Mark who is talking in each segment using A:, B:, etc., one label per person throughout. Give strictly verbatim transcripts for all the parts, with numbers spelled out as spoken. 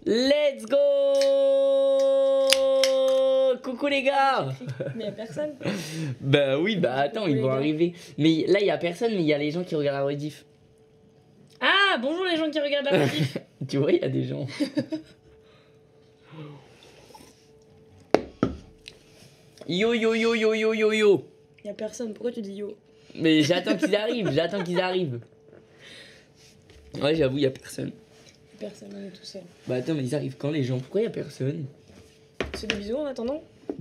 A: Let's go. Coucou les gars.
B: Mais y'a personne.
A: Bah oui, bah attends,
B: Coucou
A: ils
B: les
A: vont
B: gars.
A: arriver. Mais là, il y a personne, mais il y a les gens qui regardent la rediff.
B: Ah, bonjour les gens qui regardent la rediff.
A: Tu vois, il y a des gens. Yo yo yo yo yo yo yo.
B: Y'a personne, pourquoi tu dis yo?
A: Mais j'attends qu'ils arrivent, j'attends qu'ils arrivent. Ouais, j'avoue, il y a personne.
B: Personne, on est tout seul.
A: Bah attends, mais ils arrivent quand les gens? Pourquoi il y a personne?
B: C'est des bisous en attendant.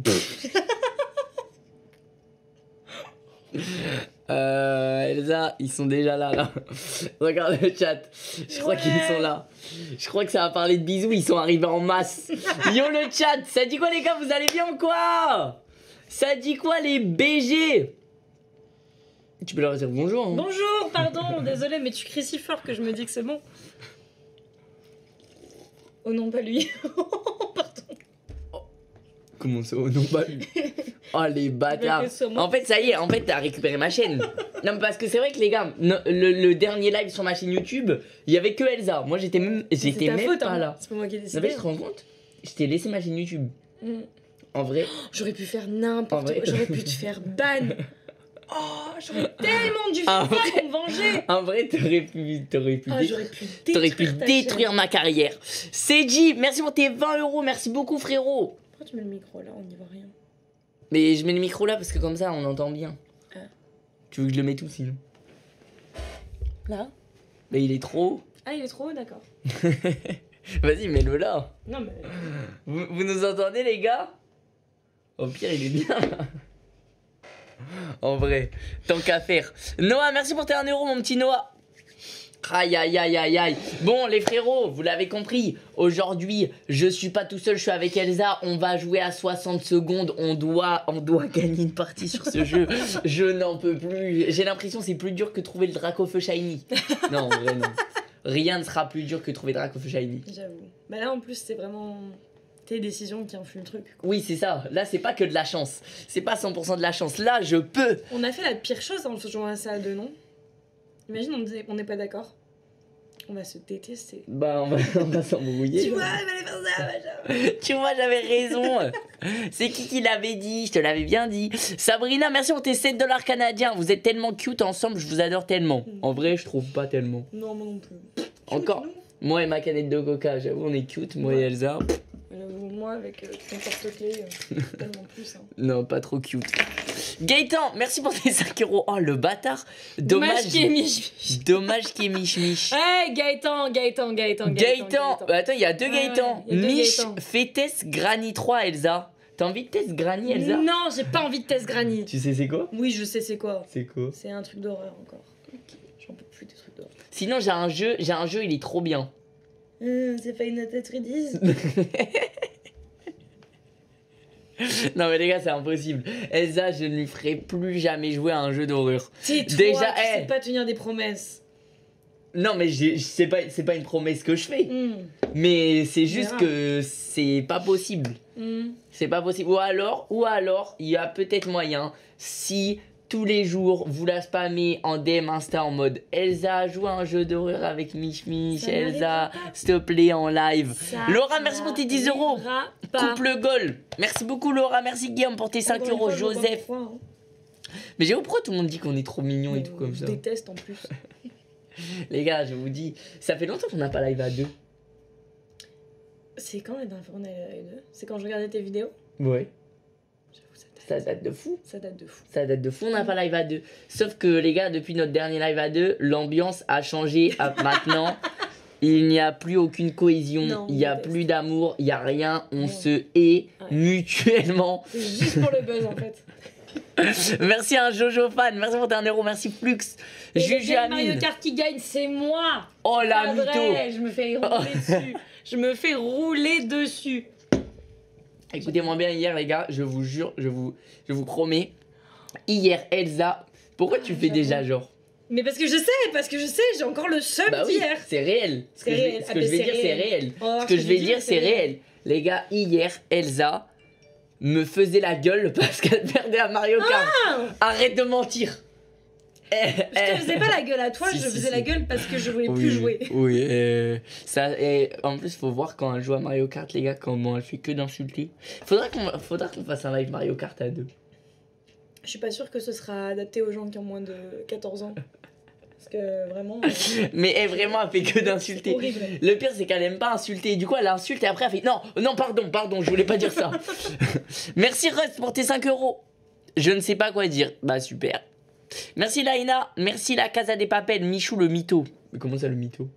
A: Euh, Elsa, ils sont déjà là, là. Regarde le chat. Je crois
B: Ouais.
A: qu'ils sont là. Je crois que ça va parler de bisous. Ils sont arrivés en masse. Yo le chat, ça dit quoi les gars? Vous allez bien ou quoi? Ça dit quoi les B G? Tu peux leur dire bonjour. Hein.
B: Bonjour, pardon, désolé, mais tu cries si fort que je me dis que c'est bon. Oh non, pas lui. Pardon.
A: Comment ça? Oh non, pas lui. Oh les bâtards.
B: que ce soit moi.
A: En fait, ça y est, en fait, t'as récupéré ma chaîne. Non, mais parce que c'est vrai que les gars, no- le, le dernier live sur ma chaîne YouTube, il y avait que Elsa. Moi, j'étais même,
B: C'est
A: j'étais
B: ta
A: même
B: faute,
A: pas
B: hein.
A: là.
B: C'est pas moi qui ai
A: Non,
B: décidé.
A: mais tu te rends compte? Je t'ai laissé ma chaîne YouTube.
B: Mm.
A: En vrai.
B: J'aurais pu faire
A: En
B: n'importe
A: vrai.
B: quoi. J'aurais pu te faire ban. Oh, j'aurais tellement dû
A: En
B: faire ça
A: vrai.
B: pour me venger.
A: En vrai, t'aurais pu, t'aurais pu,
B: Ah,
A: dé-
B: j'aurais pu
A: t'aurais pu
B: détruire ta
A: détruire
B: chaîne.
A: ma carrière. Seiji, merci pour tes vingt euros. Merci beaucoup, frérot.
B: Pourquoi tu mets le micro là? On n'y voit rien.
A: Mais je mets le micro là parce que comme ça, on entend bien.
B: Ah.
A: Tu veux que je le mette où sinon?
B: Là?
A: Mais il est trop haut.
B: Ah, il est trop haut, d'accord.
A: Vas-y, mets-le là.
B: Non, mais.
A: Vous, vous nous entendez, les gars? Au pire, il est bien là. En vrai, tant qu'à faire. Noah, merci pour tes un euro, mon petit Noah. Aïe, aïe, aïe, aïe, aïe. Bon, les frérots, vous l'avez compris. Aujourd'hui, je suis pas tout seul, je suis avec Elsa. On va jouer à soixante secondes. On doit, on doit gagner une partie sur ce jeu. Je n'en peux plus. J'ai l'impression que c'est plus dur que trouver le Dracofeu Shiny. Non, en vrai, non. Rien ne sera plus dur que trouver le Dracofeu Shiny.
B: J'avoue. Bah là, en plus, c'est vraiment tes décisions qui influent le truc. quoi.
A: Oui, c'est ça. Là, c'est pas que de la chance. C'est pas cent pour cent de la chance. Là, je peux.
B: On a fait la pire chose en jouant à ça à deux, non? Imagine, on disait on n'est pas d'accord. On va se détester.
A: Bah, on va, on va s'embrouiller.
B: Tu vois, il fallait faire ça, machin.
A: Tu vois, j'avais raison. C'est qui qui l'avait dit? Je te l'avais bien dit. Sabrina, merci pour tes sept dollars canadiens. Vous êtes tellement cute ensemble, je vous adore tellement. En vrai, je trouve pas tellement.
B: Non, moi non plus.
A: Encore.
B: Cute,
A: Moi et ma canette de coca, j'avoue, on est cute, moi et Elsa.
B: non J'avoue, moi, avec euh, ton porte-clés, euh, tellement plus. Hein.
A: Non, pas trop cute. Gaëtan, merci pour tes cinq euros. Oh, le bâtard. Dommage.
B: qu'il est mich.
A: Dommage qu'il est mich-mich.
B: Hey, Gaëtan, Gaëtan, Gaëtan,
A: Gaëtan, bah attends, il y a deux
B: Ouais,
A: Gaëtan.
B: ouais, il y a deux
A: Mich,
B: Gaëtans.
A: fais test Granny trois, Elsa. T'as envie de test Granny, Elsa?
B: Non, j'ai pas envie de test Granny.
A: Tu sais c'est quoi?
B: Oui, je sais c'est quoi.
A: C'est quoi?
B: C'est un truc d'horreur encore. J'en peux plus des trucs d'horreur.
A: Sinon, j'ai un jeu, j'ai un jeu, il est trop bien.
B: Hum, c'est pas une Tetris.
A: Non mais les gars, c'est impossible. Elsa, je ne lui ferai plus jamais jouer à un jeu d'horreur.
B: Tais-toi,
A: Déjà,
B: tu
A: hey.
B: sais pas tenir des promesses.
A: Non mais j'ai- c'est pas, c'est pas une promesse que je fais.
B: Hum,
A: Mais c'est juste
B: verra.
A: que c'est pas possible.
B: hum.
A: C'est pas possible. Ou alors, ou alors, il y a peut-être moyen, si tous les jours vous la spammez en D M Insta en mode Elsa, joue à un jeu d'horreur avec Mich Mich,
B: Ça
A: Elsa,
B: n'arrivera pas.
A: s'il te plaît, en live.
B: Ça
A: Laura, merci pour tes dix euros.
B: n'arrivera pas.
A: Coupe le goal. Merci beaucoup, Laura. Merci, Guillaume, pour tes cinq
B: Encore une
A: euros.
B: fois, je
A: Joseph.
B: reprends, hein.
A: Mais j'ai pourquoi tout le monde dit qu'on est trop mignon et
B: Mais
A: tout comme
B: je
A: ça.
B: déteste en plus.
A: Les gars, je vous dis, ça fait longtemps qu'on n'a pas live à deux.
B: C'est quand la dernière fois qu'on a eu deux? C'est quand je regardais tes vidéos?
A: Ouais.
B: J'avoue, ça date,
A: Ça date de fou.
B: ça date de fou.
A: Ça date de fou, on n'a pas live à deux. Sauf que les gars, depuis notre dernier live à deux, l'ambiance a changé. À maintenant, il n'y a plus aucune cohésion,
B: Non,
A: il n'y a
B: déteste.
A: plus d'amour, il n'y a rien. On
B: Non.
A: se hait
B: Ouais.
A: mutuellement.
B: C'est juste pour le buzz en fait.
A: Merci à un Jojo fan, merci pour tes un euro, merci Flux.
B: Et
A: Juju
B: le Mario
A: Amine.
B: Kart qui gagne, c'est moi.
A: Oh la
B: Pas
A: mytho.
B: vrai, je me fais rouler dessus. Je me fais rouler dessus.
A: Écoutez-moi bien hier les gars, je vous jure, je vous, je vous promets. Hier Elsa, pourquoi tu fais
B: j'avoue.
A: déjà genre?
B: Mais parce que je sais, parce que je sais, j'ai encore le seum
A: Bah oui,
B: d'hier.
A: c'est réel. Ce que
B: C'est
A: je vais-
B: réel.
A: Ce
B: Ah,
A: que
B: mais
A: je vais
B: c'est
A: dire c'est
B: réel.
A: réel.
B: On va voir
A: Ce que je vais dire c'est
B: réel.
A: réel. Les gars, hier Elsa me faisait la gueule parce qu'elle perdait à Mario Kart.
B: Ah
A: Arrête de mentir. Eh,
B: Je te faisais pas la gueule à toi,
A: Si,
B: je
A: si,
B: faisais
A: si.
B: la gueule parce que je voulais
A: oui,
B: plus jouer.
A: Oui, euh, ça, et en plus, faut voir quand elle joue à Mario Kart, les gars, comment elle fait que d'insulter. Faudra qu'on faudra qu'on fasse un live Mario Kart à deux.
B: Je suis pas sûre que ce sera adapté aux gens qui ont moins de quatorze ans. Parce que vraiment. euh,
A: Mais elle, vraiment, elle fait que
B: c'est
A: d'insulter.
B: horrible.
A: Le pire, c'est qu'elle aime pas insulter. Du coup, elle insulte et après, elle fait non, non, pardon, pardon, je voulais pas dire ça. Merci Rust pour tes cinq euros. Je ne sais pas quoi dire. Bah, super. Merci Laina. Merci la Casa des Papels. Michou le mytho. Mais comment ça, le mytho?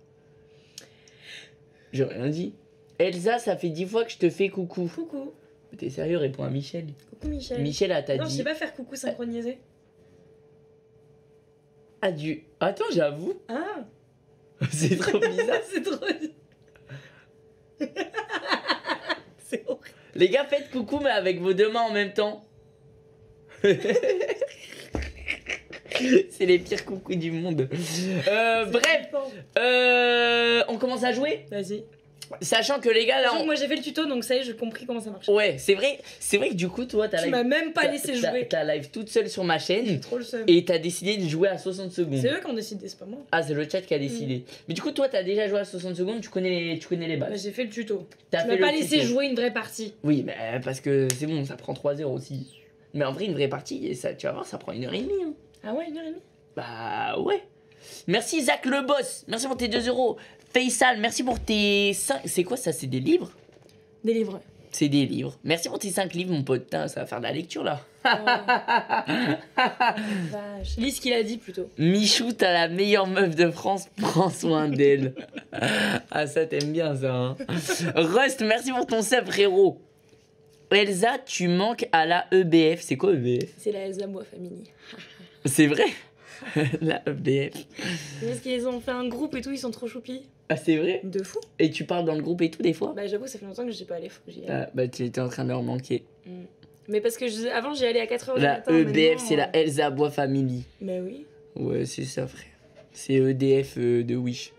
A: J'ai rien dit. Elsa, ça fait dix fois que je te fais coucou.
B: Coucou.
A: T'es sérieux, réponds à Michel.
B: Coucou Michel.
A: Michel, elle t'a
B: Non, je
A: dit.
B: sais pas faire coucou synchronisé.
A: Adieu. Attends, j'avoue.
B: Ah.
A: C'est trop bizarre.
B: C'est trop. C'est horrible.
A: Les gars, faites coucou, mais avec vos deux mains en même temps. C'est les pires coucous du monde. Euh, bref, euh, on commence à jouer.
B: Vas-y.
A: Sachant que les gars, là,
B: Sachant que
A: on...
B: Moi j'ai fait le tuto donc ça y est, j'ai compris comment ça marche.
A: ouais, c'est vrai, c'est vrai que du coup, toi, t'as
B: Tu
A: live,
B: m'as même pas
A: t'as-
B: laissé
A: t'as-
B: jouer.
A: t'as live toute seule sur ma chaîne
B: Trop le seum.
A: et t'as décidé de jouer à soixante secondes.
B: C'est eux qui ont décidé, c'est pas moi.
A: Ah, c'est le chat qui a décidé. Mais du coup, toi, t'as déjà joué à soixante secondes, tu connais les, tu connais les
B: Bah,
A: bases.
B: j'ai fait le tuto.
A: T'as
B: Tu
A: fait
B: m'as
A: le
B: pas laissé
A: tuto.
B: jouer une vraie partie.
A: Oui, mais euh, parce que c'est bon, ça prend trois heures aussi. Mais en vrai, une vraie partie, et ça, tu vas voir, ça prend une heure et demie. Hein.
B: Ah ouais, une heure et demie.
A: Bah ouais. Merci Zach le boss. Merci pour tes deux euros. Faisal, merci pour tes cinq. C'est quoi ça? C'est des livres?
B: Des livres.
A: C'est des livres. Merci pour tes cinq livres, mon pote. Putain, ça va faire de la lecture là.
B: Vache. Lis ce qu'il a dit plutôt.
A: Michou, t'as la meilleure meuf de France. Prends soin d'elle. Ah, ça t'aimes bien ça. Hein. Rust, merci pour ton sub, frérot. Elsa, tu manques à la E B F. C'est quoi E B F?
B: C'est la Elsa Bois Family.
A: C'est vrai? La E B F.
B: C'est parce qu'ils ont fait un groupe et tout, ils sont trop choupis.
A: Ah, c'est vrai?
B: De fou.
A: Et tu parles dans le groupe et tout des fois?
B: Bah j'avoue, ça fait longtemps que j'ai pas allé. Faut que j'y aille.
A: Ah, bah tu étais en train de leur manquer.
B: Mm. Mais parce que je... avant j'y allais à quatre heures du
A: La
B: matin.
A: E B F,
B: maintenant,
A: c'est la
B: euh,
A: Elsa Bois Family.
B: Mais oui.
A: Ouais, c'est ça, frère. C'est E D F euh, de Wish.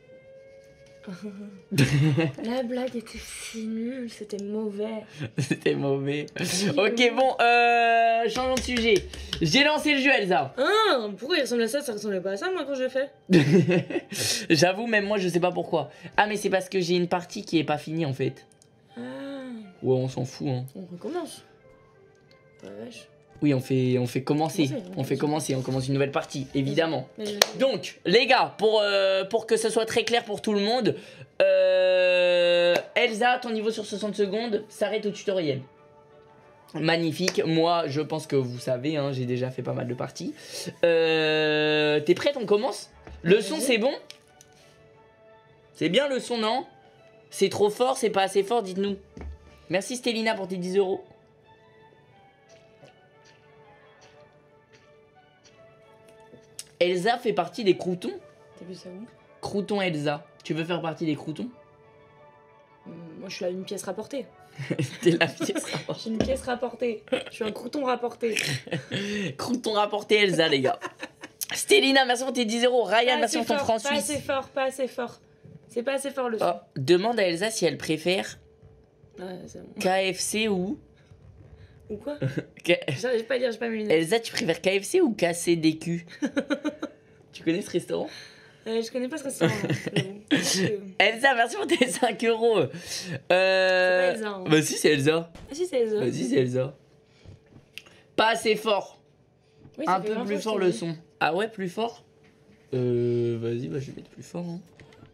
B: La blague était si nulle, c'était mauvais.
A: C'était mauvais. Ok, bon, euh, changeons de sujet. J'ai lancé le jeu, Elsa.
B: Ah, pourquoi il ressemble à ça? Ça ressemblait pas à ça moi quand je l'ai fait.
A: J'avoue, même moi, je sais pas pourquoi. Ah, mais c'est parce que j'ai une partie qui est pas finie en fait.
B: Ah,
A: Ouais, on s'en fout, hein.
B: on recommence. Ouais, vache.
A: Oui, on fait, on fait commencer.
B: Commencer,
A: On fait commencer, on commence une nouvelle partie, évidemment.
B: Mais je-
A: Donc, les gars, pour, euh, pour que ce soit très clair pour tout le monde, euh, Elsa, ton niveau sur soixante secondes s'arrête au tutoriel. Magnifique. Moi, je pense que vous savez, hein, j'ai déjà fait pas mal de parties. Euh, T'es prête? On commence? Le son, c'est bon? C'est bien le son, non? C'est trop fort? C'est pas assez fort? Dites-nous. Merci Stélina pour tes dix euros. Elsa fait partie des croutons.
B: T'as vu ça où?
A: Crouton Elsa. Tu veux faire partie des croutons?
B: Hum, Moi je suis là une pièce rapportée.
A: T'es la pièce.
B: Je suis une pièce rapportée. Je suis un crouton rapporté.
A: Crouton rapporté Elsa, les gars. Stélina, merci pour tes dix euros. Ryan,
B: Pas
A: merci
B: assez
A: pour ton
B: fort,
A: franc
B: Pas
A: suisse.
B: assez fort, pas assez fort. C'est pas assez fort le son.
A: Oh, demande à Elsa si elle préfère
B: Ouais, c'est bon.
A: K F C ou...
B: Ou quoi?
A: K-
B: J'arrive pas à lire, j'ai pas mes lunettes.
A: Elsa, tu préfères K F C ou K C D Q? Tu connais ce restaurant?
B: Euh, je connais pas ce restaurant. Euh,
A: Elsa, merci pour tes cinq euros. Euh...
B: C'est pas Elsa, hein.
A: Bah si, c'est Elsa.
B: Ah si, c'est Elsa.
A: Vas-y, c'est Elsa. Pas assez fort.
B: Oui, ça
A: Un
B: fait
A: peu
B: vingt
A: plus
B: fois
A: fort
B: que je
A: le
B: te dis.
A: son. Ah ouais, plus fort? Euh... Vas-y, bah je vais mettre plus fort. Hein.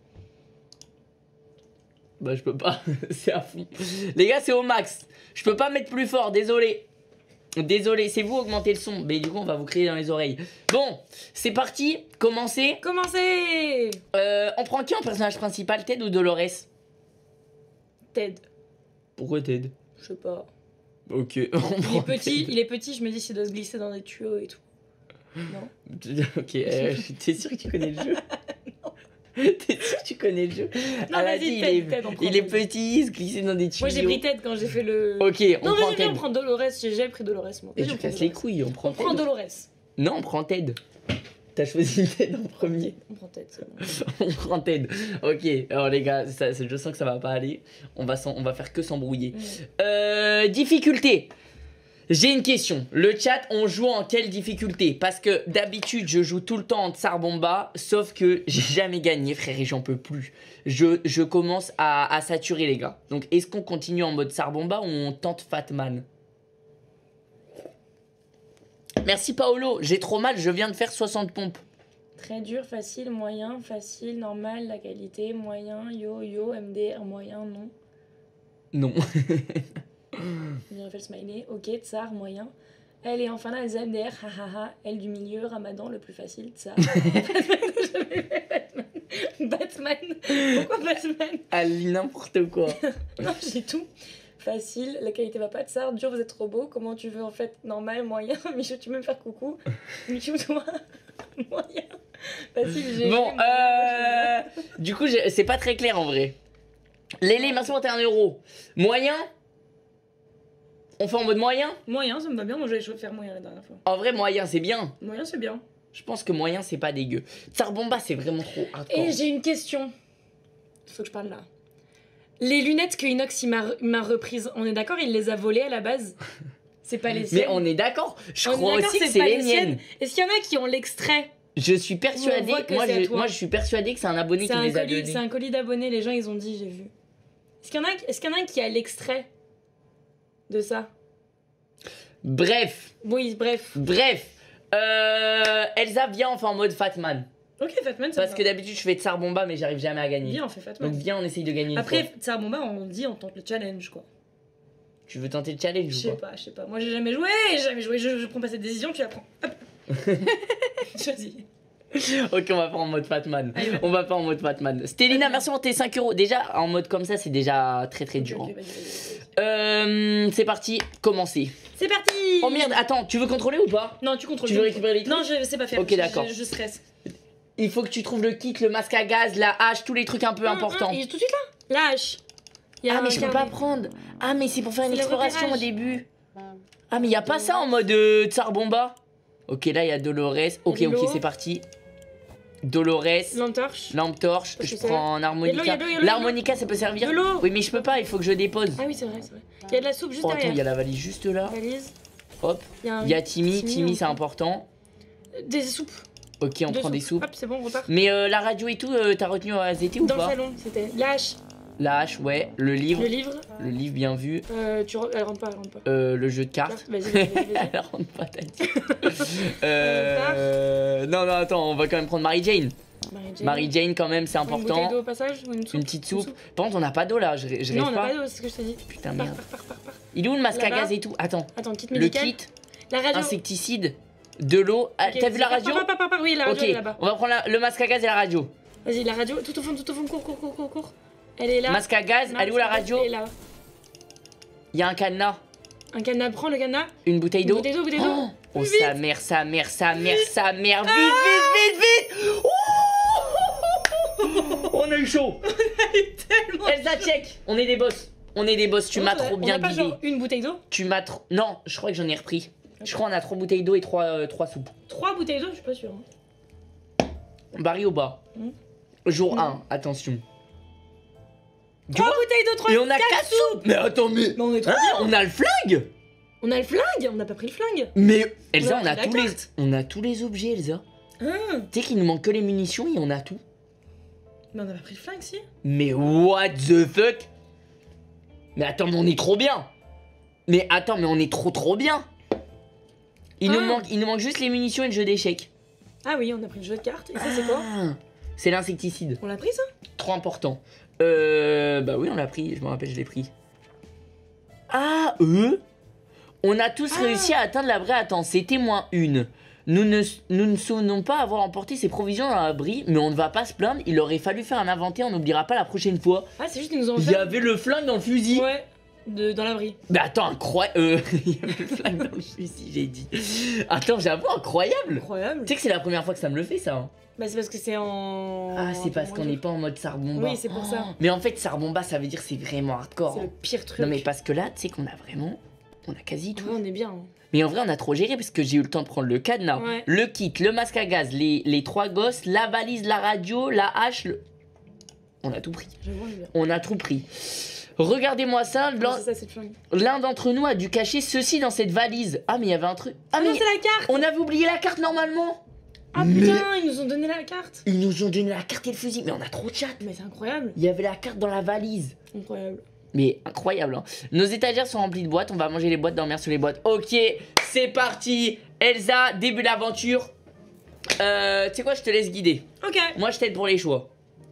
A: Bah je peux pas, c'est à fond. Les gars, c'est au max. Je peux pas mettre plus fort, désolé. Désolé, c'est vous augmenter le son. Mais du coup, on va vous crier dans les oreilles. Bon, c'est parti, commencez.
B: Commencez.
A: Euh, on prend qui en personnage principal, Ted ou Dolores?
B: Ted.
A: Pourquoi Ted?
B: Je sais pas.
A: Ok, on
B: Il
A: prend
B: est petit,
A: Ted.
B: il est petit, je me dis s'il doit se glisser dans des tuyaux et tout. Non.
A: Ok, euh, t'es sûr que tu connais le jeu? T'es sûr que tu connais le jeu?
B: Non,
A: Elle a
B: vas-y,
A: dit, il
B: Ted,
A: est,
B: Ted, on prend
A: il est
B: Ted.
A: petit, il se glissait dans des tuyaux.
B: Moi j'ai pris Ted quand j'ai fait le.
A: Ok, on
B: Non,
A: prend
B: vas-y, viens, on
A: Ted.
B: prend Dolores. J'ai jamais pris Dolores moi.
A: Et
B: Vas-y,
A: tu
B: on prend
A: casses les
B: Dolores.
A: couilles, on prend
B: On prend
A: Ted.
B: Dolores.
A: Non, on prend Ted. T'as choisi Ted en premier.
B: On prend Ted, c'est bon.
A: On prend Ted. Ok, alors les gars, ça, ça- je sens que ça va pas aller. On va, s'en- on va faire que s'embrouiller.
B: Mm.
A: Euh, difficulté. J'ai une question. Le chat, on joue en quelle difficulté? Parce que d'habitude, je joue tout le temps en Tsar Bomba, sauf que j'ai jamais gagné, frère, et j'en peux plus. Je, je commence à, à saturer, les gars. Donc, est-ce qu'on continue en mode Tsar Bomba ou on tente Fatman? Merci, Paolo. J'ai trop mal, je viens de faire soixante pompes.
B: Très dur, facile, moyen, facile, normal, la qualité, moyen, yo, yo, M D R, moyen, non.
A: Non.
B: Il refait le smiley, ok, tsar, moyen. Elle est enfin là, les M D R, hahaha. Elle du milieu, ramadan, le plus facile, tsar. Batman. Batman. Pourquoi Batman?
A: Elle lit n'importe quoi.
B: Non, j'ai tout. Facile, la qualité va pas, tsar, dur, vous êtes trop beau. Comment tu veux en fait? Normal, moyen. Michou, tu veux me faire coucou? Michou, toi? Moyen. Facile, j'ai.
A: Bon, euh... du coup, c'est pas très clair en vrai. Lélé, merci pour tes un euro. Moyen? On fait en mode moyen?
B: Moyen, ça me va bien. Moi, j'avais choisi de faire moyen la dernière fois.
A: En vrai, moyen, c'est bien.
B: Moyen, c'est bien.
A: Je pense que moyen, c'est pas dégueu. Tsar Bomba, c'est vraiment trop hardcore.
B: Et j'ai une question. Faut que je parle là. Les lunettes que Inox il m'a reprises, on est d'accord, il les a volées à la base? C'est pas les siennes.
A: Mais on est d'accord. Je
B: on
A: crois aussi que c'est les miennes.
B: Est-ce qu'il y en a qui ont l'extrait?
A: Je suis persuadée. Moi je, moi, je suis persuadée que c'est un abonné qui les a donnés.
B: C'est un colis d'abonnés. Les gens, ils ont dit, j'ai vu. Est-ce qu'il y en a, est-ce qu'il y en a un qui a l'extrait de ça?
A: Bref.
B: Oui, bref.
A: Bref. Euh, Elsa, viens, on fait en mode Fatman.
B: Ok, Fatman, ça
A: Parce que d'habitude, je fais Tsar Bomba, mais j'arrive jamais à gagner.
B: Viens, on fait Fatman.
A: Donc viens, on essaye de gagner.
B: Après,
A: une fois.
B: Tsar Bomba, on dit, on tente le challenge, quoi.
A: Tu veux tenter le challenge
B: Je
A: ou
B: sais
A: pas?
B: pas, je sais pas. Moi, j'ai jamais joué, j'ai jamais joué. Je, je prends pas cette décision, tu la prends. Hop. Choisis.
A: Ok, on va pas en mode Fatman.
B: Allez,
A: on va pas en mode Fatman. Stélina, merci pour tes cinq euros. Déjà, en mode comme ça, c'est déjà très très
B: Ok,
A: dur.
B: ok,
A: hein.
B: vas-y, vas-y, vas-y.
A: Euh, c'est parti, commencez.
B: C'est parti.
A: Oh merde, attends, tu veux contrôler ou pas?
B: Non, tu contrôles.
A: Tu veux récupérer les trucs?
B: Non, je sais pas faire.
A: Ok, d'accord.
B: Je, je stresse.
A: Il faut que tu trouves le kit, le masque à gaz, la hache, tous les trucs un peu importants.
B: Il est tout de suite là. La hache. Il y a
A: Ah
B: un
A: mais je peux
B: carnet.
A: pas prendre. Ah mais c'est pour faire une
B: C'est le
A: exploration au
B: repérage.
A: début. Ah mais y a pas ça en mode euh, Tsar Bomba. Ok, là il y a Dolores. Ok,
B: Il y a de
A: ok,
B: l'eau.
A: c'est parti. Dolores,
B: Lampe torche.
A: lampe torche,
B: Parce
A: je
B: que c'est-
A: prends un
B: Il y a de l'eau, il y
A: harmonica.
B: a de l'eau, il y a de l'eau.
A: L'harmonica ça peut servir.
B: De l'eau.
A: Oui mais je peux pas, il faut que je dépose.
B: Ah oui, c'est vrai, c'est vrai. Il y a de la soupe juste
A: Oh attends, il y a
B: derrière.
A: la valise juste là.
B: Valise.
A: Hop,
B: Il y a, un...
A: il y a Timmy,
B: Timmy,
A: Timmy
B: on
A: c'est
B: prend.
A: important.
B: Des soupes.
A: Ok, on
B: Deux
A: prend des soupes.
B: Hop, c'est bon, on repart.
A: Mais euh, la radio et tout, euh, t'as retenu à Z T ou
B: Dans le
A: pas?
B: salon, c'était la hache.
A: La hache, ouais, le livre,
B: Le livre.
A: le livre bien vu,
B: Euh, tu re... Elle rentre pas, elle rentre pas.
A: euh, le jeu de cartes.
B: Vas-y, vas-y, vas-y.
A: Elle rentre pas, t'as dit. euh... Non, non, attends, on va quand même prendre Mary Jane.
B: Mary Jane.
A: Mary Jane, quand même, c'est
B: Une bouteille
A: important.
B: d'eau au passage ou une soupe?
A: Une petite soupe. Par contre, on n'a pas d'eau là, je, je
B: Non,
A: rêve
B: on a
A: pas.
B: pas d'eau, c'est ce que je t'ai dit.
A: Putain,
B: Pars,
A: merde.
B: pars, pars, pars, pars.
A: Il est où le masque à
B: Là-bas.
A: gaz et tout? Attends,
B: Attends, kit
A: le
B: médical.
A: kit,
B: La radio.
A: insecticide, de l'eau. Ah,
B: Ok,
A: t'as vu la
B: pars,
A: radio?
B: pars, pars, pars, pars, oui, la radio
A: Ok,
B: elle est là-bas.
A: on va prendre la- le masque à gaz et la radio.
B: Vas-y, la radio, tout au fond, tout au fond, cours, cours, cours, cours, cours. Elle est là.
A: Masque à gaz, elle est où la radio?
B: Elle est là.
A: Il y a un cadenas,
B: Un cadenas, prends le cadenas.
A: une bouteille
B: Une
A: d'eau.
B: bouteille d'eau, bouteille d'eau.
A: Oh, oh,
B: Vite.
A: sa mère, sa mère, sa mère, sa mère. Vite, vite, vite, vite. Oh on a eu chaud.
B: Tellement.
A: Elsa, check. On est des boss. On est des boss. Tu m'as
B: Oh,
A: trop
B: on
A: bien
B: a pas
A: guidé.
B: genre une bouteille d'eau?
A: Tu m'as trop. Non, je crois que j'en ai repris. Je crois qu'on a trois bouteilles d'eau et trois, euh, trois soupes.
B: Trois bouteilles d'eau, je suis pas sûre. hein.
A: Barry au bas.
B: Mm.
A: Jour
B: Mm.
A: un, attention. Tu
B: Trois
A: vois?
B: bouteilles d'eau, trois
A: Et on a
B: quatre
A: quatre soupes. Mais attends, mais.
B: Mais on est trop
A: Hein,
B: bien.
A: on a le flingue.
B: On a le flingue, on n'a pas pris le flingue.
A: Mais Elsa,
B: On
A: on
B: a
A: a,
B: pris
A: tous
B: la
A: les,
B: carte.
A: on a tous les objets, Elsa.
B: Hein.
A: Tu sais qu'il nous manque que les munitions et on a tout.
B: Mais on a pas pris le flingue, si.
A: Mais what the fuck? Mais attends, mais on est trop bien. Mais attends, mais on est trop trop bien. Il,
B: Ah.
A: nous manque, il nous manque juste les munitions et le jeu d'échecs.
B: Ah oui, on a pris le jeu de cartes. Et ça, c'est quoi?
A: Ah, c'est l'insecticide.
B: On l'a pris, ça?
A: Trop important. Euh. Bah oui, on l'a pris. Je me rappelle, je l'ai pris. Ah, eux On a tous
B: Ah.
A: réussi à atteindre la vraie. Attends, c'était moins une. Nous ne nous ne souvenons pas avoir emporté ses provisions dans l'abri, mais on ne va pas se plaindre. Il aurait fallu faire un inventaire, on n'oubliera pas la prochaine fois.
B: Ah, c'est juste qu'ils nous ont
A: Il
B: fait.
A: y avait le flingue dans le fusil.
B: Ouais, de, dans l'abri.
A: Mais attends, incroyable. Euh, il y avait le flingue dans le fusil, j'ai dit. Attends, j'avoue, incroyable.
B: Incroyable.
A: Tu sais que c'est la première fois que ça me le fait, ça. hein.
B: Bah, c'est parce que c'est en.
A: Ah, c'est parce
B: comment
A: qu'on
B: dire
A: n'est pas en mode Tsar Bomba.
B: Oui, c'est pour ça.
A: Mais en fait, Tsar Bomba, ça veut dire c'est vraiment hardcore.
B: C'est
A: hein.
B: le pire truc.
A: Non, mais parce que là, tu sais qu'on a vraiment. On a quasi tout.
B: Ouais, on est bien. hein.
A: Mais en vrai, on a trop géré parce que j'ai eu le temps de prendre le cadenas,
B: Ouais.
A: le kit, le masque à gaz, les, les trois gosses, la valise, la radio, la hache. Le... On a tout pris.
B: J'avoue, on est bien.
A: On a tout pris. Regardez-moi ça.
B: Non,
A: L'un
B: c'est ça, c'est flingue.
A: l'un d'entre nous a dû cacher ceci dans cette valise. Ah, mais il y avait un truc. Ah,
B: Ah non,
A: mais
B: c'est la carte.
A: on avait oublié la carte normalement.
B: Ah
A: Mais-
B: putain, ils nous ont donné la carte.
A: Ils nous ont donné la carte et le fusil. Mais on a trop de chat.
B: Mais c'est incroyable.
A: Il y avait la carte dans la valise.
B: Incroyable.
A: Mais incroyable, hein. Nos étagères sont remplies de boîtes. On va manger les boîtes, dormir sur les boîtes. Ok, c'est parti. Elsa, début de l'aventure. Euh, tu sais quoi, je te laisse guider.
B: Ok.
A: Moi, je t'aide pour les choix.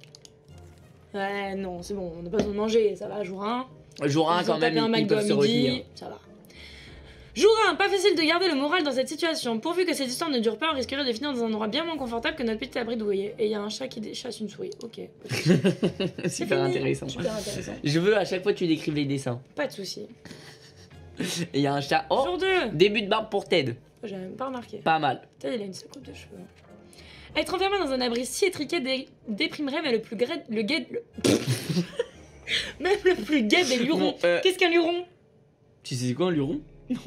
B: Ouais, non, c'est bon, on n'a pas besoin de manger, ça va, jour un.
A: Jour un,
B: Ils
A: quand
B: ont
A: même,
B: tapé un
A: ils, ils
B: McDo
A: peuvent
B: à
A: se
B: midi,
A: retenir.
B: ça va. Jour un, pas facile de garder le moral dans cette situation. Pourvu que cette histoire ne dure pas, on risquerait de finir dans un endroit bien moins confortable que notre petit abri d'ouvrier. Et il y a un chat qui chasse une souris. Ok.
A: Super
B: fini.
A: intéressant.
B: Super intéressant.
A: Je veux à chaque fois que tu décrives les dessins.
B: Pas de soucis.
A: Et il y a un chat. Oh,
B: Jour deux.
A: début de barbe pour Ted.
B: J'ai même pas remarqué.
A: Pas mal.
B: Ted, il a une seule coupe de cheveux. Être enfermé dans un abri si étriqué dé- déprimerait, mais le plus gai. Le gai. le- Même le plus gai des lurons.
A: Bon, euh,
B: Qu'est-ce qu'un luron?
A: Tu sais c'est quoi un luron?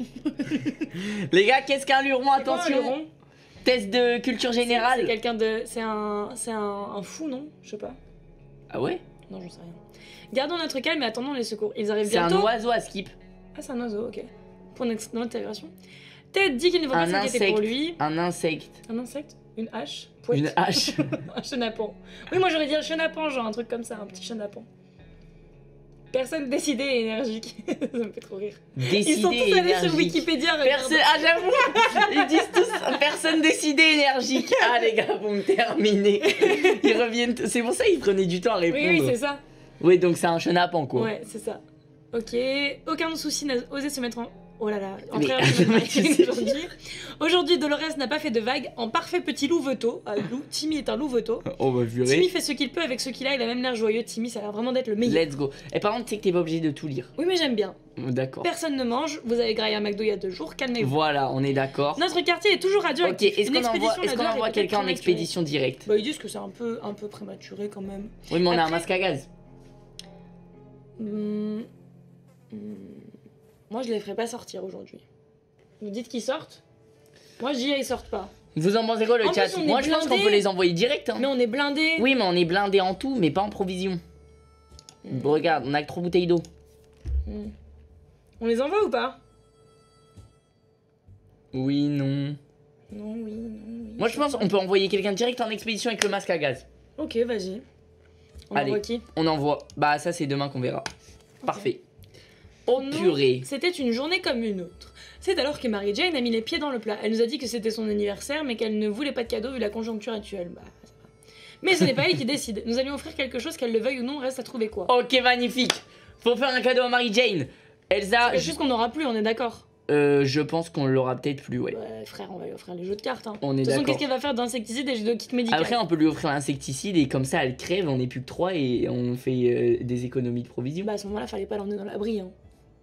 A: Les gars, qu'est-ce qu'un luron?
B: C'est quoi, un
A: Attention.
B: luron?
A: Test de culture
B: C'est
A: générale.
B: quelqu'un de. C'est un. C'est un... un fou, non? Je sais pas.
A: Ah ouais?
B: Non, j'en sais rien. Gardons notre calme et attendons les secours. Ils arrivent
A: C'est un
B: bientôt.
A: oiseau à skip.
B: Ah, c'est un oiseau, ok. Pour notre intégration. Ted dit qu'il ne faut pas
A: Un
B: s'inquiéter pour
A: insecte.
B: lui.
A: Un insecte.
B: Un insecte? Une hache? Pouette.
A: Une hache.
B: Un chenapan. Oui, moi j'aurais dit un chenapan, genre un truc comme ça, un petit chenapan. Personne décidée et énergique. Ça me fait trop rire.
A: Décidé
B: Ils sont tous
A: et
B: allés sur
A: énergique.
B: Wikipédia. regarde.
A: Personne, ah j'avoue, ils disent tous personne décidée énergique. Ah les gars, vous me terminez. Ils reviennent, t- c'est pour ça qu'ils prenaient du temps à répondre.
B: Oui, oui, c'est ça.
A: Oui, donc c'est un chenapan quoi.
B: Ouais, c'est ça. Ok. Aucun souci n'a osé se mettre en. Oh là là, en
A: Mais-
B: train de
A: mais tu sais-
B: aujourd'hui. Aujourd'hui, Dolores n'a pas fait de vagues. En parfait petit louveteau. Ah, loup. Timmy est un louveteau.
A: Oh bah
B: Timmy
A: purée.
B: fait ce qu'il peut avec ce qu'il a. Il a même l'air joyeux. Timmy, ça a l'air vraiment d'être le meilleur.
A: Let's go. Et par contre, tu sais que t'es pas obligé de tout lire.
B: Oui, mais j'aime bien.
A: Oh, d'accord.
B: Personne ne mange. Vous avez graillé un McDo il y a deux jours. Calmez-vous.
A: Voilà, on est d'accord.
B: Notre quartier est toujours
A: Ok,
B: radioactif.
A: est-ce
B: Une
A: qu'on envoie,
B: expédition
A: est-ce qu'on
B: là-dedans
A: envoie
B: est peut-être
A: quelqu'un en
B: prématurée.
A: expédition directe?
B: Bah, ils disent que c'est un peu, un peu prématuré quand même.
A: Oui, mais on a un
B: Après-
A: masque à gaz.
B: Hmm. Hmm. Moi, je les ferai pas sortir aujourd'hui. Vous dites qu'ils sortent? Moi, je dis ils sortent pas.
A: Vous en pensez quoi le
B: En
A: chat?
B: plus, on est
A: Moi je pense qu'on
B: blindés.
A: peut les envoyer direct. Hein.
B: Mais on est blindés.
A: Oui, mais on est blindé en tout, mais pas en provision.
B: Hmm.
A: Regarde, on a que trois bouteilles d'eau.
B: Hmm. On les envoie ou pas?
A: Oui, non.
B: Non, oui, non, oui.
A: Moi je pense qu'on peut envoyer quelqu'un direct en expédition avec le masque à gaz.
B: Ok, vas-y. On
A: Allez.
B: envoie qui?
A: On envoie. Bah ça c'est demain qu'on verra.
B: Ok.
A: Parfait. Oh
B: Non,
A: purée.
B: C'était une journée comme une autre. C'est alors que Mary Jane a mis les pieds dans le plat. Elle nous a dit que c'était son anniversaire, mais qu'elle ne voulait pas de cadeau vu la conjoncture actuelle. Bah, ça va. Mais ce n'est pas elle qui décide. Nous allions offrir quelque chose, qu'elle le veuille ou non, reste à trouver quoi.
A: Ok, magnifique. Faut faire un cadeau à Mary Jane. Elsa,
B: Quelque
A: je,
B: chose qu'on n'aura plus, on est d'accord.
A: euh, je pense qu'on l'aura peut-être plus, ouais.
B: Ouais, frère, on va lui offrir les jeux de cartes. Hein.
A: On est
B: De toute façon,
A: d'accord.
B: qu'est-ce qu'elle va faire d'insecticide et de kit médical?
A: Après, on peut lui offrir l'insecticide et comme ça elle crève, on n'est plus que trois et on fait euh, des économies de provisions.
B: Bah, à ce moment-là, fallait pas l'emmener dans l'abri. Hein.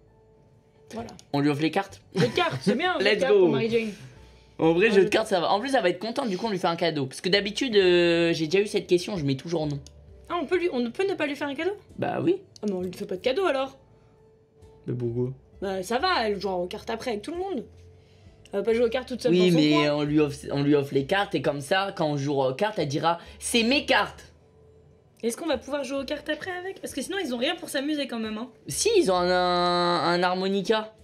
B: Voilà.
A: On lui offre les cartes.
B: Jeux de cartes, c'est bien. jeux de
A: Let's
B: cartes
A: go.
B: pour Mary Jane.
A: En vrai,
B: Ah,
A: jeu
B: je-
A: de cartes ça va. En plus, elle va être contente, du coup on lui fait un cadeau. Parce que d'habitude, euh, j'ai déjà eu cette question, je mets toujours non.
B: Ah, on peut, lui... on peut ne pas lui faire un cadeau?
A: Bah oui.
B: Ah, mais on lui fait pas de cadeau alors.
A: Mais pourquoi?
B: Bah, ça va, elle joue aux cartes après avec tout le monde. Elle va pas jouer aux cartes toute seule
A: Oui,
B: dans son
A: mais
B: coin.
A: on lui, offre, on lui offre les cartes et comme ça, quand on joue aux cartes, elle dira c'est mes cartes.
B: Est-ce qu'on va pouvoir jouer aux cartes après avec? Parce que sinon, ils ont rien pour s'amuser quand même. Hein.
A: Si, ils ont un, un, un harmonica.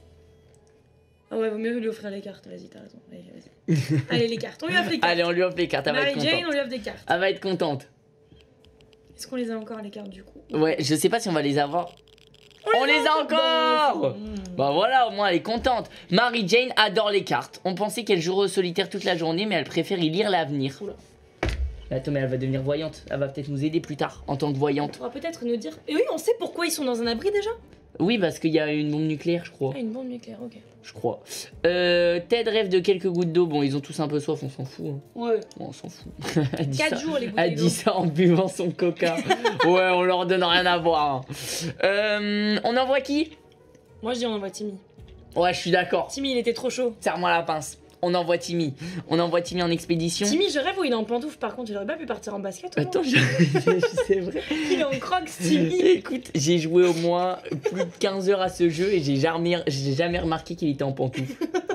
B: Ah ouais, vaut mieux lui offrir les cartes. Vas-y, t'as raison. Allez, vas-y. Allez, les cartes. On lui offre les cartes.
A: Allez, on lui offre les cartes, elle va être
B: Mary Jane, on
A: contente.
B: lui offre des cartes.
A: Elle va être contente.
B: Est-ce qu'on les a encore, les cartes, du coup?
A: Ouais, je sais pas si on va les avoir. On, les a encore.
B: Mmh.
A: Bah voilà, au moins elle est contente. Mary Jane adore les cartes. On pensait qu'elle jouerait au solitaire toute la journée, mais elle préfère y lire l'avenir.
B: Oula.
A: Mais attends, mais elle va devenir voyante. Elle va peut-être nous aider plus tard en tant que
B: On
A: voyante.
B: pourra peut-être nous dire. Et oui, on sait pourquoi ils sont dans un abri déjà?
A: Oui, parce qu'il y a une bombe nucléaire, je crois.
B: Ah, une bombe nucléaire, ok.
A: Je crois. Euh, Ted rêve de quelques gouttes d'eau. Bon, ils ont tous un peu soif, on s'en fout. hein.
B: Ouais.
A: Bon, on s'en fout. Elle dit
B: quatre
A: ça.
B: jours, les bouteilles
A: Elle
B: d'eau.
A: dit ça en buvant son coca. Ouais, on leur donne rien à boire. hein. Euh, on envoie qui?
B: Moi, je dis on envoie Timmy.
A: Ouais, je suis d'accord.
B: Timmy, il était trop chaud.
A: Serre-moi la pince. On envoie Timmy. On envoie Timmy en expédition.
B: Timmy, je rêve où il est en pantoufle, par contre, il aurait pas pu partir en basket. au moins.
A: Attends, je... c'est vrai.
B: Il est en crocs, Timmy.
A: Écoute, j'ai joué au moins plus de quinze heures à ce jeu et j'ai jamais, j'ai jamais remarqué qu'il était en pantoufle.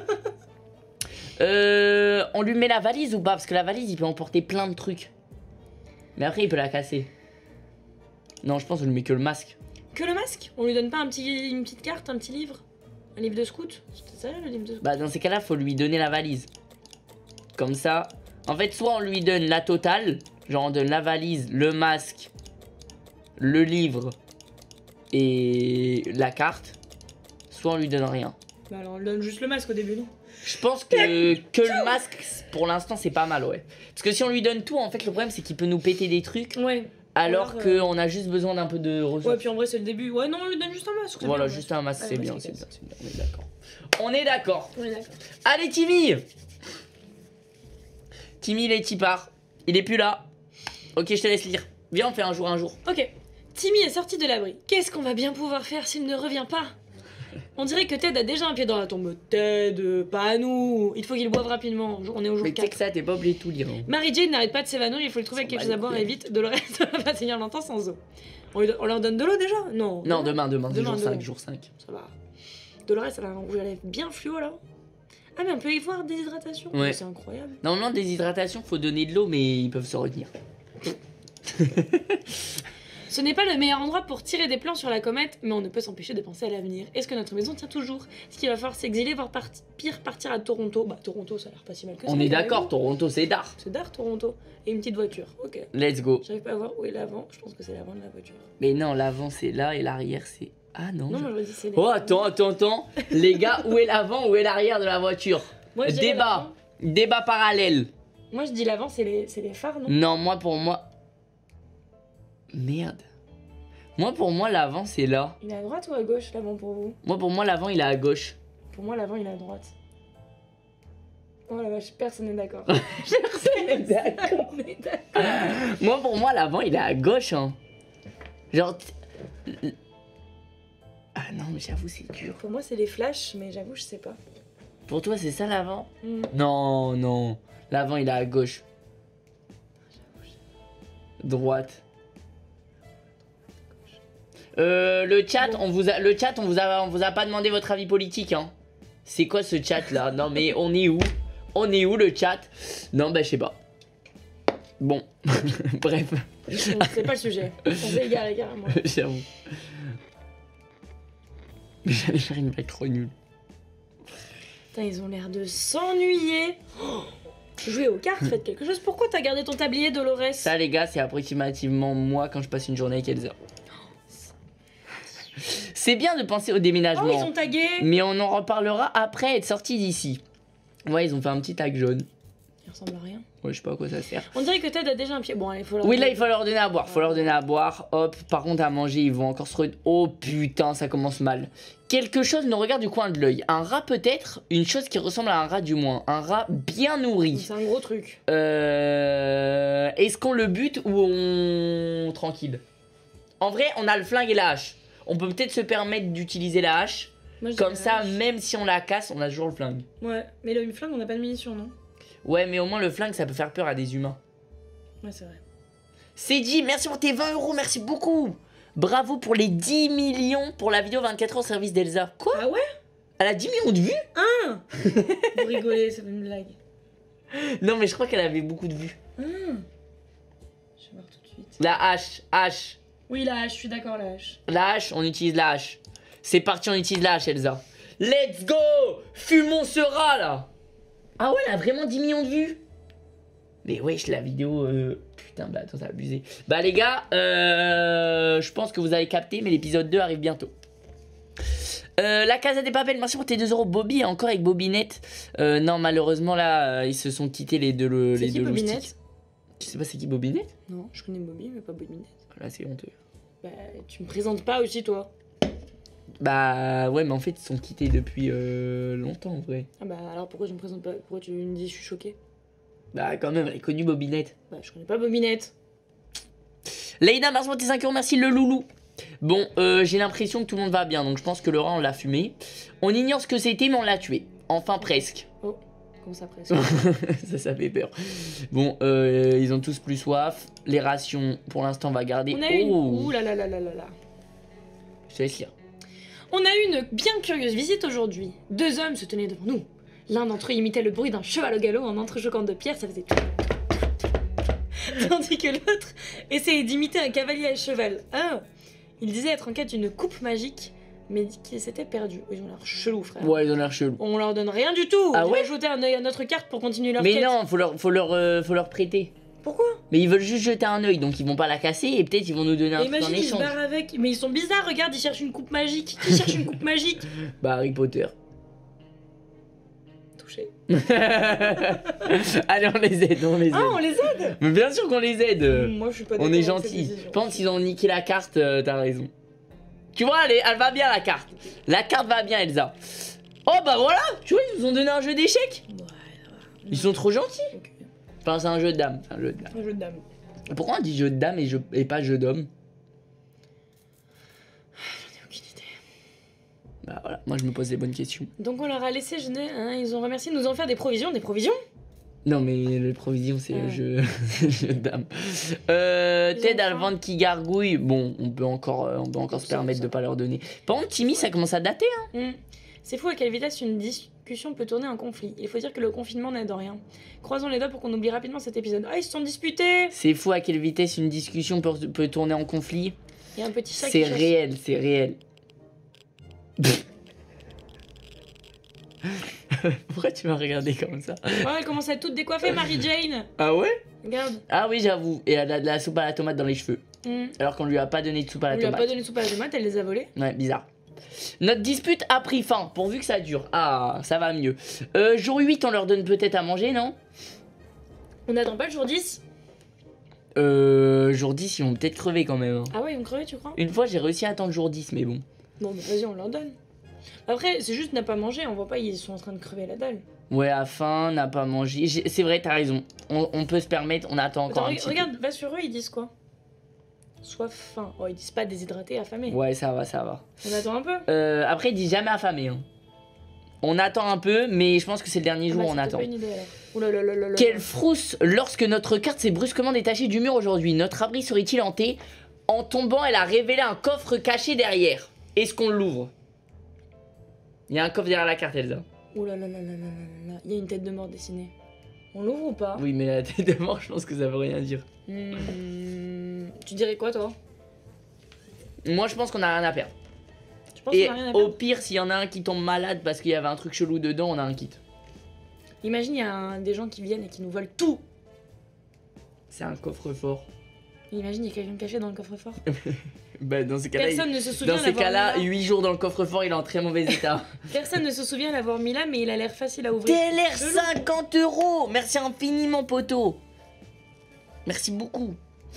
A: euh, on lui met la valise ou pas? Parce que la valise, il peut emporter plein de trucs. Mais après, il peut la casser. Non, je pense qu'on lui met que le masque.
B: Que le masque? On lui donne pas un petit, une petite carte, un petit livre? Un livre de scout? C'était ça le livre de scout?
A: Bah dans ces cas-là, faut lui donner la valise. Comme ça. En fait, soit on lui donne la totale, genre on donne la valise, le masque, le livre et la carte, soit on lui donne rien.
B: Bah alors on lui donne juste le masque au début, non?
A: Je pense que, que le masque, pour l'instant, c'est pas mal, ouais. Parce que si on lui donne tout, en fait, le problème, c'est qu'il peut nous péter des trucs.
B: Ouais.
A: Alors,
B: Alors,
A: qu'on a juste besoin d'un peu de ressources.
B: Ouais, puis en vrai, c'est le début. Ouais, non, on lui donne juste un masque. c'est
A: Voilà,
B: bien,
A: juste
B: ouais.
A: un masque,
B: Ouais,
A: c'est
B: ouais,
A: bien,
B: c'est
A: c'est
B: bien.
A: bien, c'est bien. On est d'accord. On est d'accord.
B: On est d'accord.
A: Allez, Timmy Timmy, il est y part. Il est plus là. Ok, je te laisse lire. Viens, on fait un jour, un jour.
B: Ok. Timmy est sorti de l'abri. Qu'est-ce qu'on va bien pouvoir faire s'il ne revient pas? On dirait que Ted a déjà un pied dans la tombe. Ted, euh, pas à nous. Il faut qu'il boive rapidement. On est au jour
A: Mais tu sais que
B: quatre.
A: ça, t'es pas obligé de tout lire. hein.
B: Mary Jane n'arrête pas de s'évanouir. Il faut lui trouver
A: S'en
B: quelque
A: bat
B: chose à
A: les
B: boire
A: couilles.
B: et vite. Dolores ne va pas tenir longtemps sans eau. On, lui don- on leur donne de l'eau déjà? Non.
A: Non, demain, demain, c'est
B: Demain,
A: jour
B: demain.
A: cinq, jour cinq.
B: Ça va. Dolores, elle a un rouge à lèvres bien fluo là. Ah, mais on peut y voir déshydratation.
A: Ouais.
B: Mais c'est incroyable.
A: Normalement, déshydratation, faut donner de l'eau, mais ils peuvent se retenir.
B: Ce n'est pas le meilleur endroit pour tirer des plans sur la comète, mais on ne peut s'empêcher de penser à l'avenir. Est-ce que notre maison tient toujours? Est-ce qu'il va falloir s'exiler, voire parti- pire partir à Toronto? Bah, Toronto, ça a l'air pas si mal que ça.
A: On est
B: quand
A: d'accord,
B: même.
A: Toronto, c'est d'art.
B: C'est d'art, Toronto. Et une petite voiture. Ok.
A: Let's go.
B: J'arrive pas à voir où est l'avant. Je pense que c'est l'avant de la voiture.
A: Mais non, l'avant, c'est là et l'arrière, c'est... Ah non.
B: Non,
A: je-
B: moi je me dis c'est les-
A: Oh, attends, attends, attends. Les gars, où est l'avant, où est l'arrière de la voiture?
B: Moi, je dirais
A: Débat.
B: l'avant.
A: Débat parallèle.
B: Moi je dis l'avant, c'est les, c'est les phares, non?
A: Non, moi, pour moi... Merde. Moi, pour moi, l'avant, c'est là.
B: Il est à droite ou à gauche l'avant pour vous?
A: Moi, pour moi, l'avant, il est à gauche.
B: Pour moi, l'avant il est à droite. Oh la vache, personne n'est d'accord.
A: Personne n'est d'accord.
B: On est d'accord.
A: Moi, pour moi, l'avant, il est à gauche, hein. Genre... t- Ah non, mais j'avoue, c'est dur.
B: Pour moi, c'est les flashs, mais j'avoue, je sais pas.
A: Pour toi, c'est ça, l'avant?
B: Hmm.
A: Non, non. L'avant, il est à gauche. Droite. Euh, le chat, on vous a, le chat, on vous a, on vous a pas demandé votre avis politique, hein. C'est quoi ce chat là? Non mais on est où? On est où le chat? Non bah je sais pas. Bon, bref,
B: C'est pas le sujet. On s'est égaré carrément.
A: j'avoue. Mais j'allais faire une blague trop nulle.
B: Putain, ils ont l'air de s'ennuyer. Oh, jouez aux cartes, faites quelque chose. Pourquoi t'as gardé ton tablier, Dolores?
A: Ça les gars, c'est approximativement moi quand je passe une journée avec Elsa. C'est bien de penser au
B: Oh,
A: déménagement.
B: ils ont tagué.
A: Mais on en reparlera après être sorti d'ici. Ouais, ils ont fait un petit tag jaune.
B: Il ressemble à rien.
A: Ouais, je sais pas à quoi ça sert.
B: On dirait que Ted a déjà un pied. Bon, allez, faut leur
A: Oui, là,
B: donner.
A: il faut leur donner à boire. Faut leur donner à boire. Hop. Par contre, à manger, ils vont encore se... Re... Oh putain, ça commence mal. Quelque chose nous regarde du coin de l'œil. Un rat peut-être. Une chose qui ressemble à un rat du moins. Un rat bien nourri.
B: C'est un gros truc.
A: Euh... Est-ce qu'on le bute ou on... Tranquille. En vrai, on a le flingue et la hache. On peut peut-être se permettre d'utiliser la hache.
B: Moi, je
A: Comme
B: dirais
A: ça,
B: la hache.
A: même si on la casse, on a toujours le flingue.
B: Ouais, mais le flingue, on n'a pas de munitions, non?
A: Ouais, mais au moins le flingue, ça peut faire peur à des humains.
B: Ouais, c'est vrai.
A: C'est dit, merci pour tes vingt euros, merci beaucoup. Bravo pour les dix millions pour la vidéo vingt-quatre heures au service d'Elsa. Quoi?
B: Ah ouais?
A: Elle a dix millions de vues?
B: Un. Vous rigolez, c'est une blague.
A: Non, mais je crois qu'elle avait beaucoup de vues.
B: Un. Je vais voir tout de suite.
A: La hache, hache.
B: Oui, la hache, je suis d'accord, la hache.
A: La hache, on utilise la hache. C'est parti, on utilise la hache, Elsa. Let's go! Fumons ce rat, là! Ah ouais, elle a vraiment dix millions de vues? Mais wesh, la vidéo... Euh... Putain, bah attends, ça a abusé. Bah les gars, euh... je pense que vous avez capté, mais l'épisode deux arrive bientôt. Euh, la Casa des Papel, merci pour tes deux euros. Bobby, encore avec Bobinette. Euh, non, malheureusement, là, euh, ils se sont quittés les deux, le,
B: C'est
A: les
B: qui,
A: deux
B: Bobinette?
A: loustiques. Tu sais pas c'est qui Bobinette?
B: Non, je connais Bobby, mais pas Bobinette.
A: Là, c'est honteux.
B: Bah, tu me présentes pas aussi, toi.
A: Bah ouais, mais en fait, ils sont quittés depuis euh, longtemps, en vrai.
B: Ah bah, alors pourquoi je me présente pas? Pourquoi tu me dis je suis choquée?
A: Bah quand même, elle est connue, Bobinette.
B: Bah, je connais pas Bobinette.
A: Leïna, merci pour tes cinq euros, merci le loulou. Bon, euh, j'ai l'impression que tout le monde va bien, donc je pense que le rat, on l'a fumé. On ignore ce que c'était, mais on l'a tué. Enfin, presque.
B: Oh, comment ça presque?
A: ça, ça fait peur. Bon, euh, ils ont tous plus soif. Les rations, pour l'instant, on va garder.
B: On a une.
A: Oh,
B: Ouh là là là là là là.
A: je te laisse lire.
B: On a eu une bien curieuse visite aujourd'hui. Deux hommes se tenaient devant nous. L'un d'entre eux imitait le bruit d'un cheval au galop en entrechoquant de pierres, ça faisait tout. tandis que l'autre essayait d'imiter un cavalier à cheval. Ah. Il disait être en quête d'une coupe magique, mais dit qu'il s'était perdu. Ils ont l'air chelous, frère.
A: Ouais, ils ont l'air chelous.
B: On leur donne rien du tout.
A: Ah
B: Ils vont
A: ouais
B: ajouter un œil à notre carte pour continuer leur
A: Mais
B: quête.
A: non, faut leur, faut, leur, euh, faut leur prêter.
B: Pourquoi?
A: Mais ils veulent juste jeter un œil, donc ils vont pas la casser et peut-être ils vont nous donner un
B: Et
A: truc en
B: imagine, ils se
A: échange.
B: barrent avec. Mais ils sont bizarres, regarde, ils cherchent une coupe magique. Qui cherche une coupe magique?
A: Bah, Harry Potter.
B: Touché.
A: Allez, on les aide, on les aide.
B: Ah, on les aide.
A: Mais bien sûr qu'on les aide.
B: Moi, je suis pas
A: On
B: d'accord
A: est
B: avec cette
A: gentils.
B: décision.
A: Je pense qu'ils ont niqué la carte, euh, t'as raison. Tu vois, elle, est- elle va bien la carte. La carte va bien, Elsa. Oh bah voilà, tu vois, ils nous ont donné un jeu d'échecs.
B: Ouais,
A: Ils sont trop gentils.
B: ok.
A: Enfin, c'est un jeu de dames. c'est un jeu de dames.
B: Un jeu de dames.
A: Pourquoi on dit jeu de dames et, jeu- et pas jeu d'homme?
B: J'en ai aucune idée.
A: Bah voilà, moi je me pose des bonnes questions.
B: Donc on leur a laissé, je n'ai, hein, ils ont remercié de nous en faire des provisions, des provisions.
A: Non mais le provision c'est le
B: Ah.
A: jeu, c'est le jeu de dames. Euh,
B: Les
A: Ted a le
B: enfants.
A: ventre qui gargouille. Bon, on peut encore, euh, on peut encore se
B: Ça,
A: permettre
B: ça.
A: de pas leur donner. Par contre, Timmy ça commence à dater. Hein.
B: Hmm. C'est fou à quelle vitesse une discussion peut tourner en conflit. Il faut dire que le confinement n'aide en rien. Croisons les doigts pour qu'on oublie rapidement cet épisode. Ah, ils se sont disputés.
A: C'est fou à quelle vitesse une discussion peut, peut tourner en conflit.
B: Il y a un petit chat qui
A: C'est
B: chasse.
A: réel, c'est réel. Pourquoi tu m'as regardé comme ça?
B: Ouais, elle commence à être toute décoiffée, Mary Jane.
A: Ah ouais?
B: Regarde.
A: Ah oui, j'avoue. Et elle a de la soupe à la tomate dans les cheveux.
B: Hmm.
A: Alors qu'on lui a pas donné de soupe à
B: On
A: la
B: lui a
A: tomate.
B: pas donné de soupe à la tomate, elle les a volés.
A: Ouais, bizarre. Notre dispute a pris fin, pourvu que ça dure. Ah, ça va mieux. Euh, jour huit, on leur donne peut-être à manger, non?
B: On n'attend pas le jour dix.
A: Euh, jour dix, ils vont peut-être crever quand même. hein.
B: Ah ouais, ils vont crever, tu crois?
A: Une fois, j'ai réussi à attendre jour dix, mais bon.
B: Bon, bah vas-y, on leur donne. Après, c'est juste n'a pas mangé, on voit pas, ils sont en train de crever la dalle.
A: Ouais, à faim, n'a pas mangé. J'ai- C'est vrai, t'as raison. On, on peut se permettre, on attend encore
B: Attends,
A: un
B: re-
A: petit
B: regarde, va sur eux, ils disent quoi? Soif, faim. Oh, ils disent pas déshydraté, affamé.
A: peu. Ouais, ça va, ça va.
B: On attend un peu.
A: Euh, après, il dit jamais affamé. Hein. On attend un peu, mais je pense que c'est le dernier
B: Ah
A: jour
B: bah,
A: où on
B: c'est peut-être
A: attend.
B: pas une idée, alors. Ouh là là là là là.
A: Quelle frousse lorsque notre carte s'est brusquement détachée du mur aujourd'hui. Notre abri serait-il hanté? En tombant, elle a révélé un coffre caché derrière. Est-ce qu'on l'ouvre? Il y a un coffre derrière la carte, Elsa.
B: Ouh là là là là là là là là. Il y a une tête de mort dessinée. On l'ouvre ou pas?
A: Oui, mais la tête de mort, je pense que ça veut rien dire.
B: Hmm, Tu dirais quoi, toi?
A: Moi, je pense qu'on a rien à perdre.
B: Tu penses
A: Et
B: qu'on a rien à
A: au
B: perdre?
A: pire, s'il y en a un qui tombe malade parce qu'il y avait un truc chelou dedans, on a un kit.
B: Imagine, il y a un- des gens qui viennent et qui nous volent tout.
A: C'est un coffre-fort.
B: Imagine, il y a quelqu'un caché dans le coffre-fort.
A: Bah, dans ces cas-là,
B: Personne
A: il-
B: ne se souvient
A: dans ces
B: l'avoir
A: cas-là,
B: mis là.
A: huit jours dans le coffre-fort, il est en très mauvais état.
B: Personne ne se souvient l'avoir mis là, mais il a l'air facile à ouvrir.
A: T L R
B: Chelou.
A: cinquante euros. Merci infiniment, poteau. Merci beaucoup.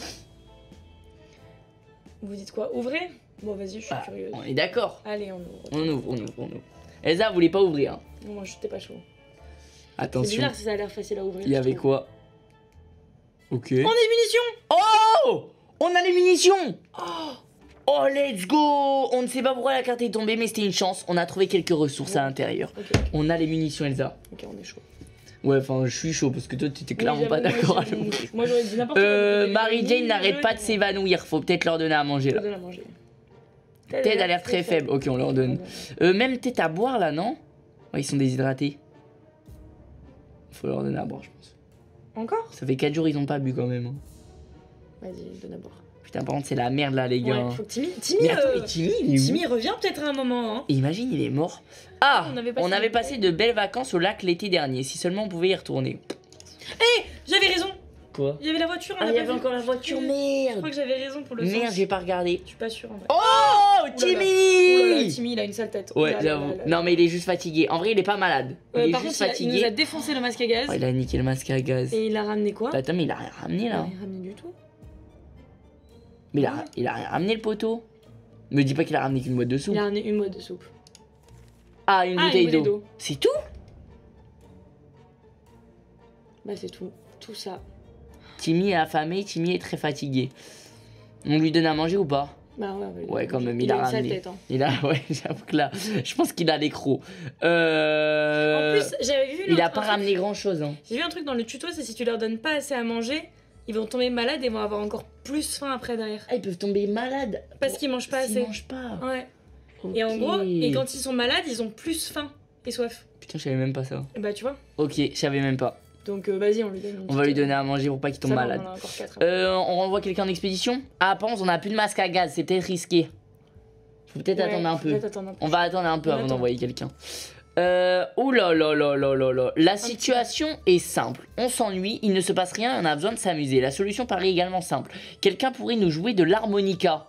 B: Vous dites quoi? Ouvrez? Bon, vas-y, je suis
A: Ah,
B: curieuse.
A: on est d'accord.
B: Allez, on ouvre.
A: On ouvre, on ouvre, on ouvre. Elsa voulait pas ouvrir. hein.
B: Non, moi, j'étais pas chaud. C'est
A: Attention.
B: bizarre si ça a l'air facile à ouvrir.
A: Il y
B: je
A: avait
B: trouve.
A: quoi? Ok.
B: On a des munitions!
A: Oh! On a les munitions!
B: Oh!
A: Oh, let's go! On ne sait pas pourquoi la carte est tombée, mais c'était une chance. On a trouvé quelques ressources à l'intérieur.
B: Ok,
A: On a les munitions, Elsa.
B: ok, on est chaud.
A: Ouais, enfin, je suis chaud parce que toi, tu étais
B: Oui,
A: clairement pas
B: j'avoue, moi,
A: d'accord à
B: j'ai-
A: l'ouvrir.
B: Moi, j'aurais dit n'importe quoi.
A: Euh,
B: mais
A: Mary
B: ni
A: Jane
B: le
A: n'arrête
B: jeu,
A: pas
B: ni
A: de
B: rien.
A: s'évanouir. Faut peut-être leur donner à manger
B: Faut
A: là.
B: donner à manger.
A: Ted a l'air très faible. Ok, on leur donne. Euh, même tête à boire là, non? Ouais, ils sont déshydratés. Faut leur donner à boire, je pense.
B: Encore?
A: Ça fait quatre jours, ils ont pas bu quand même. hein.
B: Vas-y, donne à boire.
A: Putain, par contre, c'est la merde là, les gars.
B: Ouais, faut que Timmy. Timmy,
A: Mais attends,
B: euh,
A: et Timmy, il est où
B: Timmy revient peut-être à un moment. Hein.
A: Et imagine, il est mort. Ah,
B: On avait
A: on
B: passé
A: avait
B: une-
A: passé de belles vacances au lac l'été dernier. Si seulement on pouvait y retourner.
B: J'avais raison.
A: Quoi?
B: Il y avait la voiture. on
A: Ah,
B: a
A: il y
B: pas
A: avait
B: vu.
A: encore la voiture,
B: Je
A: merde.
B: crois que j'avais raison pour le
A: Merde,
B: sens.
A: j'ai pas regardé.
B: Je suis pas sûre en vrai.
A: Oh,
B: Oh là là.
A: Timmy!
B: Oh là là, Timmy, il a une sale tête. Oh
A: Ouais,
B: là là
A: j'avoue.
B: là là là.
A: Non, mais il est juste fatigué. En vrai, il est pas malade. Il
B: Euh,
A: est
B: par
A: juste
B: contre, il, a- il
A: fatigué.
B: nous a défoncé le masque à gaz.
A: Oh, il a niqué le masque à gaz.
B: Et il a ramené quoi?
A: Bah, attends, mais il a rien ramené
B: Il a
A: là.
B: rien ramené du tout.
A: Mais il a, il a rien ramené le poteau. Me dis pas qu'il a ramené qu'une boîte de soupe.
B: Il a ramené une boîte de soupe.
A: Ah, une
B: Ah, une
A: bouteille
B: bouteille
A: d'eau.
B: d'eau.
A: C'est tout?
B: Bah, c'est tout. Tout ça.
A: Timmy est affamé, Timmy est très fatigué. On lui donne à manger ou pas?
B: Bah, ouais, on va lui
A: Ouais, quand
B: manger.
A: même,
B: il,
A: il a
B: a une sale
A: ramené.
B: tête. Hein.
A: Il a, ouais, j'avoue que là, je pense qu'il a l'écro. Euh...
B: En plus, j'avais vu.
A: il
B: l'autre-
A: a pas
B: un truc-
A: ramené grand chose. Hein.
B: J'ai vu un truc dans le tuto, c'est si tu leur donnes pas assez à manger, ils vont tomber malades et vont avoir encore plus faim après derrière.
A: Ah, ils peuvent tomber malades.
B: Parce qu'ils mangent pas
A: S'ils
B: assez.
A: mangent pas.
B: Ouais. Et en
A: Ok.
B: gros, et quand ils sont malades, ils ont plus faim et soif.
A: Putain, je savais même pas ça.
B: Et bah, tu vois.
A: Ok, je savais même pas.
B: Donc euh, vas-y, on lui donne.
A: On va lui donner à manger pour pas qu'il tombe
B: Ça va,
A: malade.
B: on en a encore quatre.
A: Euh, on renvoie quelqu'un en expédition. Ah, par contre, on a plus de masque à gaz, c'est peut-être risqué. Faut peut-être
B: Ouais,
A: attendre un
B: faut
A: peu.
B: peut-être attendre un peu.
A: On va attendre un peu
B: On
A: avant
B: attend.
A: d'envoyer quelqu'un. Euh, ouh là là là là là là. La situation est simple. On s'ennuie, il ne se passe rien, on a besoin de s'amuser. La solution paraît également simple. Quelqu'un pourrait nous jouer de l'harmonica.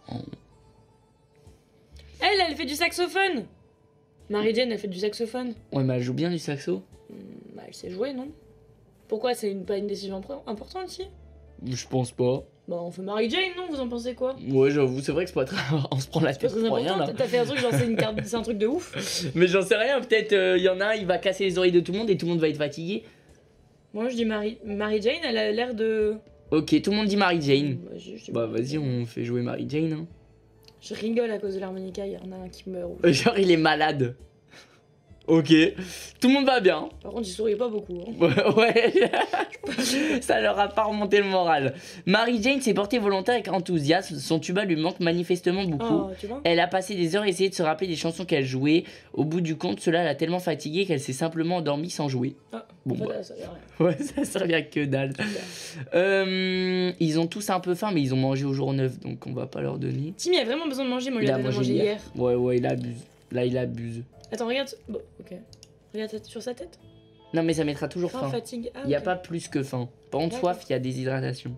B: Elle, elle fait du saxophone. Mary-Jane, elle fait du saxophone.
A: Ouais, mais elle joue bien du saxo.
B: Bah, elle sait jouer, non? Pourquoi c'est une, pas une décision impor- importante, si?
A: Je pense pas.
B: Bah, on fait Mary-Jane, non? Vous en pensez quoi?
A: Ouais, j'avoue, c'est vrai que c'est pas très. On se prend la
B: C'est pas
A: tête
B: très
A: pour rien
B: important.
A: là.
B: T'as fait un truc, genre, c'est une carte, c'est un truc de ouf.
A: Mais j'en sais rien, peut-être il y en a un, il va casser les oreilles de tout le monde et tout le monde va être fatigué.
B: Moi, je dis Mary... Mary-Jane, elle a l'air de.
A: Ok, tout le monde dit Mary Jane.
B: Bah, je, je-
A: Bah vas-y, on fait jouer Mary Jane. Hein.
B: Je rigole à cause de l'harmonica, il y en a un qui meurt.
A: Genre, il est malade. Ok, tout le monde va bien.
B: Par contre, il sourit pas beaucoup. Hein.
A: Ouais, ouais. Ça leur a pas remonté le moral. Mary Jane s'est portée volontaire avec enthousiasme. Son tuba lui manque manifestement beaucoup.
B: Oh, tu vois?
A: Elle a passé des heures à essayer de se rappeler des chansons qu'elle jouait. Au bout du compte, cela l'a tellement fatiguée qu'elle s'est simplement endormie sans jouer.
B: Ah,
A: Bon,
B: en fait,
A: bah.
B: ça veut rien.
A: Ouais, ça servait à que dalle. Euh, ils ont tous un peu faim, mais ils ont mangé au jour neuf, donc on va pas leur donner.
B: Timmy a vraiment besoin de manger, moi,
A: Il
B: lui
A: a
B: a donné à
A: mangé
B: manger
A: hier.
B: hier.
A: Ouais, ouais, il abuse. Là, il abuse.
B: Attends, regarde. Bon, ok. Regarde sa- sur sa tête.
A: Non, mais ça mettra toujours
B: Faim,
A: faim.
B: fatigue. Ah,
A: Il n'y a
B: ok.
A: pas plus que faim. Par contre,
B: D'accord.
A: soif, il y a déshydratation.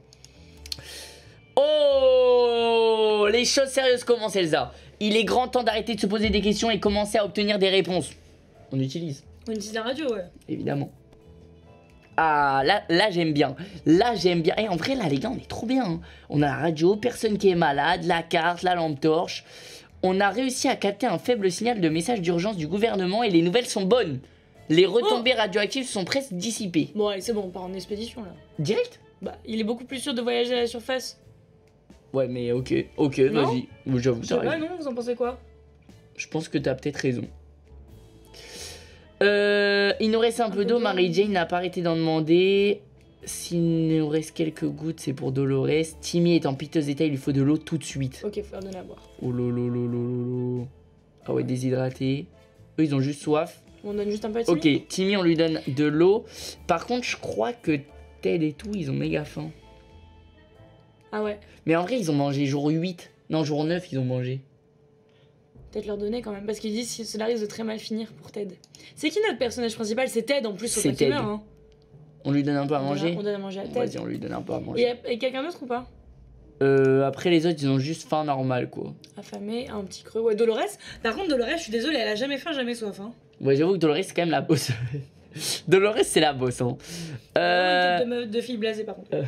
A: Oh, les choses sérieuses commencent, Elsa. Il est grand temps d'arrêter de se poser des questions et commencer à obtenir des réponses. On utilise,
B: On utilise la radio, ouais.
A: évidemment. Ah, là, là j'aime bien. Là, j'aime bien. Et en vrai, là, les gars, on est trop bien. Hein. On a la radio, personne qui est malade, la carte, la lampe torche. On a réussi à capter un faible signal de message d'urgence du gouvernement et les nouvelles sont bonnes. Les retombées radioactives sont presque dissipées.
B: Bon, allez, c'est bon, on part en expédition, là.
A: Direct?
B: Bah, il est beaucoup plus sûr de voyager à la surface.
A: Ouais, mais ok, ok,
B: Non.
A: vas-y. J'avoue,
B: Je
A: t'as
B: sais pas,
A: raison.
B: non? Vous en pensez quoi?
A: Je pense que t'as peut-être raison. Euh, il nous reste un,
B: Un
A: peu
B: peu
A: d'eau.
B: d'eau.
A: Mary Jane n'a pas arrêté d'en demander. S'il nous reste quelques gouttes, c'est pour Dolores. Timmy est en piteux état, il lui faut de l'eau tout de suite.
B: Ok, faut leur donner à boire.
A: Oh lolo lolo lolo. Ah ouais, déshydraté. Eux, ils ont juste soif.
B: On donne juste un peu à Timmy.
A: Ok, Timmy, on lui donne de l'eau. Par contre, je crois que Ted et tout, ils ont méga faim.
B: Ah ouais,
A: Mais en vrai, ils ont mangé jour huit. Non, jour neuf, ils ont mangé.
B: peut-être leur donner quand même. Parce qu'ils disent que cela risque de très mal finir pour Ted. C'est qui notre personnage principal? C'est Ted en plus, faut
A: C'est
B: pas qu'il
A: Ted.
B: meure. Hein.
A: On lui donne un peu à
B: On donne-
A: manger.
B: On donne à manger à Ted.
A: Vas-y, on lui donne un peu à
B: Et,
A: manger.
B: y a- et quelqu'un d'autre ou pas?
A: Euh, après, les autres, ils ont juste faim normal, quoi.
B: Affamé, un petit creux. Ouais, Dolores. Par contre, Dolores, je suis désolée, elle a jamais faim, jamais soif. Hein.
A: Ouais, j'avoue que Dolores, c'est quand même la bosse. Dolores, c'est la bosse, hein.
B: Euh...
A: Euh,
B: Une tête de, meuf- de fille blasée, par contre.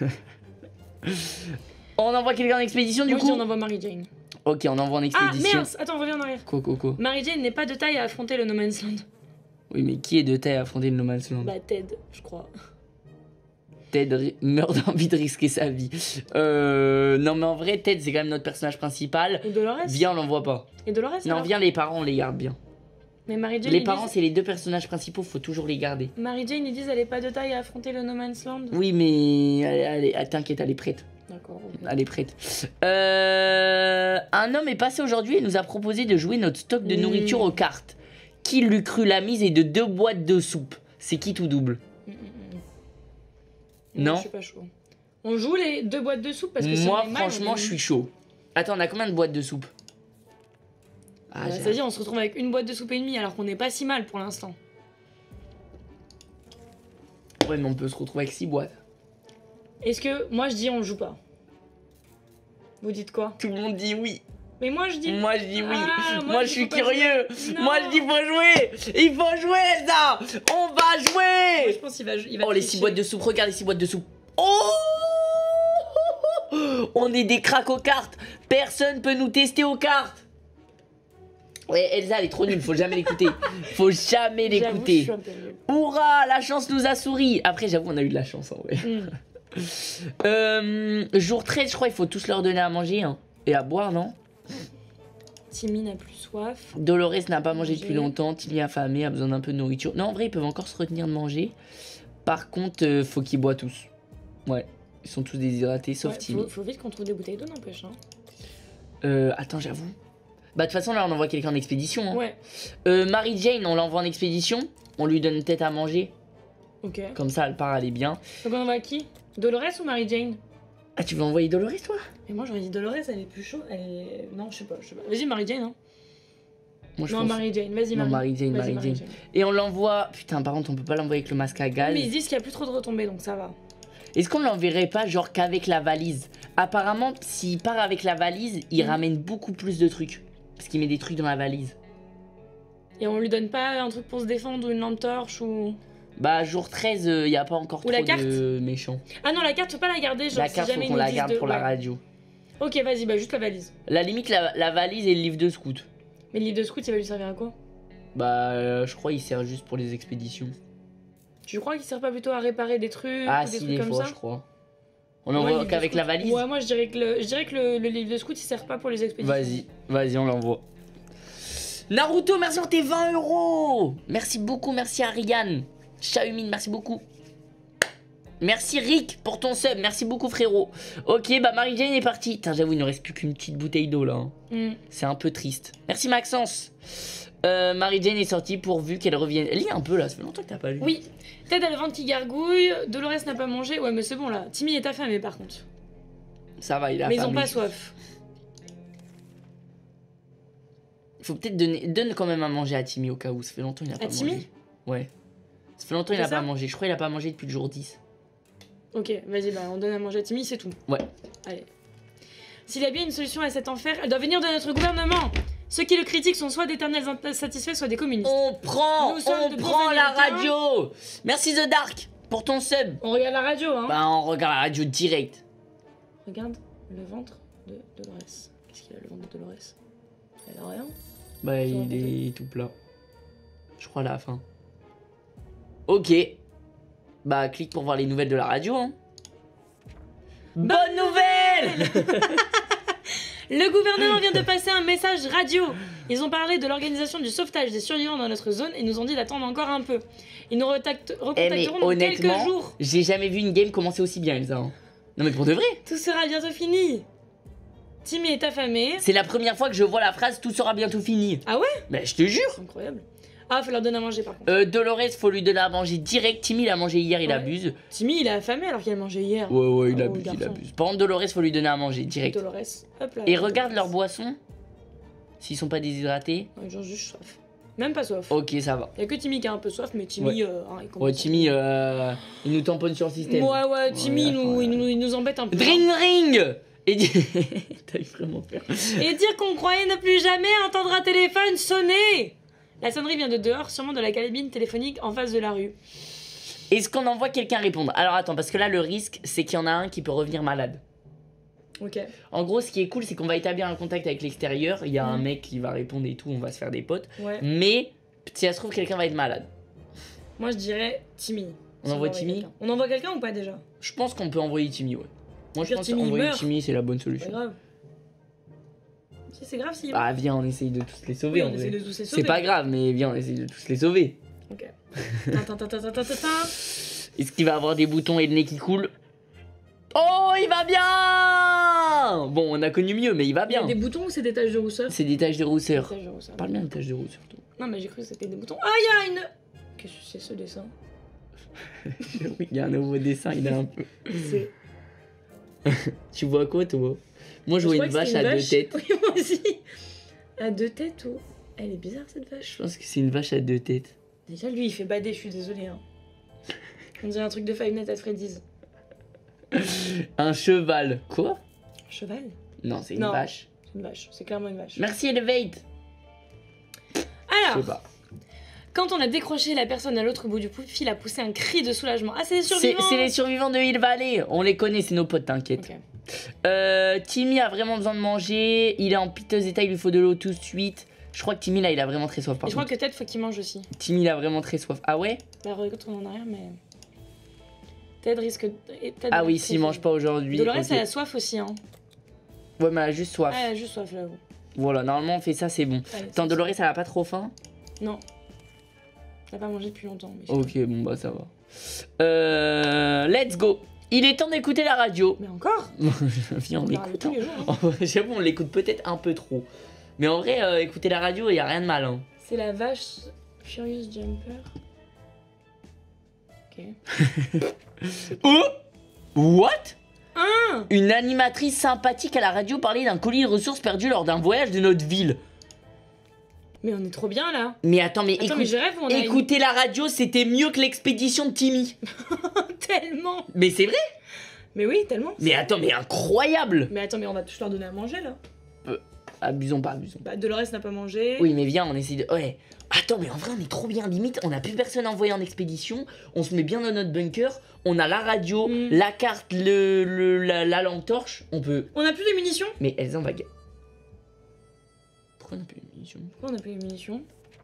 A: on envoie quelqu'un en expédition, du
B: Moi, je dis
A: coup
B: on envoie Mary-Jane.
A: Ok, on envoie en
B: Ah,
A: expédition.
B: merde. Attends, reviens en arrière.
A: Quoi, quoi, quoi.
B: Mary-Jane n'est pas de taille à affronter le No Man's Land.
A: Oui, mais qui est de taille à affronter le No Man's Land?
B: Bah, Ted, je crois.
A: Ted ri- meurt d'envie de risquer sa vie. Euh, non, mais en vrai, Ted, c'est quand même notre personnage principal.
B: Et Dolores?
A: Viens, on l'envoie pas.
B: Et Dolores
A: Non,
B: alors
A: viens, les parents, on les garde bien.
B: Mais Mary-Jane,
A: Les
B: ils
A: parents,
B: disent...
A: c'est les deux personnages principaux, faut toujours les garder.
B: Mary-Jane, ils disent elle est pas de taille à affronter le No Man's Land.
A: Oui, mais elle, elle est- elle- t'inquiète, elle est prête.
B: D'accord.
A: Elle est prête. Euh, un homme est passé aujourd'hui et nous a proposé de jouer notre stock de
B: Mmh.
A: nourriture aux cartes. Qui l'eût cru, la mise est de deux boîtes de soupe. C'est qui tout double?
B: Mm, mm, mm.
A: Non.
B: Je suis pas chaud. On joue les deux boîtes de soupe parce que si
A: Moi,
B: on est mal,
A: franchement,
B: on est-
A: je suis chaud. Attends, on a combien de boîtes de soupe? Ah,
B: Bah,
A: j'ai-
B: C'est-à-dire, on se retrouve avec une boîte de soupe et demie alors qu'on n'est pas si mal pour l'instant.
A: Ouais, mais on peut se retrouver avec six boîtes.
B: Est-ce que. Moi, je dis on joue pas. Vous dites quoi?
A: Tout le monde dit oui.
B: Mais moi, je dis.
A: Moi, je dis oui.
B: Ah,
A: moi, je
B: dis
A: suis
B: faut pas
A: curieux.
B: jouer. Non.
A: Moi, je dis faut jouer. Il faut jouer, Elsa. On va
B: Moi,
A: jouer.
B: je pense qu'il va, il va
A: Oh, les
B: tricher.
A: six boîtes de soupe. Regarde les six boîtes de soupe. Oh, on est des cracks aux cartes. Personne peut nous tester aux cartes. Ouais, Elsa, elle est trop nulle. Faut jamais l'écouter. Faut jamais
B: J'avoue, je
A: l'écouter.
B: suis un peu nulle.
A: Hurrah, la chance nous a souri. Après, j'avoue, on a eu de la chance en vrai.
B: Mm.
A: Euh, jour treize, je crois, il faut tous leur donner à manger hein. Et à boire, non?
B: Timmy n'a plus soif.
A: Dolores n'a pas mangé
B: Manger.
A: depuis longtemps. Timmy affamé, a besoin d'un peu de nourriture. Non, en vrai, ils peuvent encore se retenir de manger. Par contre, euh, faut qu'ils boivent tous. Ouais, ils sont tous déshydratés, sauf
B: Ouais,
A: Timmy.
B: faut, faut vite qu'on trouve des bouteilles d'eau, n'empêche. Hein.
A: Euh, attends, j'avoue. Bah, de toute façon, là, on envoie quelqu'un en expédition. Hein.
B: Ouais.
A: Euh, Mary Jane, on l'envoie en expédition. On lui donne peut-être à manger.
B: Ok.
A: Comme ça, elle part, elle est bien.
B: Donc on envoie qui? Dolores ou Mary Jane?
A: Ah, tu veux envoyer Dolores, toi?
B: Et moi j'aurais dit Dolores, elle est plus chaude. Elle est... Non, je sais pas, je sais pas. Vas-y, Mary Jane, hein.
A: Moi, je
B: non,
A: pense...
B: Mary Jane, vas-y,
A: Non,
B: Mary.
A: Mary Jane,
B: Vas-y,
A: Mary Jane. Et on l'envoie... Putain, par contre, on peut pas l'envoyer avec le masque à gaz.
B: Mais ils disent qu'il y a plus trop de retombées, donc ça va.
A: Est-ce qu'on l'enverrait pas genre qu'avec la valise? Apparemment, s'il part avec la valise, il
B: Mhm.
A: ramène beaucoup plus de trucs. Parce qu'il met des trucs dans la valise.
B: Et on lui donne pas un truc pour se défendre ou une lampe torche ou...
A: Bah, jour treize, il euh, y a pas encore
B: Ou
A: trop
B: la carte
A: de méchants.
B: Ah non, la carte, faut pas la garder, genre
A: La
B: si
A: carte,
B: jamais
A: faut qu'on
B: ils nous
A: la
B: disent
A: garde
B: de-
A: pour la
B: ouais.
A: radio.
B: Ok, vas-y, bah juste la valise.
A: La limite, la, la valise et le livre de scout.
B: Mais le livre de scout, il va lui servir à quoi?
A: Bah, euh, je crois qu'il sert juste pour les expéditions.
B: Tu crois qu'il sert pas plutôt à réparer des trucs
A: Ah,
B: ou des
A: si,
B: trucs
A: des
B: comme
A: fois,
B: ça?
A: je crois. On
B: Ouais, le
A: l'envoie
B: livre de
A: qu'avec
B: scout.
A: la valise?
B: Ouais, moi je dirais que le, je dirais que le, le livre de scout il sert pas pour les expéditions.
A: Vas-y, vas-y, on l'envoie. Naruto, merci pour tes vingt euros. Merci beaucoup, merci à Rigan. Xiaomin, merci beaucoup. Merci Rick pour ton sub, merci beaucoup frérot. Ok, bah Mary Jane est partie. Putain, j'avoue, il ne reste plus qu'une petite bouteille d'eau là. hein.
B: Mm.
A: C'est un peu triste. Merci Maxence. Euh, Mary Jane est sortie pourvu qu'elle revienne. Lis un peu là, ça fait longtemps que t'as pas lu.
B: Oui, tête à le ventre qui gargouille, Dolores n'a pas mangé. Ouais, mais c'est bon là. Timmy est affamé par contre.
A: Ça va, il a
B: mais ils ont
A: famé.
B: pas soif.
A: Faut peut-être donner donne quand même à manger à Timmy au cas où. Ça fait longtemps qu'il n'a pas
B: Timmy
A: mangé. Ouais. Ça fait longtemps qu'il
B: On
A: n'a
B: fait
A: pas
B: ça
A: mangé. Je crois qu'il a pas mangé depuis le jour dix.
B: Ok, vas-y, bah on donne à manger à Timmy, c'est tout.
A: Ouais.
B: Allez. S'il y a bien une solution à cet enfer, elle doit venir de notre gouvernement. Ceux qui le critiquent sont soit d'éternels insatisfaits, soit des communistes.
A: On prend,
B: Nous sommes
A: on
B: de bons
A: prend la
B: Américains.
A: radio. Merci The Dark pour ton sub.
B: On regarde la radio, hein.
A: Bah on regarde la radio direct.
B: Regarde le ventre de Dolores. Qu'est-ce qu'il a le ventre de Dolores? Elle a rien.
A: Bah
B: Ils ont
A: il est tout plat. Je crois à la fin. Ok. Bah clique pour voir les nouvelles de la radio. Hein. Bonne nouvelle.
B: Le gouvernement vient de passer un message radio. Ils ont parlé de l'organisation du sauvetage des survivants dans notre zone et nous ont dit d'attendre encore un peu. Ils nous retacte-
A: Eh mais
B: recontacteront dans quelques
A: honnêtement,
B: jours.
A: j'ai jamais vu une game commencer aussi bien Elsa. hein. Non mais pour de vrai.
B: Tout sera bientôt fini. Timmy est affamé.
A: C'est la première fois que je vois la phrase tout sera bientôt fini.
B: Ah ouais?
A: Bah je te jure.
B: Incroyable. Ah, faut leur donner à manger par contre.
A: Euh, Dolores, faut lui donner à manger direct. Timmy l'a mangé hier, il
B: Ouais.
A: abuse.
B: Timmy, il est affamé alors qu'il a mangé hier.
A: Ouais, ouais, il
B: Oh,
A: abuse, il
B: garçon.
A: abuse. Par contre, Dolores, faut lui donner à manger direct.
B: Dolores. Hop là.
A: Et regarde leurs boissons. S'ils sont pas déshydratés.
B: Ouais, Ils ont juste soif. Même pas soif.
A: Ok, ça va.
B: Il y a que Timmy qui a un peu soif, mais Timmy.
A: Ouais.
B: euh, hein, il commence
A: Ouais,
B: à-
A: Timmy, euh, il nous tamponne sur le système.
B: Ouais, ouais, Timmy,
A: Ouais,
B: il, nous,
A: ouais.
B: il, nous, il nous embête un peu.
A: Ring ring. Et dit... T'as eu vraiment peur.
B: Et dire qu'on croyait ne plus jamais entendre un téléphone sonner. La sonnerie vient de dehors, sûrement de la cabine téléphonique en face de la rue.
A: Est-ce qu'on envoie quelqu'un répondre? Alors attends, parce que là, le risque, c'est qu'il y en a un qui peut revenir malade.
B: Ok.
A: En gros, ce qui est cool, c'est qu'on va établir un contact avec l'extérieur. Il y a un
B: Mm.
A: mec qui va répondre et tout, on va se faire des potes.
B: Ouais.
A: Mais, si ça se trouve, quelqu'un va être malade.
B: Moi, je dirais Timmy.
A: On
B: Si
A: envoie
B: envoie
A: Timmy
B: quelqu'un. On envoie quelqu'un ou pas déjà?
A: Je pense qu'on peut envoyer Timmy, ouais. Moi, je
B: Pire,
A: pense
B: Timmy, il
A: qu'envoyer
B: meurt.
A: Timmy, c'est la bonne
B: C'est
A: solution.
B: grave. Si, c'est grave s'il.
A: Ah, viens, on essaye de tous les sauver.
B: oui,
A: en
B: on essaie
A: vrai.
B: de tous les sauver.
A: C'est pas grave, mais viens, on essaye de tous les sauver.
B: Ok. Tin, tin, tin, tin, tin, tin, tin.
A: Est-ce qu'il va avoir des boutons et le nez qui coule? Oh, il va bien! Bon, on a connu mieux, mais il va
B: Il y a
A: bien.
B: des boutons ou c'est des taches de rousseur?
A: C'est des taches de rousseur.
B: Des taches de rousseur.
A: Parle bien de taches de rousseur, toi.
B: Non, mais j'ai cru que c'était des boutons. Ah, il y a une. Qu'est-ce que c'est ce dessin?
A: Oui, il y a un nouveau dessin, il a un peu.
B: C'est.
A: Tu vois quoi, toi? Moi, je vois
B: crois
A: une
B: que
A: vache
B: c'était
A: à
B: une
A: deux
B: vache.
A: têtes.
B: Oui, moi aussi. À deux têtes ou. Elle est bizarre cette vache.
A: Je pense que c'est une vache à deux têtes.
B: Déjà, lui, il fait bader, je suis désolée. Hein. On dirait un truc de Five Nights at Freddy's.
A: Un cheval. Quoi?
B: Cheval?
A: Non, c'est une
B: Non.
A: vache.
B: C'est une vache, c'est clairement une vache.
A: Merci, Elevate. Je
B: Alors,
A: sais pas.
B: quand on a décroché la personne à l'autre bout du fil, a poussé un cri de soulagement. Ah, c'est les
A: C'est
B: survivants!
A: c'est les survivants de Hill Valley. On les connaît, c'est nos potes, t'inquiète.
B: Ok.
A: Euh, Timmy a vraiment besoin de manger. Il est en piteux état, il lui faut de l'eau tout de suite. Je crois que Timmy là, il a vraiment très soif. Par
B: Et je crois
A: contre.
B: que peut-être faut qu'il mange aussi.
A: Timmy, il a vraiment très soif. Ah ouais?
B: Bah, retourne en arrière, mais. Ted risque. et Ted
A: Ah oui,
B: risque-
A: s'il mange pas aujourd'hui.
B: Dolores,
A: ok.
B: elle a soif aussi, hein.
A: Ouais, mais elle a juste soif.
B: Ah, elle a juste soif, là.
A: Voilà, normalement on fait ça, c'est bon.
B: Allez,
A: Attends,
B: c'est-
A: Dolores, elle a pas trop faim?
B: Non. Elle a pas mangé depuis longtemps. Mais,
A: Ok, bon bah ça va. Euh, let's go. Il est temps d'écouter la radio.
B: mais encore?
A: Viens, on
B: On parle
A: l'écoute.
B: tous les
A: hein.
B: jours. hein.
A: J'avoue, on l'écoute peut-être un peu trop. Mais en vrai, euh, écouter la radio, y a rien de mal. Hein.
B: C'est la vache Furious Jumper. Ok.
A: Oh what?
B: Ah
A: Une animatrice sympathique à la radio parlait d'un colis de ressources perdu lors d'un voyage de notre ville.
B: Mais on est trop bien là.
A: Mais attends, mais,
B: Attends,
A: écoute,
B: mais je rêve, on a
A: écouter la radio, c'était mieux que l'expédition de Timmy.
B: tellement.
A: Mais c'est vrai?
B: Mais oui, tellement.
A: Mais attends, mais incroyable.
B: Mais attends, mais on va tous leur donner à manger là.
A: Euh, abusons pas, abusons.
B: Bah, Dolores n'a pas mangé.
A: Oui, mais viens, on essaie de... Ouais. Attends, mais en vrai, on est trop bien. Limite, on a plus personne à envoyer en expédition. On se met bien dans notre bunker. On a la radio,
B: Mm.
A: la carte, le, le- la, la lampe torche. On peut...
B: On a plus de munitions.
A: Mais Elsa, on va... ga- Pourquoi on a plus de munitions?
B: Pourquoi on a plus de munitions?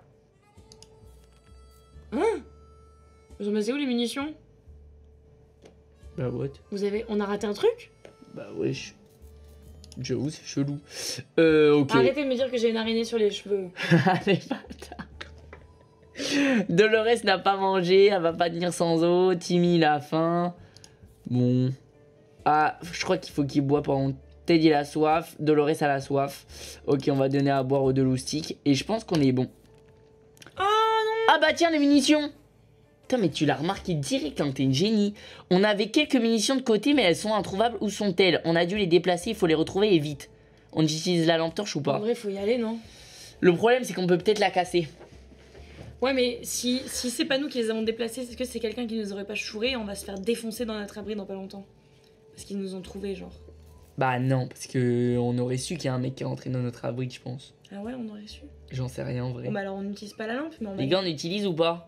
B: Hein? Vous en basez où les munitions?
A: Bah, what?
B: Vous avez... On a raté un truc?
A: Bah, wesh. J'avoue, c'est chelou. Euh, ok.
B: Arrêtez de me dire que j'ai une araignée sur les cheveux.
A: Allez, bâtard. Dolores n'a pas mangé, elle va pas tenir sans eau. Timmy, il a faim. Bon. Ah, je crois qu'il faut qu'il boit pendant. Teddy a soif. Dolores a la soif. Ok, on va donner à boire aux deux loustiques. Et je pense qu'on est bon.
B: Oh non!
A: Ah bah tiens, les munitions. Putain, mais tu l'as remarqué direct, hein, t'es une génie. On avait quelques munitions de côté, mais elles sont introuvables. Où sont-elles? On a dû les déplacer, il faut les retrouver et vite. On utilise la lampe torche ou
B: En
A: pas?
B: vrai, faut y aller, non?
A: Le problème, c'est qu'on peut peut-être la casser.
B: Ouais, mais si, si c'est pas nous qui les avons déplacés, c'est que c'est quelqu'un qui nous aurait pas chouré et on va se faire défoncer dans notre abri dans pas longtemps. Parce qu'ils nous ont trouvés, genre.
A: Bah non, parce que on aurait su qu'il y a un mec qui est rentré dans notre abri, je pense.
B: Ah ouais, on aurait su.
A: J'en sais rien en vrai.
B: Bon, bah alors on n'utilise pas la lampe, mais on va.
A: Les gars, on utilise ou pas?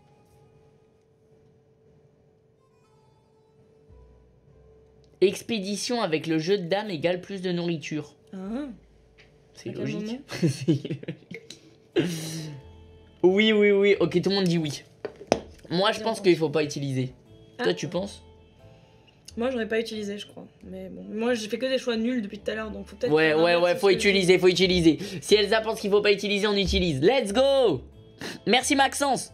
A: Expédition avec le jeu de dames égale plus de nourriture.
B: Ah,
A: C'est
B: À quel
A: logique.
B: moment
A: C'est logique. Oui, oui, oui. Ok, tout le monde dit oui. Moi, je
B: Bien
A: pense
B: pensé.
A: qu'il faut pas utiliser.
B: Ah.
A: Toi, tu penses?
B: moi j'aurais pas utilisé, je crois. Mais bon, moi j'ai fait que des choix nuls depuis tout à l'heure, donc faut peut-être.
A: Ouais,
B: qu'on
A: ouais,
B: inverse
A: ouais,
B: ce
A: faut
B: que-
A: utiliser, faut utiliser. Si Elsa pense qu'il faut pas utiliser, on utilise. Let's go! Merci Maxence.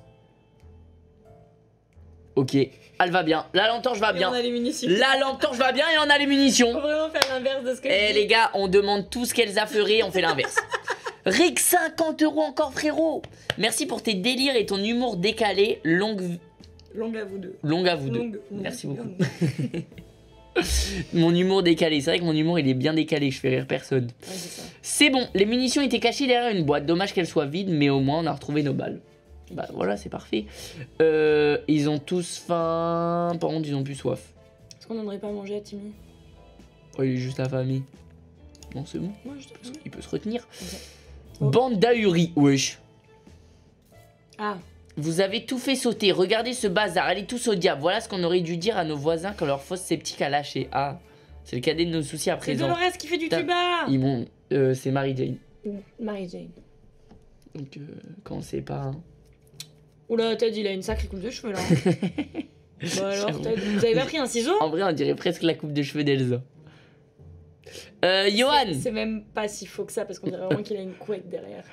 A: Ok, elle va bien. La lampe torche va
B: Et
A: bien.
B: on a les munitions.
A: La lampe torche va bien et on a les
B: Faut
A: munitions.
B: vraiment faire l'inverse de ce que
A: Eh
B: je
A: les
B: dis.
A: gars, on demande tout ce qu'Elsa ferait, on fait l'inverse. Rick, cinquante euros encore frérot. Merci pour tes délires et ton humour décalé. Longue,
B: Longue à vous deux.
A: longue à vous deux.
B: Longue- longue-
A: Merci beaucoup.
B: longue.
A: Mon humour décalé, c'est vrai que mon humour il est bien décalé, je fais rire personne.
B: Ouais, c'est ça.
A: C'est bon, les munitions étaient cachées derrière une boîte, dommage qu'elles soient vides, mais au moins on a retrouvé nos balles. Bah voilà, c'est parfait. Euh, ils ont tous faim, par contre ils ont plus soif.
B: Est-ce qu'on n'aimerait pas manger à Timmy?
A: Oh, il est juste la famille. Non, c'est bon,
B: Moi je te
A: il peut se retenir.
B: Ok.
A: Bande d'ahuris, wesh.
B: Ah,
A: Vous avez tout fait sauter, regardez ce bazar, allez tous au diable. Voilà ce qu'on aurait dû dire à nos voisins quand leur fosse sceptique a lâché. Ah, c'est le cadet de nos soucis à
B: c'est
A: présent.
B: Dolores qui fait du
A: Putain,
B: tuba.
A: Ils m'ont... euh, c'est Mary Jane.
B: Mary Jane.
A: Donc, euh, quand on sait pas... hein.
B: Oula, Ted il a une sacrée coupe de cheveux là. Bah alors,
A: J'avoue.
B: Ted, vous avez pas pris un ciseau?
A: En vrai, on dirait presque la coupe de cheveux d'Elsa. Euh, Johan.
B: C'est- C'est même pas si faux que ça parce qu'on dirait vraiment qu'il a une couette derrière.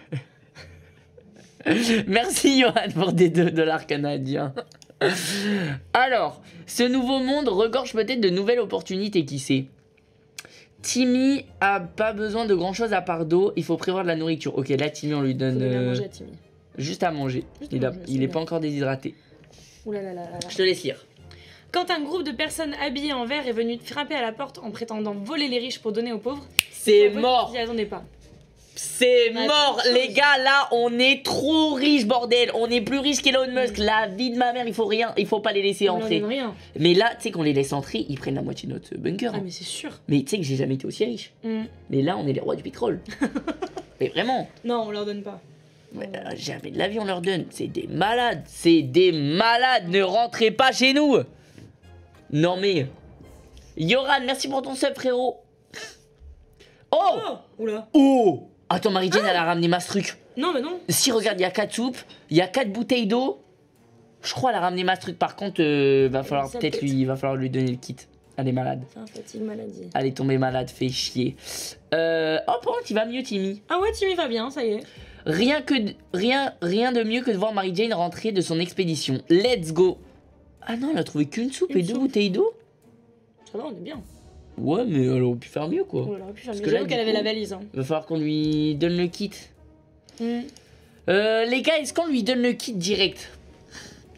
A: Merci Johan pour des deux dollars canadiens. Alors, ce nouveau monde regorge peut-être de nouvelles opportunités, qui sait. Timmy a pas besoin de grand chose à part d'eau, il faut prévoir de la nourriture. Ok, là Timmy on lui
B: Faut
A: donne
B: donner à
A: euh,
B: manger à Timmy.
A: juste à manger.
B: Juste à
A: Il, a-
B: manger,
A: il
B: c'est
A: est
B: bien.
A: pas encore déshydraté.
B: Oula là là là là.
A: Je te laisse lire.
B: Quand un groupe de personnes habillées en vert est venu frapper à la porte en prétendant voler les riches pour donner aux pauvres,
A: C'est
B: vous
A: mort.
B: n'y attendez pas.
A: C'est
B: On a
A: mort,
B: trop de
A: les
B: choses.
A: gars, là, on est trop riches, bordel. On est plus riches qu'Elon Musk. La vie de ma mère, il faut rien, il faut pas les laisser
B: On leur
A: entrer.
B: donne rien.
A: Mais là, tu sais qu'on les laisse entrer, ils prennent la moitié de notre bunker.
B: Ah
A: hein.
B: mais c'est sûr.
A: Mais tu sais que j'ai jamais été aussi riche.
B: Hmm.
A: Mais là, on est les rois du pétrole. Mais vraiment,
B: Non, on leur donne pas.
A: mais, euh, jamais de la vie on leur donne. C'est des malades, c'est des malades. Ne rentrez pas chez nous. Non mais, Yoran, merci pour ton sub, frérot. Oh,
B: Oh Oula.
A: oh. Attends, Marie-Jane, elle a ramené ma truc.
B: Non mais non.
A: Si, regarde, il y a quatre soupes, il y a quatre bouteilles d'eau. Je crois qu'elle a ramené ma truc. Par contre, euh, va falloir
B: Ça,
A: peut-être
B: peut-être.
A: lui, va falloir lui donner le kit. Elle est malade.
B: C'est un fatigue maladie.
A: Elle est tombée malade, fait chier. Euh, oh, par contre, il va mieux, Timmy.
B: Ah ouais, Timmy va bien, ça y est.
A: Rien, que de, rien, rien de mieux que de voir Mary-Jane rentrer de son expédition. Let's go. Ah non, elle a trouvé qu'une soupe
B: Une
A: et deux
B: soupe.
A: bouteilles d'eau.
B: Ça va, on est bien.
A: Ouais, mais elle aurait pu faire mieux, quoi.
B: On aurait pu faire
A: Parce
B: mieux.
A: que là,
B: J'avoue
A: du
B: qu'elle avait
A: coup-
B: la valise. Hein.
A: Il va falloir qu'on lui donne le kit.
B: Hmm.
A: Euh, les gars, est-ce qu'on lui donne le kit direct?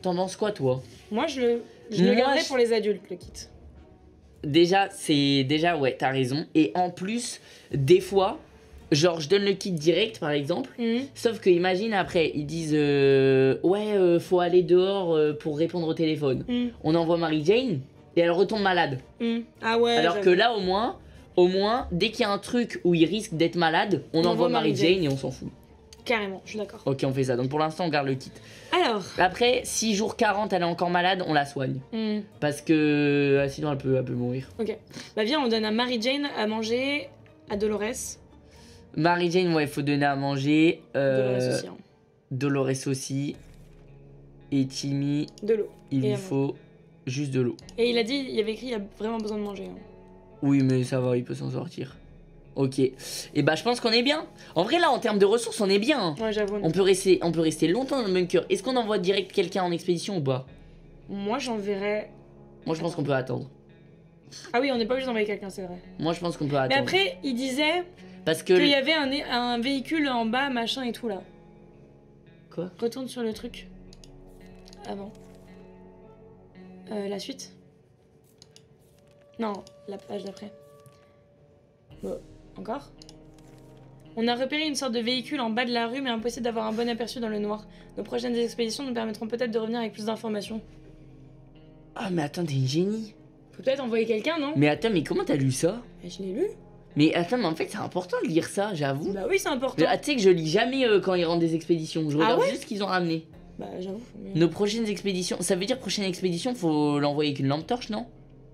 A: T'en penses quoi, toi?
B: Moi, je le, je le
A: Moi,
B: garderais
A: je-
B: pour les adultes, le kit.
A: Déjà, c'est. Déjà, ouais, t'as raison. Et en plus, des fois, genre, je donne le kit direct, par exemple.
B: Mhm.
A: Sauf que, imagine, après, ils disent euh, ouais, euh, faut aller dehors euh, pour répondre au téléphone.
B: Mhm.
A: On envoie Mary-Jane et elle retombe malade.
B: Mhm. Ah ouais.
A: Alors que
B: j'avoue.
A: là, au moins, au moins, dès qu'il y a un truc où il risque d'être malade, on,
B: On
A: envoie
B: envoie
A: Mary-Jane
B: Mary-Jane.
A: et on s'en fout.
B: Carrément, je suis d'accord.
A: Ok, on fait ça. Donc pour l'instant, on garde le kit.
B: Alors.
A: Après, six jours quarante, elle est encore malade, on la soigne.
B: Mhm.
A: Parce que euh, sinon, elle peut, elle peut mourir.
B: Ok. Bah viens, on donne à Mary-Jane à manger, à Dolores.
A: Mary-Jane, ouais, faut donner à manger. euh,
B: Dolores aussi. Hein.
A: Dolores aussi. Et Timmy,
B: De l'eau.
A: il
B: Et
A: lui
B: à
A: faut juste de l'eau.
B: Et il a dit, il y avait écrit, il y a vraiment besoin de manger. Hein.
A: Oui, mais ça va, il peut s'en sortir. Ok. Et bah, je pense qu'on est bien. En vrai, là, en termes de ressources, on est bien. hein.
B: Ouais, j'avoue.
A: On peut rester, on peut rester longtemps dans le bunker. Est-ce qu'on envoie direct quelqu'un en expédition ou pas?
B: Moi, j'enverrais.
A: Moi, je pense qu'on peut attendre.
B: Ah oui, on n'est pas obligé d'envoyer quelqu'un, c'est vrai.
A: Moi, je pense qu'on peut
B: Mais
A: attendre.
B: après, il disait
A: Parce que.
B: qu'il y avait un, un véhicule en bas, machin et tout là.
A: Quoi?
B: Retourne sur le truc. Avant. Euh, la suite. Non, la page d'après. Bon, encore. On a repéré une sorte de véhicule en bas de la rue, mais impossible d'avoir un bon aperçu dans le noir. Nos prochaines expéditions nous permettront peut-être de revenir avec plus d'informations.
A: Ah, mais attends, t'es une génie.
B: Faut peut-être envoyer quelqu'un, non?
A: Mais attends, mais comment t'as lu ça?
B: Mais je l'ai lu.
A: Mais attends, mais en fait, c'est important de lire ça, j'avoue.
B: Bah oui, c'est important.
A: Ah, tu sais que je lis jamais euh, quand ils rendent des expéditions. Je
B: Ah
A: regarde
B: ouais
A: juste ce qu'ils ont ramené.
B: Bah j'avoue. mais-
A: Nos prochaines expéditions. Ça veut dire prochaine expédition, faut l'envoyer avec une lampe torche, non?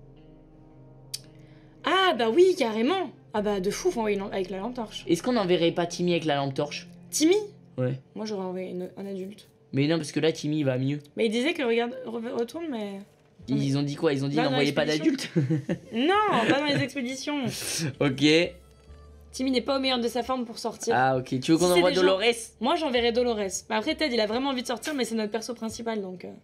B: Ah bah oui, carrément. Ah bah de fou, faut envoyer une lampe- avec la lampe torche.
A: Est-ce qu'on n'enverrait pas Timmy avec la lampe torche?
B: Timmy?
A: Ouais.
B: Moi j'aurais envoyé une- un adulte.
A: Mais non, parce que là, Timmy il va mieux.
B: Mais il disait que regarde, re- retourne, mais.
A: Ils,
B: Non, mais-
A: ont dit quoi? Ils ont dit
B: Là, dans
A: n'envoyez pas
B: l'expédition.
A: d'adultes.
B: Non, pas dans les expéditions.
A: Ok.
B: Timmy n'est pas au meilleur de sa forme pour sortir.
A: Ah, ok. Tu veux qu'on
B: Si c'est
A: envoie
B: des gens-
A: Dolores?
B: Moi j'enverrais Dolores. Mais après Ted il a vraiment envie de sortir, mais c'est notre perso principal donc. euh.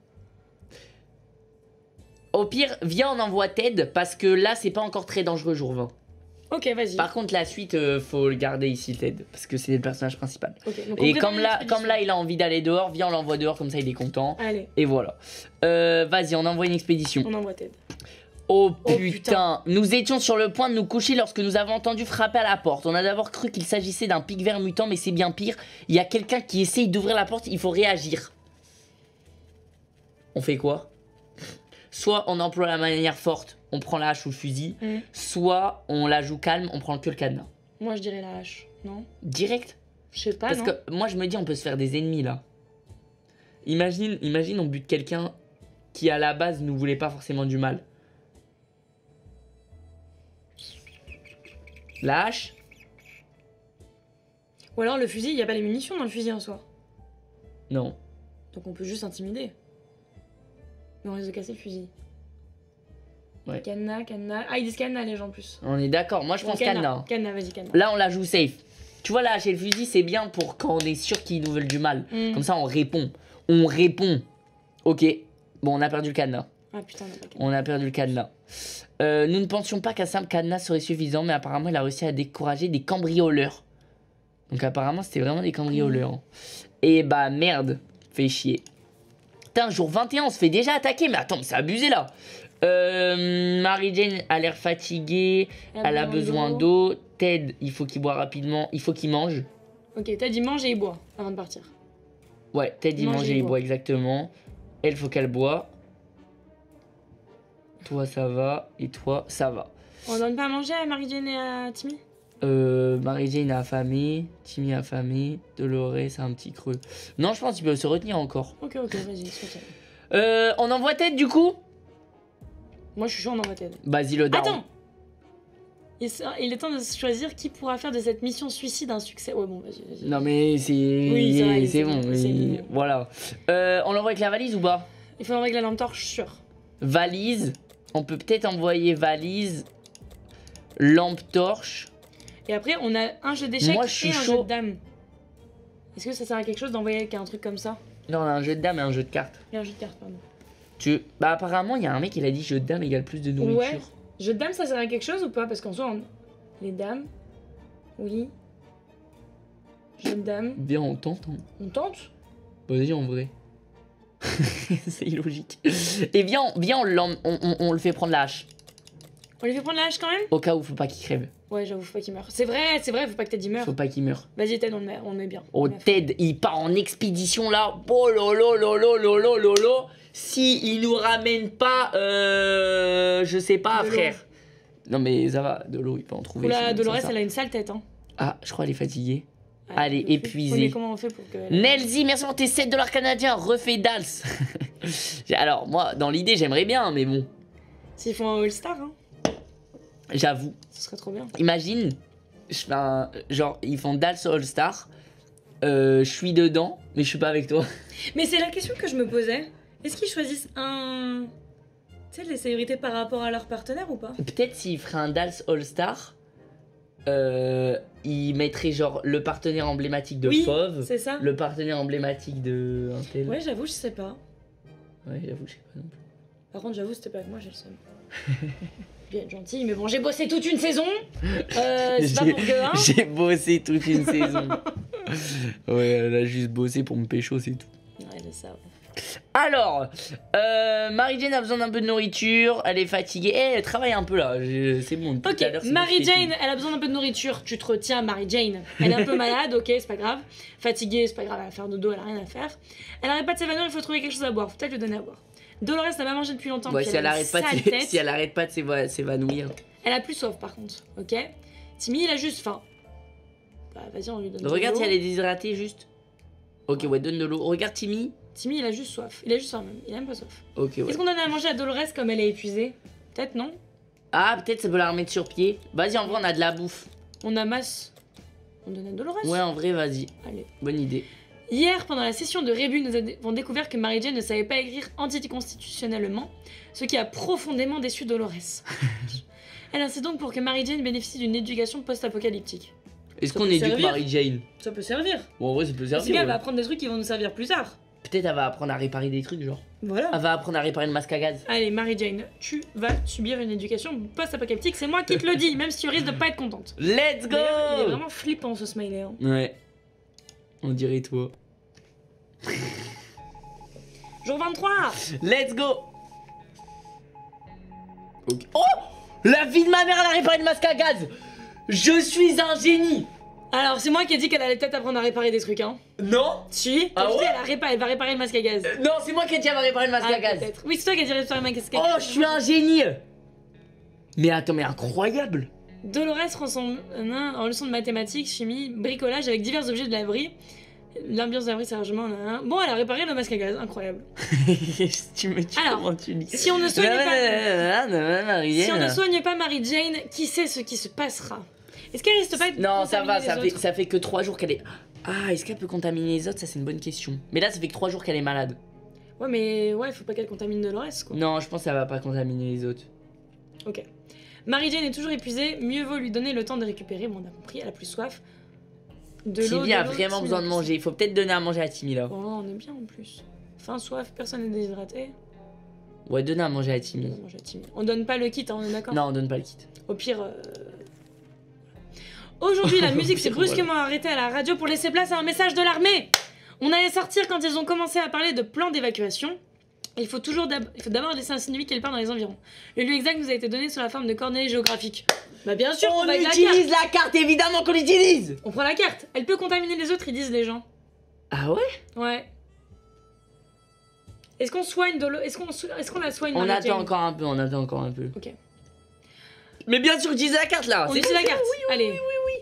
A: Au pire, viens, on envoie Ted, parce que là, c'est pas encore très dangereux, jour vingt.
B: Ok, vas-y.
A: Par contre, la suite, euh, faut le garder ici, Ted, parce que c'est le personnage principal.
B: Ok, donc on
A: Et
B: prépare
A: comme là,
B: l'expédition.
A: comme là, il a envie d'aller dehors, viens, on l'envoie dehors, comme ça, il est content.
B: Allez,
A: Et voilà. Euh, Vas-y, on envoie une expédition.
B: on envoie Ted.
A: Oh
B: Oh,
A: putain.
B: putain.
A: Nous étions sur le point de nous coucher lorsque nous avons entendu frapper à la porte. On a d'abord cru qu'il s'agissait d'un pic vert mutant, mais c'est bien pire. Il y a quelqu'un qui essaye d'ouvrir la porte, il faut réagir. On fait quoi? Soit on emploie la manière forte, on prend la hache ou le fusil.
B: Mm.
A: Soit on la joue calme, on prend que le cadenas.
B: Moi je dirais la hache, non?
A: Direct.
B: Je sais pas,
A: Parce
B: non?
A: que moi je me dis on peut se faire des ennemis là. Imagine, imagine on bute quelqu'un qui à la base nous voulait pas forcément du mal. La hache?
B: Ou alors le fusil, il y a pas les munitions dans le fusil en soi.
A: Non.
B: Donc on peut juste intimider. Mais on risque de casser le fusil.
A: Ouais.
B: Cadenas, cadenas. Ah, ils disent cadenas les gens en plus.
A: On est d'accord, moi je
B: Ouais,
A: pense cadenas.
B: Cadenas, vas-y, cadenas.
A: Là on la joue safe. Tu vois la hache et le fusil c'est bien pour quand on est sûr qu'ils nous veulent du mal.
B: Mm.
A: Comme ça on répond. On répond. Ok. Bon on a perdu le cadenas.
B: Ah putain, on a pas cadenas.
A: On a perdu le cadenas. Euh, nous ne pensions pas qu'un simple cadenas serait suffisant, mais apparemment il a réussi à décourager des cambrioleurs. Donc apparemment c'était vraiment des cambrioleurs. Et bah merde, fait chier. Putain, jour vingt et un, on se fait déjà attaquer, mais attends, mais c'est abusé là. Euh, Mary-Jane a l'air fatiguée, elle a besoin d'eau. Ted, il faut qu'il boit rapidement, il faut qu'il mange.
B: Ok, t'as dit mange et il boit avant de partir.
A: Ouais, Ted il
B: Mange
A: mange
B: et
A: et
B: il
A: il
B: boit.
A: boit exactement. Elle, faut qu'elle boit. Toi ça va, et toi ça va.
B: On donne pas à manger à Mary-Jane et à Timmy?
A: Euh, Mary-Jane a affamé, Timmy a affamé, Dolores a un petit creux. Non, je pense qu'ils peuvent se retenir encore.
B: Ok, ok, vas-y, sois calme.
A: Euh, on envoie Ted du coup?
B: Moi je suis chaud, on envoie Ted.
A: Vas-y le daron.
B: Attends! Il s- il est temps de choisir qui pourra faire de cette mission suicide un succès. Ouais, bon, vas-y, vas-y.
A: Non mais c'est
B: Oui, c'est vrai,
A: c'est
B: c'est
A: bon,
B: bon, c'est
A: il-
B: bon.
A: voilà. Euh, on l'envoie avec la valise ou pas?
B: Il faut envoyer avec la lampe torche, sûr.
A: Valise, on peut peut-être envoyer valise, lampe torche.
B: Et après, on a un jeu d'échecs
A: Moi, je suis
B: et un
A: chaud.
B: jeu de dames. Est-ce que ça sert à quelque chose d'envoyer avec un truc comme ça?
A: Non, on a un jeu de dames et un jeu de cartes.
B: Et un jeu de cartes, pardon.
A: Tu... Bah apparemment il y a un mec qui a dit jeu de dames égale plus de nourriture.
B: Ouais. Jeu de dames, ça sert à quelque chose ou pas? Parce qu'en soi, on... les dames. Oui. Jeu de dames.
A: Bien on tente. Hein.
B: On tente?
A: Vas-y en vrai. C'est illogique. Et viens, viens on, l'en- on, on, on le fait prendre la hache.
B: On lui fait prendre la hache quand même?
A: Au cas où, faut pas qu'il crève.
B: Ouais, j'avoue, faut pas qu'il meure. C'est vrai, c'est vrai, faut pas que Ted y meure.
A: Faut pas qu'il meure.
B: Vas-y, Ted, on le met, on le met bien.
A: Oh,
B: On le met.
A: Ted, il part en expédition là. Oh lolo lolo lolo lolo. Si il nous ramène pas, euh, je sais pas,
B: De l'eau.
A: frère. Non mais ça va, de l'eau, il peut en trouver.
B: Oula,
A: sinon,
B: Dolores,
A: ça, ça.
B: elle a une sale tête, hein.
A: Ah, je crois qu'elle est fatiguée.
B: Ouais,
A: Allez,
B: je fais.
A: épuisée.
B: Ouais, mais comment on fait pour que.
A: Nelzy, merci pour tes sept dollars canadiens. Refais Dals. Alors, moi, dans l'idée, j'aimerais bien, mais bon,
B: S'ils font un All-Star, hein,
A: j'avoue.
B: ce serait trop bien.
A: Imagine, je fais un. Genre, ils font Dals All-Star. Euh, je suis dedans, mais je suis pas avec toi.
B: Mais c'est la question que je me posais. Est-ce qu'ils choisissent un. Tu sais, les célébrités par rapport à leur partenaire ou pas?
A: Peut-être s'ils feraient un Dals All-Star, euh, ils mettraient genre le partenaire emblématique de
B: Oui,
A: Fauve,
B: c'est ça?
A: le partenaire emblématique de un tel.
B: Ouais, j'avoue, je sais pas.
A: Ouais, j'avoue, je sais pas non plus.
B: Par contre, j'avoue, c'était pas avec moi, j'ai le seum. Bien gentil, mais bon, j'ai bossé toute une saison. Euh, c'est pas
A: J'ai-
B: pour que, hein.
A: J'ai bossé toute une saison. Ouais, elle a juste bossé pour me pécho, c'est tout.
B: Ouais, c'est ça.
A: Alors, euh, Mary-Jane a besoin d'un peu de nourriture, elle est fatiguée. Eh, elle travaille un peu là, je- c'est bon. tout
B: Ok,
A: à l'heure, c'est
B: Mary
A: bon, je fais
B: Jane, elle a besoin d'un peu de nourriture. Tu te retiens, Mary Jane. Elle est un peu malade, ok, c'est pas grave. Fatiguée, c'est pas grave, elle va faire dodo, elle a rien à faire. Elle arrête pas de s'évanouir, il faut trouver quelque chose à boire. Faut peut-être lui donner à boire. Dolores n'a pas mangé depuis longtemps.
A: tout. Ouais,
B: puis
A: si
B: elle
A: elle,
B: a une
A: arrête pas
B: sale
A: de,
B: tête.
A: si elle arrête pas de s'éva- s'évanouir.
B: Elle a plus soif par contre, ok. Timmy, il a juste faim. Bah, vas-y, on lui donne de
A: Regarde
B: l'eau.
A: si elle est déshydratée juste. Ok, ouais, donne de l'eau. Regarde Timmy.
B: Timmy, il a juste soif. Il a juste faim même. Il a même pas soif.
A: Ok, ouais.
B: Qu'est-ce qu'on donne à manger à Dolores comme elle est épuisée? Peut-être non.
A: Ah, peut-être ça peut la remettre sur pied. Vas-y, en vrai, on a de la bouffe.
B: On amasse. On donne à Dolores.
A: Ouais, en vrai, vas-y.
B: Allez.
A: Bonne idée.
B: Hier, pendant la session de Rébus, nous avons découvert que Mary Jane ne savait pas écrire anticonstitutionnellement, ce qui a profondément déçu Dolores. Elle insiste donc pour que Mary Jane bénéficie d'une éducation post-apocalyptique.
A: Est-ce
B: Ça
A: qu'on
B: peut
A: éduque
B: servir.
A: Mary-Jane?
B: Ça peut servir.
A: Bon, en vrai, ça peut
B: Parce
A: servir.
B: qu'elle
A: ouais.
B: va apprendre des trucs qui vont nous servir plus tard.
A: Peut-être elle va apprendre à réparer des trucs, genre.
B: Voilà.
A: Elle va apprendre à réparer le masque à gaz.
B: Allez, Mary Jane, tu vas subir une éducation post-apocalyptique. C'est moi qui te le dis, même si tu risques de pas être contente.
A: Let's go!
B: D'ailleurs, il est vraiment flippant ce smiley. Hein.
A: Ouais. On dirait toi.
B: Jour vingt-trois.
A: Let's go! Ok. Oh! La vie de ma mère, elle a réparé le masque à gaz! Je suis un génie!
B: Alors, c'est moi qui ai dit qu'elle allait peut-être apprendre à réparer des trucs, hein.
A: Non?
B: Si,
A: Ah
B: t'as dit,
A: ouais
B: elle, a répa- elle va réparer le masque à gaz.
A: Non, c'est moi qui ai dit elle va réparer le masque
B: Ah,
A: à gaz.
B: peut-être. Oui, c'est toi qui as dit réparer le masque à
A: Oh,
B: gaz.
A: je suis un génie! Mais attends, mais incroyable!
B: Dolores rend son nain en leçon de mathématiques, chimie, bricolage avec divers objets de l'abri. L'ambiance de l'abri, c'est largement. nan, nan. Bon, elle a réparé le masque à gaz, incroyable.
A: tu me dis
B: Alors,
A: comment tu dis.
B: Si on ne soigne pas, si on ne
A: pas.
B: soigne pas Mary Jane, qui sait ce qui se passera? Est-ce qu'elle risque pas de
A: Non, ça va,
B: contaminer
A: ça
B: les
A: fait,
B: autres
A: ça fait que trois jours qu'elle est. Ah, est-ce qu'elle peut contaminer les autres? Ça, c'est une bonne question. Mais là, ça fait que trois jours qu'elle est malade.
B: Ouais, mais ouais, faut pas qu'elle contamine Dolores, quoi.
A: Non, je pense que ça va pas contaminer les autres.
B: Ok. Mary Jane est toujours épuisée, mieux vaut lui donner le temps de récupérer. Bon, on a compris, elle a plus soif. De l'eau,
A: Timmy
B: de
A: a
B: l'eau,
A: vraiment
B: Timmy
A: besoin
B: a
A: de
B: plus
A: manger. Il faut peut-être donner à manger à Timmy là.
B: soif. Oh, on est bien en plus. Faim, soif, personne n'est déshydraté.
A: Ouais, donner à manger à
B: On
A: Timmy.
B: va manger à Timmy. On donne pas le kit, hein, on est d'accord?
A: Non, on donne pas le kit.
B: Au pire. euh, Aujourd'hui, la
A: Au
B: musique s'est
A: pire,
B: brusquement arrêtée à la radio pour laisser place à un message de l'armée. On allait sortir quand ils ont commencé à parler de plan d'évacuation. Il faut toujours d'ab- il faut d'abord laisser insinuer quelque part dans les environs. Le lieu exact nous a été donné sous la forme de coordonnées géographiques. Bah bien sûr, on,
A: On
B: va avec la carte.
A: utilise la carte, évidemment qu'on l'utilise.
B: On prend la carte. Elle peut contaminer les autres, ils disent les gens.
A: Ah ouais?
B: Ouais. Est-ce qu'on soigne de l'eau? Est-ce qu'on so- est-ce qu'on la soigne
A: On
B: Mary
A: attend
B: Jane
A: encore un peu, on attend encore un peu.
B: Ok.
A: Mais bien sûr, utilise la carte là.
B: On
A: C'est
B: utilise la
A: bon,
B: carte.
A: oui, oui,
B: Allez.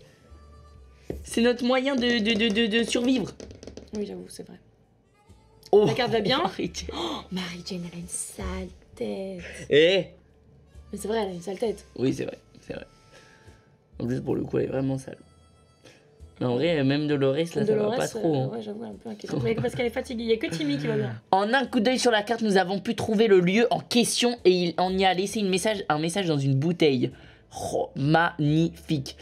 A: C'est notre moyen de, de, de, de, de survivre.
B: Oui, j'avoue, c'est vrai.
A: Oh,
B: La carte va bien?
A: Mary-Jane.
B: Oh, Mary Jane, elle a une sale tête.
A: Eh.
B: Mais c'est vrai, elle a une sale tête.
A: Oui, c'est vrai, c'est vrai. En plus, pour le coup, elle est vraiment sale. Mais en vrai, même Dolores, là, ça
B: Dolores,
A: va pas trop.
B: euh,
A: hein.
B: ouais, j'avoue, elle est un peu inquiétante. Mais parce qu'elle est fatiguée, il y a que Timmy qui va bien.
A: En un coup d'œil sur la carte, nous avons pu trouver le lieu en question et il, on y a laissé une message, un message dans une bouteille. Oh, magnifique.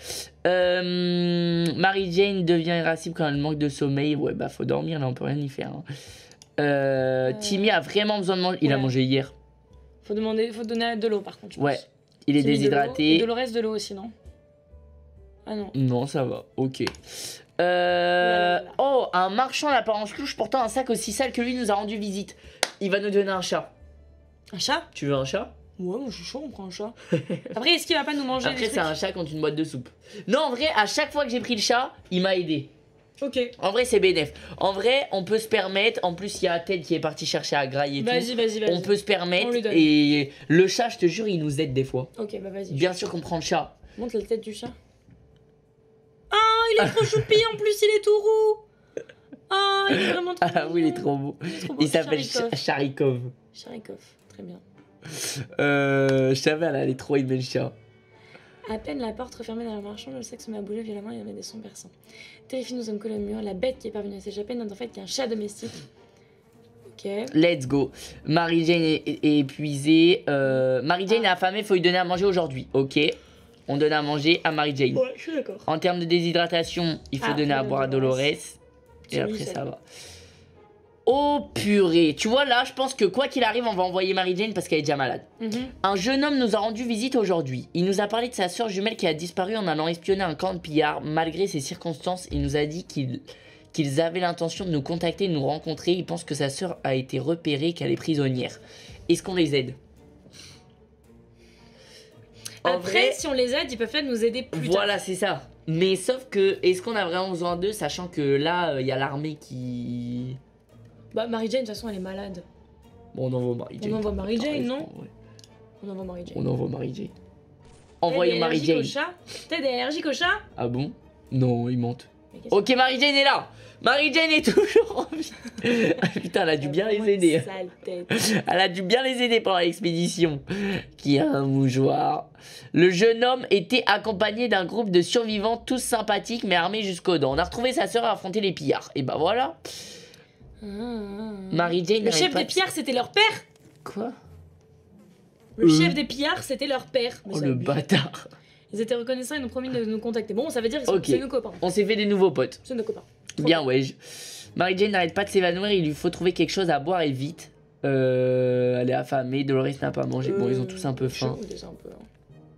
A: Euh, Mary-Jane devient irascible quand elle manque de sommeil. Ouais, bah faut dormir, là, on peut rien y faire. hein. Euh,
B: Euh,
A: Timmy a vraiment besoin de manger. Il a
B: ouais.
A: mangé hier.
B: Faut demander, faut donner de l'eau par contre. Je
A: Ouais.
B: pense.
A: Il est
B: Timmy, de l'eau. Et
A: déshydraté.
B: Dolores de l'eau aussi, non? Ah non.
A: Non, ça va. Ok. Euh...
B: Oulala.
A: Oh, un marchand à l'apparence louche portant un sac aussi sale que lui nous a rendu visite. Il va nous donner un chat.
B: Un chat?
A: Tu veux un chat?
B: Ouais, moi je suis chaud, on prend un chat. Après, est-ce qu'il va pas nous manger
A: Après,
B: les
A: c'est
B: trucs?
A: un chat contre une boîte de soupe. Non, en vrai, à chaque fois que j'ai pris le chat, il m'a aidé.
B: Ok.
A: En vrai, c'est bénéf. En vrai, on peut se permettre. En plus, il y a Ted qui est parti chercher à grailler et tout.
B: Vas-y, vas-y, vas-y.
A: On peut se permettre.
B: On lui donne.
A: Et le chat, je te jure, il nous aide des fois.
B: Ok, bah vas-y.
A: Bien sûr qu'on prend le chat.
B: Montre la tête du chat. Ah, il est trop choupi, en plus il est tout roux. Ah, il est vraiment trop
A: Ah oui, il est
B: mignon.
A: trop beau.
B: Il est trop beau.
A: Il s'appelle
B: Charikov.
A: Ch- Charikov.
B: Charikov, très bien.
A: Euh, je savais, elle allait trop aimer le chat.
B: À peine la porte refermée dans la marchande, le sac se met à bouger violemment et il y avait des sons perçants. Terrifiés, nous sommes collés au mur. La bête qui est parvenue à s'échapper n'a en fait qu'un chat domestique. Ok.
A: Let's go. Mary Jane est, est- est épuisée. Euh, Mary Jane est affamée, faut lui donner à manger aujourd'hui. Ok. On donne à manger à Mary Jane.
B: Ouais, je suis d'accord.
A: En termes de déshydratation, il faut
B: Ah,
A: donner à
B: faut
A: boire à
B: Dolores.
A: Dolores.
B: C'est
A: Et
B: lui,
A: après,
B: ça
A: ça
B: lui.
A: va. Oh purée. Tu vois, là, je pense que quoi qu'il arrive, on va envoyer Mary Jane parce qu'elle est déjà malade.
B: Mhm.
A: Un jeune homme nous a rendu visite aujourd'hui. Il nous a parlé de sa soeur jumelle qui a disparu en allant espionner un camp de pillards. Malgré ces circonstances, il nous a dit qu'il qu'ils avaient l'intention de nous contacter, de nous rencontrer. Il pense que sa soeur a été repérée, qu'elle est prisonnière. Est-ce qu'on les aide? En
B: Après,
A: vrai,
B: si on les aide, ils peuvent peut-être nous aider plus
A: voilà, c'est ça. Mais sauf que, est-ce qu'on a vraiment besoin d'eux, sachant que là, il y a l'armée qui...
B: tard. Bah, Mary Jane, de toute façon, elle est malade.
A: Bon, on envoie Mary Jane.
B: On envoie Mary
A: T'as
B: Jane,
A: raison,
B: non
A: ouais.
B: On envoie Mary Jane.
A: On envoie Mary Jane.
B: Ted
A: Envoyons
B: est
A: Mary
B: allergique
A: Jane.
B: au chat. Ted est allergique au chat.
A: Ah bon? Non, il monte.
B: Mais qu'est-ce
A: Ok, Mary Jane est là. Mary Jane est toujours en vie. Ah, putain, elle a dû bien
B: Vraiment
A: les
B: une
A: aider.
B: Sale tête.
A: Elle a dû bien les aider pendant l'expédition. Qui a un mouchoir. Le jeune homme était accompagné d'un groupe de survivants, tous sympathiques mais armés jusqu'aux dents. On a retrouvé sa sœur à affronter les pillards. Et bah voilà.
B: Ah, ah, ah.
A: Mary Jane
B: Le
A: n'arrête
B: chef
A: pas
B: des
A: de-
B: pillards, c'était leur père.
A: Quoi?
B: Le
A: Euh.
B: chef des pillards, c'était leur père. Mais
A: Oh
B: ça
A: le
B: abuse.
A: bâtard.
B: Ils étaient reconnaissants et nous promis de nous contacter. Bon, ça veut dire que
A: Ok.
B: c'est nos copains.
A: On s'est fait des nouveaux potes.
B: C'est nos copains. Trop
A: Bien, ouais. Mary Jane n'arrête pas de s'évanouir. Il lui faut trouver quelque chose à boire et vite. Euh, elle est affamée. Dolores n'a pas mangé. Bon, ils ont tous un peu faim.
B: chaud, déjà un peu, hein.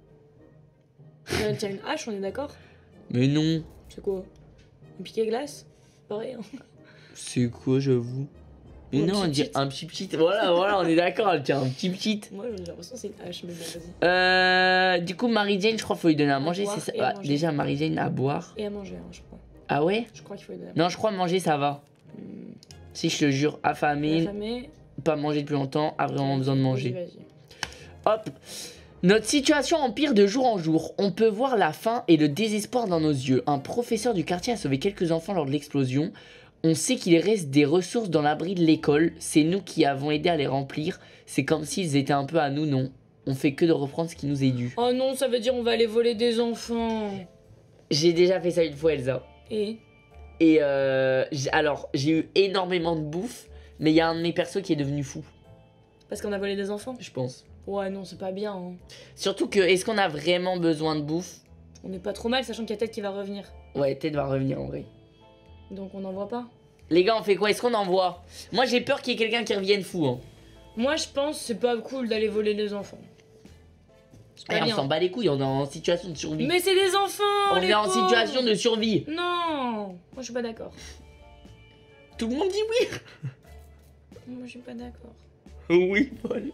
B: Euh, Tiens, une hache, on est d'accord?
A: Mais non.
B: C'est quoi? Un piquet glace? Pareil. Hein.
A: C'est quoi, j'avoue? Mais
B: Un
A: non, on
B: petit
A: dirait
B: pchit.
A: un petit petit. Voilà, voilà, on est d'accord. Elle tient un petit petit.
B: Moi, j'ai l'impression que c'est une hache, mais bon, vas-y.
A: Euh, du coup, Mary Jane, je crois qu'il faut lui donner à manger.
B: boire
A: C'est ça.
B: et à
A: Ouais,
B: manger.
A: déjà, Mary Jane à boire.
B: Et à manger, hein, je crois.
A: Ah ouais?
B: Je crois qu'il faut lui donner à
A: Non, je crois manger, ça va.
B: manger.
A: Si je te jure, affamé,
B: Affamé.
A: pas manger depuis longtemps, a vraiment besoin de manger.
B: Vas-y, vas-y.
A: Hop. Notre situation empire de jour en jour. On peut voir la faim et le désespoir dans nos yeux. Un professeur du quartier a sauvé quelques enfants lors de l'explosion. On sait qu'il reste des ressources dans l'abri de l'école. C'est nous qui avons aidé à les remplir. C'est comme s'ils étaient un peu à nous, non. On fait que de reprendre ce qui nous est dû.
B: Oh non, ça veut dire on va aller voler des enfants.
A: J'ai déjà fait ça une fois, Elsa.
B: Et
A: Et euh, j'- alors, j'ai eu énormément de bouffe, mais il y a un de mes persos qui est devenu fou,
B: parce qu'on a volé des enfants?
A: je pense.
B: Ouais, non, c'est pas bien. Hein.
A: Surtout que, est-ce qu'on a vraiment besoin de bouffe?
B: On n'est pas trop mal, sachant qu'il y a Ted qui va revenir.
A: Ouais, Ted va revenir en vrai.
B: Donc on n'en voit pas.
A: Les gars, on fait quoi? Est-ce qu'on envoie? Moi, j'ai peur qu'il y ait quelqu'un qui revienne fou. Hein.
B: Moi, je pense que c'est pas cool d'aller voler des enfants. C'est pas
A: Eh, on
B: bien.
A: s'en bat les couilles, on est en situation de survie.
B: Mais c'est des enfants.
A: on
B: les
A: est en
B: pauvres.
A: situation de survie.
B: Non, moi je suis pas d'accord.
A: Tout le monde dit oui.
B: Moi je suis pas d'accord.
A: Oui, Paul.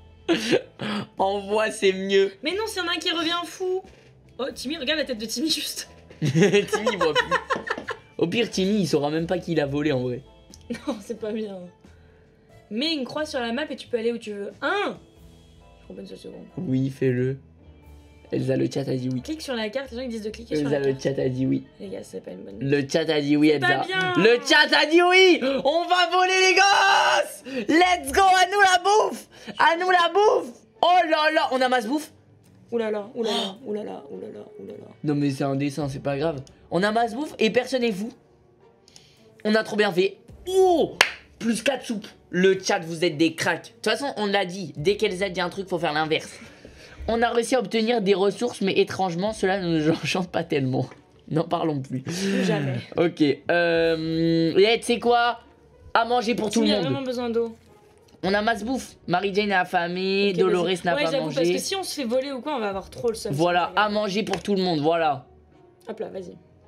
A: Envoie, c'est mieux.
B: Mais non, s'il y en a un qui revient fou. Oh, Timmy, regarde la tête de Timmy juste.
A: Timmy, il voit plus. Au pire, Timmy, il saura même pas qui l'a volé en vrai.
B: Non, c'est pas bien. Mets une croix sur la map et tu peux aller où tu veux. Un. Je comprends une seule seconde.
A: Oui, fais-le. Elsa, le chat a dit oui.
B: Clique sur la carte, les gens ils disent de cliquer sur
A: Elsa,
B: la
A: le
B: carte.
A: chat a dit oui.
B: Les gars, c'est pas une bonne.
A: Le chat a dit oui,
B: C'est pas
A: Elsa.
B: bien.
A: Le chat a dit oui. On va voler les gosses. Let's go, à nous la bouffe. À nous la bouffe. Oh là là, on a masse bouffe.
B: Oulala, oulala, oulala, oulala, oulala.
A: Non mais c'est un dessin, c'est pas grave. On a masse bouffe et personne n'est fou. On a trop bien fait. Oh, plus quatre soupes. Le chat, vous êtes des cracks. De toute façon, on l'a dit. Dès qu'Elsa dit un truc, faut faire l'inverse. On a réussi à obtenir des ressources, mais étrangement, cela ne nous enchante pas tellement. N'en parlons plus.
B: Plus jamais.
A: Ok. Euh... Et tu sais quoi? À manger pour tout
B: Timmy
A: le
B: a
A: monde.
B: vraiment besoin d'eau.
A: On a masse bouffe. Mary Jane est affamée.
B: Ok,
A: Dolores
B: vas-y.
A: n'a
B: ouais,
A: pas
B: j'avoue, parce que
A: mangé.
B: si on se fait voler ou quoi, on va avoir trop le seum.
A: Voilà, à manger pour tout le monde. Voilà.
B: Hop là, vas-y.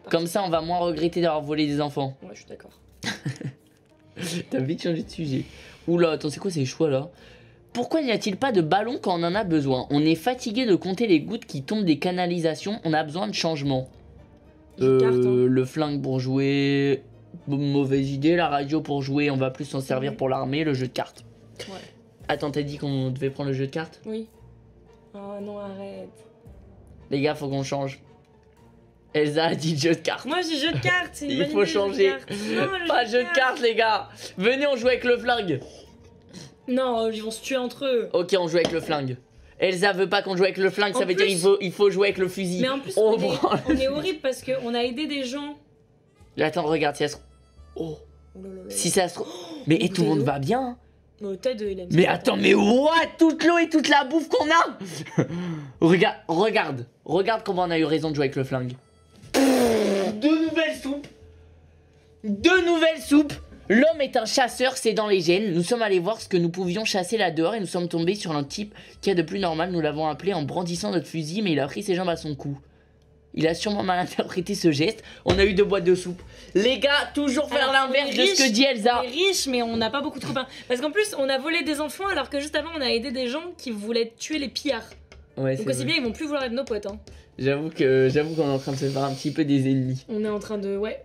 B: parti.
A: Comme ça, on va moins regretter d'avoir volé des enfants.
B: Ouais, je suis d'accord.
A: T'as vite changé de sujet. Oula, attends, c'est quoi ces choix là? Pourquoi n'y a-t-il pas de ballon quand on en a besoin? On est fatigué de compter les gouttes qui tombent des canalisations, on a besoin de changement.
B: Jeu de cartes, hein.
A: Euh, le flingue pour jouer... Mauvaise idée, la radio pour jouer, on va plus s'en servir
B: Mhm.
A: pour l'armée, le jeu de cartes.
B: Ouais.
A: Attends, t'as dit qu'on devait prendre le jeu de cartes?
B: Oui. Oh non, arrête.
A: Les gars, faut qu'on change. Elsa a dit jeu de cartes.
B: Moi j'ai jeu de cartes, c'est une
A: Il
B: bonne
A: faut
B: idée, jeu de
A: changer.
B: cartes. Non, le
A: Pas jeu de cartes, les gars. Venez, on joue avec le flingue.
B: Non, euh, ils vont se tuer entre eux.
A: Ok, on joue avec le flingue. Elsa veut pas qu'on joue avec le flingue,
B: En
A: ça veut
B: plus-
A: dire il faut, il faut jouer avec le fusil.
B: Mais en plus,
A: on
B: on, est,
A: prend-
B: on est horrible parce qu'on a aidé des gens.
A: Attends, regarde, si ça se... Oh,
B: Oh là là là.
A: si ça se... Mais et
B: une
A: tout le monde
B: bouteille
A: va bien.
B: Oh, Ted, il aime
A: Mais
B: ça.
A: attends, mais what? Toute l'eau et toute la bouffe qu'on a. Regarde, regarde. Regarde comment on a eu raison de jouer avec le flingue. Deux nouvelles soupes. Deux nouvelles soupes. L'homme est un chasseur, c'est dans les gènes. Nous sommes allés voir ce que nous pouvions chasser là dehors et nous sommes tombés sur un type qui a de plus normal. Nous l'avons appelé en brandissant notre fusil, mais il a pris ses jambes à son cou. Il a sûrement mal interprété ce geste. On a eu deux boîtes de soupe. Les gars, toujours faire
B: Alors, on
A: l'inverse
B: est
A: de ce que
B: riches,
A: dit Elsa.
B: On est riche, mais on n'a pas beaucoup de copains. Parce qu'en plus, on a volé des enfants alors que juste avant, on a aidé des gens qui voulaient tuer les pillards.
A: Ouais,
B: Donc
A: c'est
B: aussi
A: vrai.
B: bien, ils vont plus vouloir être nos potes. Hein.
A: J'avoue que j'avoue qu'on est en train de se faire un petit peu des ennemis.
B: On est en train de. Ouais.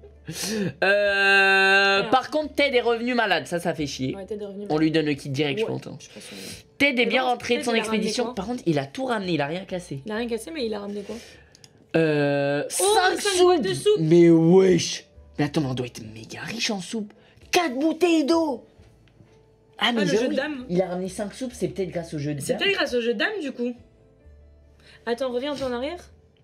A: Euh,
B: Alors.
A: par contre, Ted est revenu malade, ça, ça fait chier.
B: Ouais, Ted est revenu.
A: On lui donne le kit direct, je
B: Ouais,
A: pense. hein.
B: je pense qu'on-
A: Ted est bien
B: non,
A: rentré de
B: Ted,
A: son
B: il a ramené
A: expédition.
B: quoi
A: Par contre, il a tout ramené, il a rien cassé.
B: Il a rien cassé, mais il a ramené quoi?
A: Euh.
B: Oh,
A: cinq
B: cinq boîtes de soupe.
A: Mais wesh! Mais attends, mais on doit être méga riche en soupe. quatre bouteilles d'eau! Ah, mais
B: Ah, le
A: j'avoue,
B: jeu de dames.
A: il a ramené cinq soupes, c'est peut-être grâce au jeu de
B: C'est
A: dames.
B: peut-être grâce au jeu de dames du coup. Attends, reviens un peu en arrière.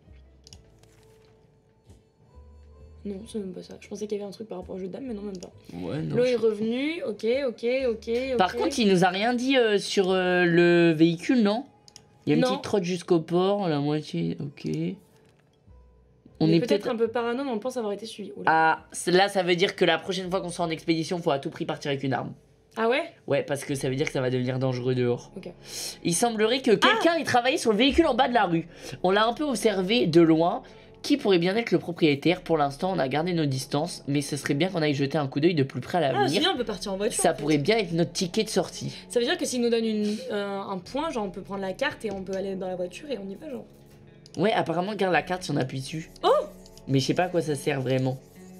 B: Non, c'est même pas ça. Je pensais qu'il y avait un truc par rapport au jeu de dames, mais non, même pas.
A: Ouais, non.
B: L'eau
A: je-
B: est revenue, ok, ok, ok. ok.
A: Par contre, il nous a rien dit euh, sur euh, le véhicule, non? Il y a une
B: Non.
A: petite trotte jusqu'au port, la moitié, ok. On
B: On
A: est
B: est peut-être
A: peut-être.
B: un peu parano, mais on pense avoir été suivi. Oula.
A: Ah, c- là, ça veut dire que la prochaine fois qu'on sera en expédition, faut à tout prix partir avec une arme.
B: Ah ouais?
A: Ouais, parce que ça veut dire que ça va devenir dangereux dehors.
B: Ok.
A: Il semblerait que quelqu'un ait travaillé sur le véhicule en bas de la rue. On l'a un peu observé de loin. Qui pourrait bien être le propriétaire? Pour l'instant, on a gardé nos distances, mais ce serait bien qu'on aille jeter un coup d'œil de plus près à
B: Ah,
A: l'avenir.
B: sinon on peut partir en voiture.
A: Ça
B: en fait.
A: pourrait bien être notre ticket de sortie.
B: Ça veut dire que s'il nous donne une, euh, un point, genre on peut prendre la carte et on peut aller dans la voiture et on y va, genre.
A: Ouais, apparemment, garde la carte si on appuie dessus.
B: Oh!
A: Mais je sais pas à quoi ça sert vraiment.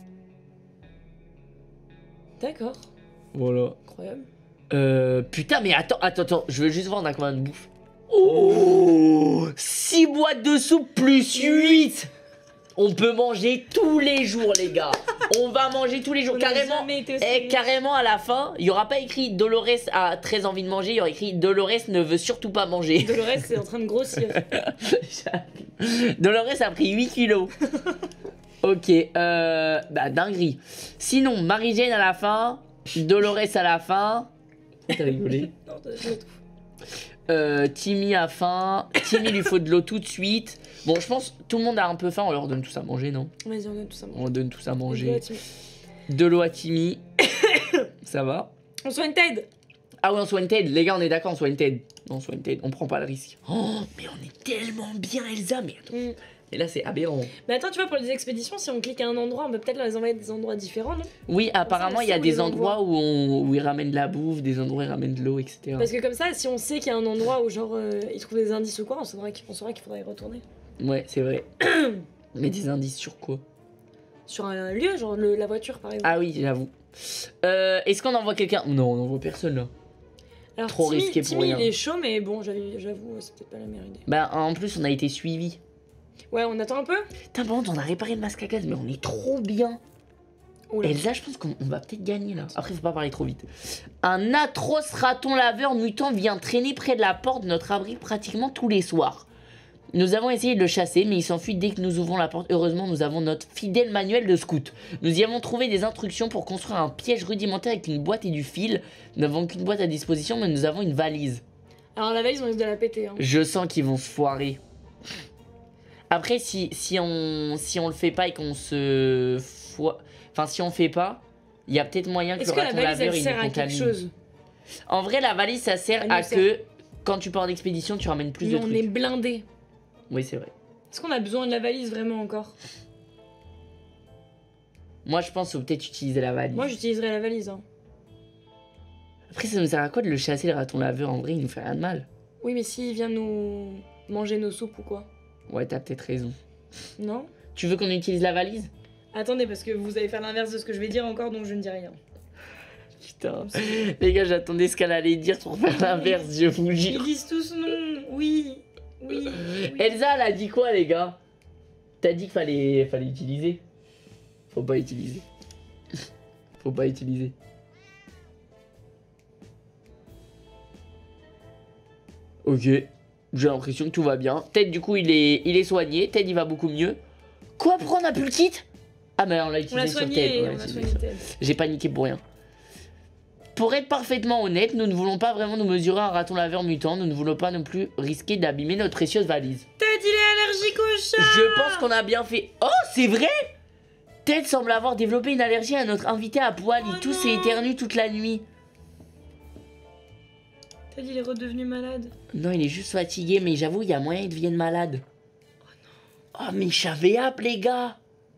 B: D'accord.
A: Voilà.
B: Incroyable.
A: Euh. Putain, mais attends, attends, attends. Je veux juste voir on a combien de bouffe. Oh, six boîtes de soupe plus huit. On peut manger tous les jours, les gars. On va manger tous les jours.
B: On a
A: Carrément.
B: jamais été aussi
A: Et
B: riches.
A: carrément à la fin, il y aura pas écrit Dolores a très envie de manger, il y aura écrit Dolores ne veut surtout pas manger.
B: Dolores c'est en train de grossir.
A: Dolores a pris huit kilos. Ok, euh, bah dinguerie. Sinon, Mary-Jane à la fin, Dolores à la fin. T'as rigolé.
B: Non, t'as- t'as tout.
A: Euh, Timmy a faim. Timmy lui faut de l'eau tout de suite. Bon, je pense tout le monde a un peu faim, on leur donne tout à manger, non?
B: Vas-y, on donne tout ça.
A: On donne tout à
B: On
A: manger.
B: doit-
A: De l'eau à Timmy. Ça va?
B: On soigne Ted.
A: Ah ouais, on soigne Ted. Les gars, on est d'accord, on soigne Ted. Non, on soigne Ted, on prend pas le risque. Oh, mais on est tellement bien, Elsa. Mais attends.
B: Mm.
A: Mais là, c'est aberrant.
B: Mais attends, tu vois, pour les expéditions, si on clique à un endroit, on peut peut-être les envoyer à des endroits différents, non?
A: Oui, apparemment, il y a
B: aussi, on
A: des
B: les
A: endroits
B: envoie.
A: où, on, où ils ramènent de la bouffe, des endroits où ils ramènent de l'eau, et cetera.
B: Parce que comme ça, si on sait qu'il y a un endroit où genre euh, ils trouvent des indices ou quoi, on saura qu'il on saura qu'il faudra y retourner.
A: Ouais, c'est vrai. Mais des indices sur quoi?
B: Sur un lieu, genre le- la voiture par exemple.
A: Ah oui, j'avoue. Euh, Est-ce qu'on envoie quelqu'un? Non, on n'envoie personne là.
B: Alors
A: trop
B: Timmy,
A: risqué pour
B: Timmy,
A: rien.
B: il est chaud, mais bon, j'avais- j'avoue, c'est peut-être pas la meilleure idée.
A: Bah, en plus, on a été suivis.
B: Ouais, on attend un peu.
A: Putain, par contre, on a réparé le masque à gaz, mais on est trop bien.
B: Oh là.
A: Elsa, je pense qu'on on va peut-être gagner là. Après, faut pas parler trop vite. Un atroce raton laveur mutant vient traîner près de la porte de notre abri pratiquement tous les soirs. Nous avons essayé de le chasser, mais il s'enfuit dès que nous ouvrons la porte. Heureusement, nous avons notre fidèle manuel de scout. Nous y avons trouvé des instructions pour construire un piège rudimentaire avec une boîte et du fil. Nous n'avons qu'une boîte à disposition, mais nous avons une valise.
B: Alors la valise, on risque de la péter. Hein.
A: Je sens qu'ils vont se foirer. Après, si, si, on, si on le fait pas et qu'on se foire... Enfin, si on fait pas, il y a peut-être moyen que
B: Est-ce
A: le
B: que la
A: raton
B: valise,
A: laveur,
B: elle
A: il
B: sert
A: nous
B: à quelque
A: contamine.
B: chose?
A: En vrai, la valise, ça sert
B: Elle nous
A: à
B: sert.
A: que quand tu pars en expédition, tu ramènes plus
B: Mais
A: de
B: on
A: trucs.
B: est blindé.
A: Oui, c'est vrai.
B: Est-ce qu'on a besoin de la valise vraiment encore?
A: Moi, je pense qu'il faut peut-être utiliser la valise.
B: Moi, j'utiliserais la valise. Hein.
A: Après, ça nous sert à quoi de le chasser, le raton laveur? En vrai, il nous fait rien de mal.
B: Oui, mais s'il vient nous manger nos soupes ou quoi?
A: Ouais, t'as peut-être raison.
B: Non?
A: Tu veux qu'on utilise la valise?
B: Attendez, parce que vous allez faire l'inverse de ce que je vais dire encore, donc je ne dis rien.
A: Putain. Les gars, j'attendais ce qu'elle allait dire pour faire l'inverse, je vous
B: Ils
A: jure.
B: disent tous non. Oui. Oui. oui.
A: Elsa, elle a dit quoi, les gars? T'as dit qu'il fallait, fallait utiliser. Faut pas utiliser. Faut pas utiliser. Ok. J'ai l'impression que tout va bien. Ted, du coup, il est, il est soigné. Ted, il va beaucoup mieux. Quoi, pourquoi on n'a plus le kit? Ah, mais on l'a
B: On l'a
A: utilisé sur
B: soigné,
A: Ted.
B: on l'a soigné
A: sur-
B: Ted.
A: J'ai paniqué pour rien. Pour être parfaitement honnête, nous ne voulons pas vraiment nous mesurer un raton laveur mutant. Nous ne voulons pas non plus risquer d'abîmer notre précieuse valise.
B: Ted, il est allergique au chat.
A: Je pense qu'on a bien fait. Oh, c'est vrai! Ted semble avoir développé une allergie à notre invité à poil. Il
B: Oh
A: tousse
B: non.
A: et éternue toute la nuit.
B: Ted, il est redevenu malade.
A: Non, il est juste fatigué, mais j'avoue, il y a moyen qu'il devienne malade. Oh non. Oh, mais chavéap, les gars!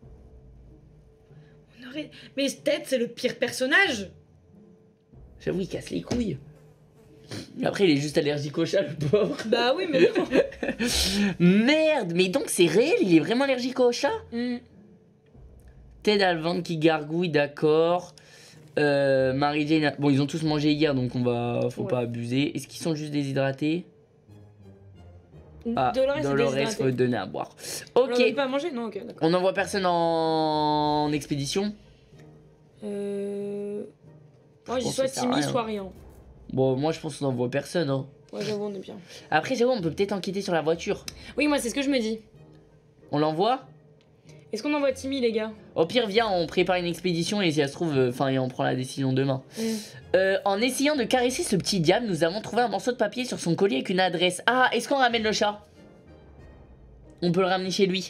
B: On aurait... Mais Ted, c'est le pire personnage.
A: J'avoue, il casse les couilles. Après, il est juste allergique au chat, le pauvre.
B: Bah oui, mais non.
A: Merde, mais donc c'est réel, il est vraiment allergique au chat?
B: Mm.
A: Ted a le ventre qui gargouille, d'accord. Euh, Mary Jane, a- bon, ils ont tous mangé hier, donc on va, faut
B: Ouais.
A: pas abuser. Est-ce qu'ils sont juste déshydratés? Ah,
B: Dolores, c'est
A: Dolores,
B: déshydraté.
A: faut donner à boire.
B: On
A: Ok,
B: leur donne pas à manger? Non, ok, d'accord.
A: on n'envoie personne en... en expédition.
B: Euh... Moi,
A: Je
B: j'y
A: pense
B: soit
A: que ça sert à
B: Timmy,
A: rien.
B: soit rien.
A: Bon, moi je pense qu'on n'envoie personne. Hein.
B: Ouais, j'avoue, on est bien.
A: Après, j'avoue, on peut peut-être enquêter sur la voiture.
B: Oui, moi, c'est ce que je me dis.
A: On l'envoie?
B: Est-ce qu'on envoie Timmy, les gars?
A: Au pire, viens, on prépare une expédition et si ça se trouve, enfin, et on prend la décision demain.
B: Mm.
A: Euh, en essayant de caresser ce petit diable, nous avons trouvé un morceau de papier sur son collier avec une adresse. Ah, est-ce qu'on ramène le chat? On peut le ramener chez lui.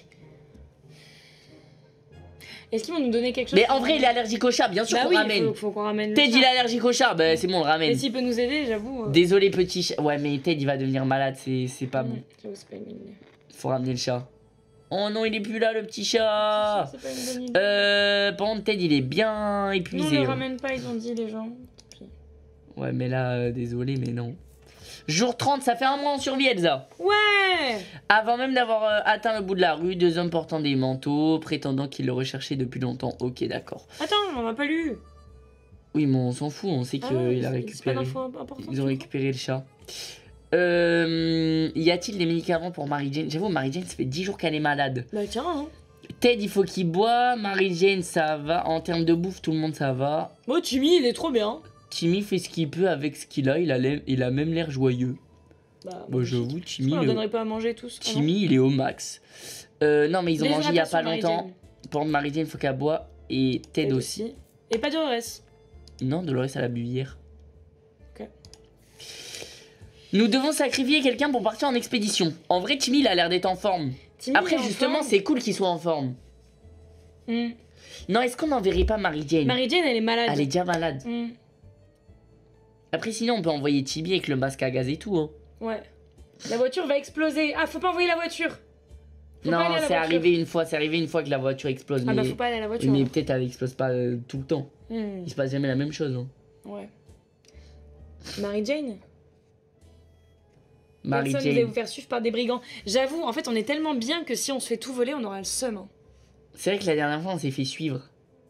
B: Est-ce qu'ils vont nous donner quelque chose?
A: Mais en vrai, il est allergique au chat, bien sûr
B: Bah
A: qu'on
B: oui,
A: ramène.
B: faut, faut qu'on ramène le
A: Ted,
B: chat.
A: il est allergique au chat, bah c'est bon, on le
B: Mais
A: ramène.
B: s'il peut nous aider, j'avoue. euh,
A: Désolé, petit chat. Ouais, mais Ted, il va devenir malade, c'est c'est pas
B: mm,
A: bon.
B: J'avoue, c'est pas une bonne idée.
A: Faut ramener le chat. Oh non, il est plus là, le petit chat.
B: C'est pas une bonne idée.
A: Euh, par contre, Ted, il est bien
B: Non, on
A: épuisé.
B: le
A: hein.
B: ramène pas, ils ont dit, les gens. Tant pis.
A: Ouais, mais là, euh, désolé, mais non. Jour trente, ça fait un mois en survie, Elsa.
B: Ouais.
A: Avant même d'avoir euh, atteint le bout de la rue, deux hommes portant des manteaux, prétendant qu'ils le recherchaient depuis longtemps. Ok, d'accord.
B: Attends, on m'a pas lu.
A: Oui, mais on s'en fout, on sait
B: Ah
A: qu'il
B: ouais,
A: a
B: c'est- c'est pas
A: récupéré.
B: d'infos importantes.
A: Ils ont récupéré le chat. Euh, y a-t-il des médicaments pour Mary Jane? J'avoue, Mary Jane, ça fait dix jours qu'elle est malade.
B: Bah tiens, hein.
A: Ted, il faut qu'il boit. Mary Jane, ça va. En termes de bouffe, tout le monde, ça va.
B: Bon, Timmy, il est trop bien.
A: Timmy fait ce qu'il peut avec ce qu'il a. Il a, l'air- il a même l'air joyeux.
B: Bah,
A: Bon,
B: magnifique.
A: j'avoue, Timmy,
B: On leur
A: le-
B: donnerait pas à manger tous. ah non
A: Timmy, il est au max. Euh, non, mais ils ont mangé il y a pas
B: Déshydratation,
A: longtemps.
B: Mary
A: Pour Mary Jane, il faut qu'elle boit. Et Ted
B: Ted
A: aussi.
B: Et pas Dolores.
A: Non, Dolores, elle a bu hier.
B: Ok.
A: Nous devons sacrifier quelqu'un pour partir en expédition. En vrai, Timmy, il a l'air d'être en forme.
B: Timmy,
A: Après,
B: il est en
A: justement,
B: forme.
A: c'est cool qu'il soit en forme.
B: Hmm.
A: Non, est-ce qu'on n'enverrait pas Mary Jane?
B: Mary Jane, elle est malade.
A: Elle est déjà malade.
B: Hmm.
A: Après, sinon, on peut envoyer Timmy avec le masque à gaz et tout. Hein.
B: Ouais. La voiture va exploser. Ah, faut pas envoyer la voiture. Faut pas
A: Non,
B: aller à la
A: c'est
B: voiture.
A: arrivé une fois. C'est arrivé une fois que la voiture explose.
B: Ah
A: mais
B: bah faut pas aller à la voiture.
A: mais peut-être elle explose pas euh, tout le temps.
B: Hmm.
A: Il se passe jamais la même chose. Hein.
B: Ouais. Mary Jane.
A: Mary
B: Personne ne voulait
A: Jane.
B: vous faire suivre par des brigands. J'avoue, en fait, on est tellement bien que si on se fait tout voler, on aura le seum. hein.
A: C'est vrai que la dernière fois, on s'est fait suivre.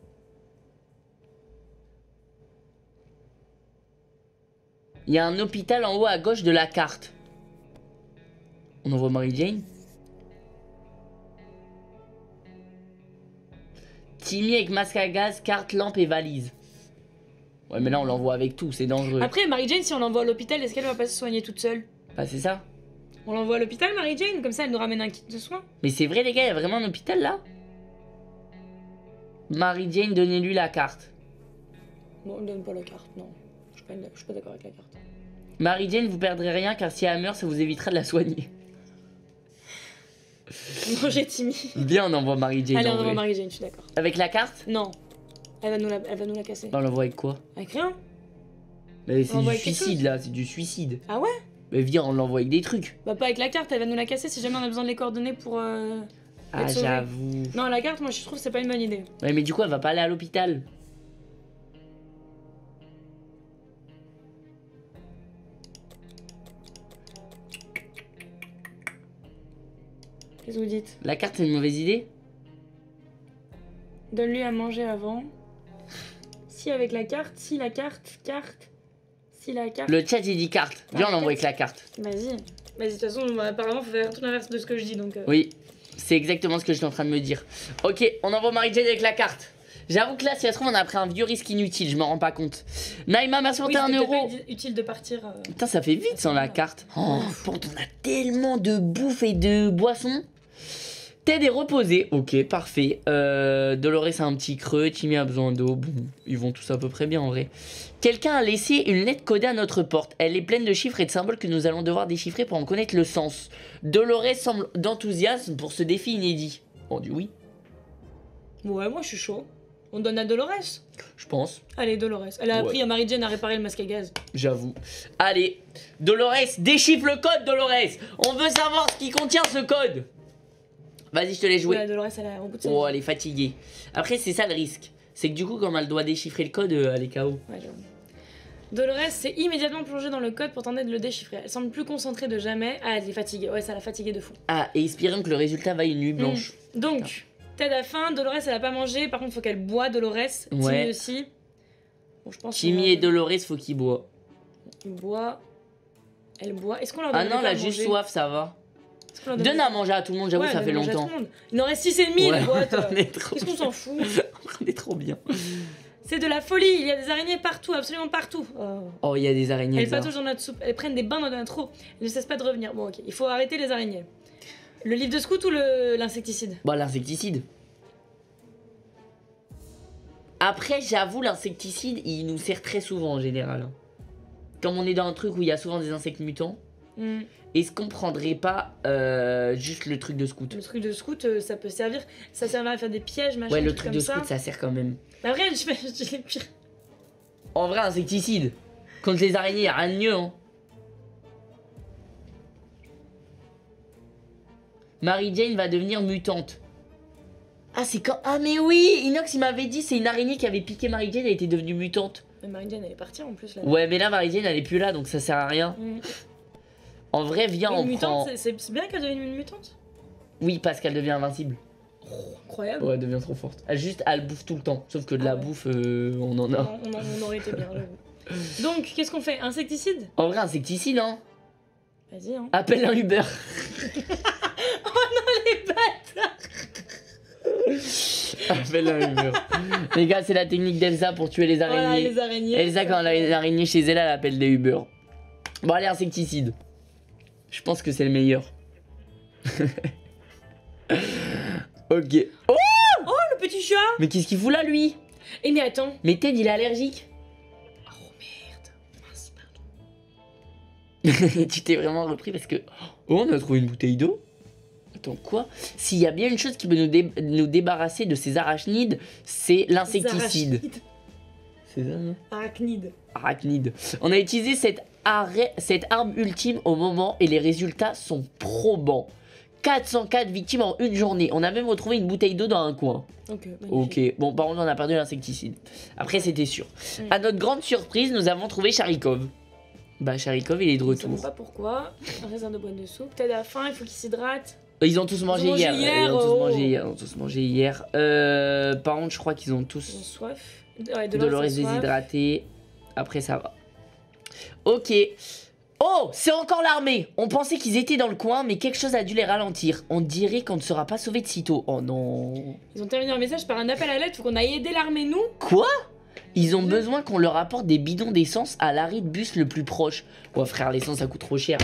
A: Il y a un hôpital en haut à gauche de la carte. On envoie Mary Jane. Timmy avec masque à gaz, carte, lampe et valise. Ouais, mais là, on l'envoie avec tout, c'est dangereux.
B: Après, Mary Jane, si on l'envoie à l'hôpital, est-ce qu'elle va pas se soigner toute seule?
A: Bah, c'est ça.
B: On l'envoie à l'hôpital, Mary Jane, comme ça elle nous ramène un kit de soins.
A: Mais c'est vrai, les gars, il y a vraiment un hôpital là? Mary Jane, donnez-lui la carte.
B: Non, on donne pas la carte, non. Je suis pas, je suis pas d'accord avec la carte.
A: Mary Jane, vous perdrez rien car si elle meurt, ça vous évitera de la soigner.
B: Manger Timmy.
A: Bien, on envoie Mary Jane.
B: Allez,
A: en
B: on envoie
A: vrai.
B: Mary Jane, je suis d'accord.
A: Avec la carte?
B: Non. Elle va nous la, elle va nous la casser.
A: On l'envoie avec quoi?
B: Avec rien.
A: Mais c'est
B: l'envoie
A: du
B: avec quelque
A: suicide
B: chose.
A: là, c'est du suicide.
B: Ah ouais?
A: Mais viens, on l'envoie avec des trucs.
B: Bah pas avec la carte, elle va nous la casser si jamais on a besoin de les coordonnées pour... Euh...
A: Ah,
B: Être sauvée.
A: j'avoue.
B: Non, la carte, moi je trouve que c'est pas une bonne idée.
A: Ouais, mais du coup, elle va pas aller à l'hôpital.
B: Qu'est-ce que vous dites?
A: La carte, c'est une mauvaise idée?
B: Donne-lui à manger avant. Si avec la carte, si la carte, carte, si la carte.
A: Le chat, il dit carte. Viens, on l'envoie avec la carte.
B: Vas-y. Vas-y, de toute façon, bah, apparemment, faut faire tout l'inverse de ce que je dis donc. Euh...
A: Oui, c'est exactement ce que j'étais en train de me dire. Ok, on envoie Marie-Jane avec la carte. J'avoue que là, si ça se trouve, on a pris un vieux risque inutile, je me rends pas compte. Naïma, merci pour
B: Oui,
A: tes un
B: c'était
A: euro.
B: peut-être pas utile de partir. Euh...
A: Putain, ça fait vite sans la carte. Oh, pourtant, on a tellement de bouffe et de boissons. Ted est reposé. Ok, parfait. Euh, Dolores a un petit creux. Timmy a besoin d'eau. Bon, ils vont tous à peu près bien en vrai. Quelqu'un a laissé une lettre codée à notre porte. Elle est pleine de chiffres et de symboles que nous allons devoir déchiffrer pour en connaître le sens. Dolores semble d'enthousiasme pour ce défi inédit. On dit oui.
B: Ouais, moi je suis chaud. On donne à Dolores.
A: Je pense.
B: Allez, Dolores. Elle a
A: Ouais.
B: appris à Mary-Jane à réparer le masque à gaz.
A: J'avoue. Allez, Dolores, déchiffre le code, Dolores. On veut savoir ce qui contient ce code. Vas-y, je te l'ai joué.
B: Ouais, Dolores, elle a au bout de sa
A: Oh,
B: vie.
A: elle est fatiguée. Après, c'est ça le risque. C'est que du coup, comme elle doit déchiffrer le code, euh, elle est K O.
B: Ouais, j'avoue. Dolores s'est immédiatement plongée dans le code pour tenter de le déchiffrer. Elle semble plus concentrée de jamais. Ah, elle est fatiguée. Ouais, ça l'a fatiguée de fou.
A: Ah, et espérons que le résultat vaille une nuit blanche.
B: Mm. Donc, Ted a faim. Dolores, elle a pas mangé. Par contre, faut qu'elle boit, Dolores.
A: Ouais.
B: Timmy aussi. Bon, je pense
A: Timmy
B: qu'on-
A: et Dolores, faut qu'ils boivent.
B: Elle boit. Elle boit. Est-ce qu'on leur
A: Ah
B: donne
A: non, elle a
B: à
A: juste
B: manger
A: soif, ça va.
B: Est-ce qu'on leur
A: Donne à manger à tout le monde, j'avoue,
B: Ouais,
A: ça
B: donne
A: fait
B: à manger à
A: longtemps.
B: tout le monde. Il en reste six et demi,
A: Ouais,
B: les boîtes.
A: on est trop
B: Qu'est-ce qu'on s'en fout?
A: On est trop bien.
B: C'est de la folie. Il y a des araignées partout, absolument partout. Oh.
A: Oh, il y a des araignées.
B: Elles
A: ça.
B: patauchent dans notre soupe. Elles prennent des bains dans notre eau. Elles ne cessent pas de revenir. Bon, ok. Il faut arrêter les araignées. Le livre de scout ou le- l'insecticide?
A: Bah, l'insecticide. Après, j'avoue, l'insecticide, il nous sert très souvent en général. hein. Comme on est dans un truc où il y a souvent des insectes mutants,
B: Hmm.
A: est-ce qu'on prendrait pas euh, juste le truc de scout?
B: Le truc de scout, euh, ça peut servir. Ça sert à faire des pièges, machin.
A: Ouais, le
B: trucs
A: truc
B: comme
A: de
B: ça.
A: scout, ça sert quand même.
B: Mais après, je, je dis les pires.
A: En vrai, insecticide. Contre les araignées, y a rien de mieux. Hein. Mary-Jane va devenir mutante. Ah, c'est quand. Ah, mais oui! Inox, il m'avait dit, c'est une araignée qui avait piqué Mary-Jane, elle était devenue mutante.
B: Mais Mary-Jane, elle est partie en plus là.
A: Ouais, mais là, Mary-Jane, elle est plus là, donc ça sert à rien.
B: Hmm.
A: En vrai, viens,
B: Une
A: on
B: mutante,
A: prend.
B: c'est- c'est c'est bien qu'elle devienne une mutante.
A: Oui, parce qu'elle devient invincible.
B: Incroyable.
A: Ouais, elle devient trop forte. Elle juste, elle bouffe tout le temps. Sauf que de
B: Ah
A: la
B: ouais.
A: bouffe, euh, on en
B: On,
A: a.
B: on, en- on aurait été bien, j'avoue. Donc, qu'est-ce qu'on fait? Insecticide?
A: En vrai, insecticide, hein.
B: Vas-y, hein.
A: Appelle un Uber.
B: Les bâtards!
A: Appelle un Uber. Les gars, c'est la technique d'Elsa pour tuer les
B: Voilà,
A: araignées.
B: les araignées.
A: Elsa, quand elle a les araignées chez elle, elle appelle des Uber. Bon, allez, insecticide. Je pense que c'est le meilleur. Ok. Oh,
B: Oh, le petit chat!
A: mais qu'est-ce qu'il fout là, lui?
B: Eh, mais attends.
A: Mais Ted, il est allergique.
B: Oh merde. Mince, pardon.
A: Tu t'es vraiment repris parce que. Oh, on a trouvé une bouteille d'eau. Attends, quoi? S'il y a bien une chose qui peut nous, dé- nous débarrasser de ces arachnides, c'est l'insecticide.
B: Arachnides.
A: C'est ça, non?
B: Arachnide.
A: Arachnide. On a utilisé cette, arrêt- cette arme ultime au moment et les résultats sont probants. quatre cent quatre victimes en une journée. On a même retrouvé une bouteille d'eau dans un coin.
B: Ok, magnifique.
A: Ok, bon, par contre, on a perdu l'insecticide. Après, c'était sûr.
B: Mm.
A: À notre grande surprise, nous avons trouvé Charikov. Bah, Charikov, il est de
B: Je ne sais
A: retour.
B: pas pourquoi. Un raisin de boîte de soupe. Ted a faim, il faut qu'il s'hydrate.
A: Ils ont tous mangé,
B: mangé
A: hier.
B: hier,
A: Ils ont tous
B: oh.
A: mangé hier. Ils ont tous mangé hier. Euh, par contre, je crois qu'ils ont
B: Ils ont
A: tous
B: soif. Ouais,
A: Dolores
B: a soif.
A: déshydraté. Après, ça va. Ok. Oh, c'est encore l'armée. On pensait qu'ils étaient dans le coin, mais quelque chose a dû les ralentir. On dirait qu'on ne sera pas sauvé de sitôt. Oh non.
B: Ils ont terminé un message par un appel à l'aide. Faut qu'on aille aider l'armée, nous.
A: Quoi? Ils ont besoin qu'on leur apporte des bidons d'essence à l'arrêt de bus le plus proche. Ouais, frère, l'essence ça coûte trop cher.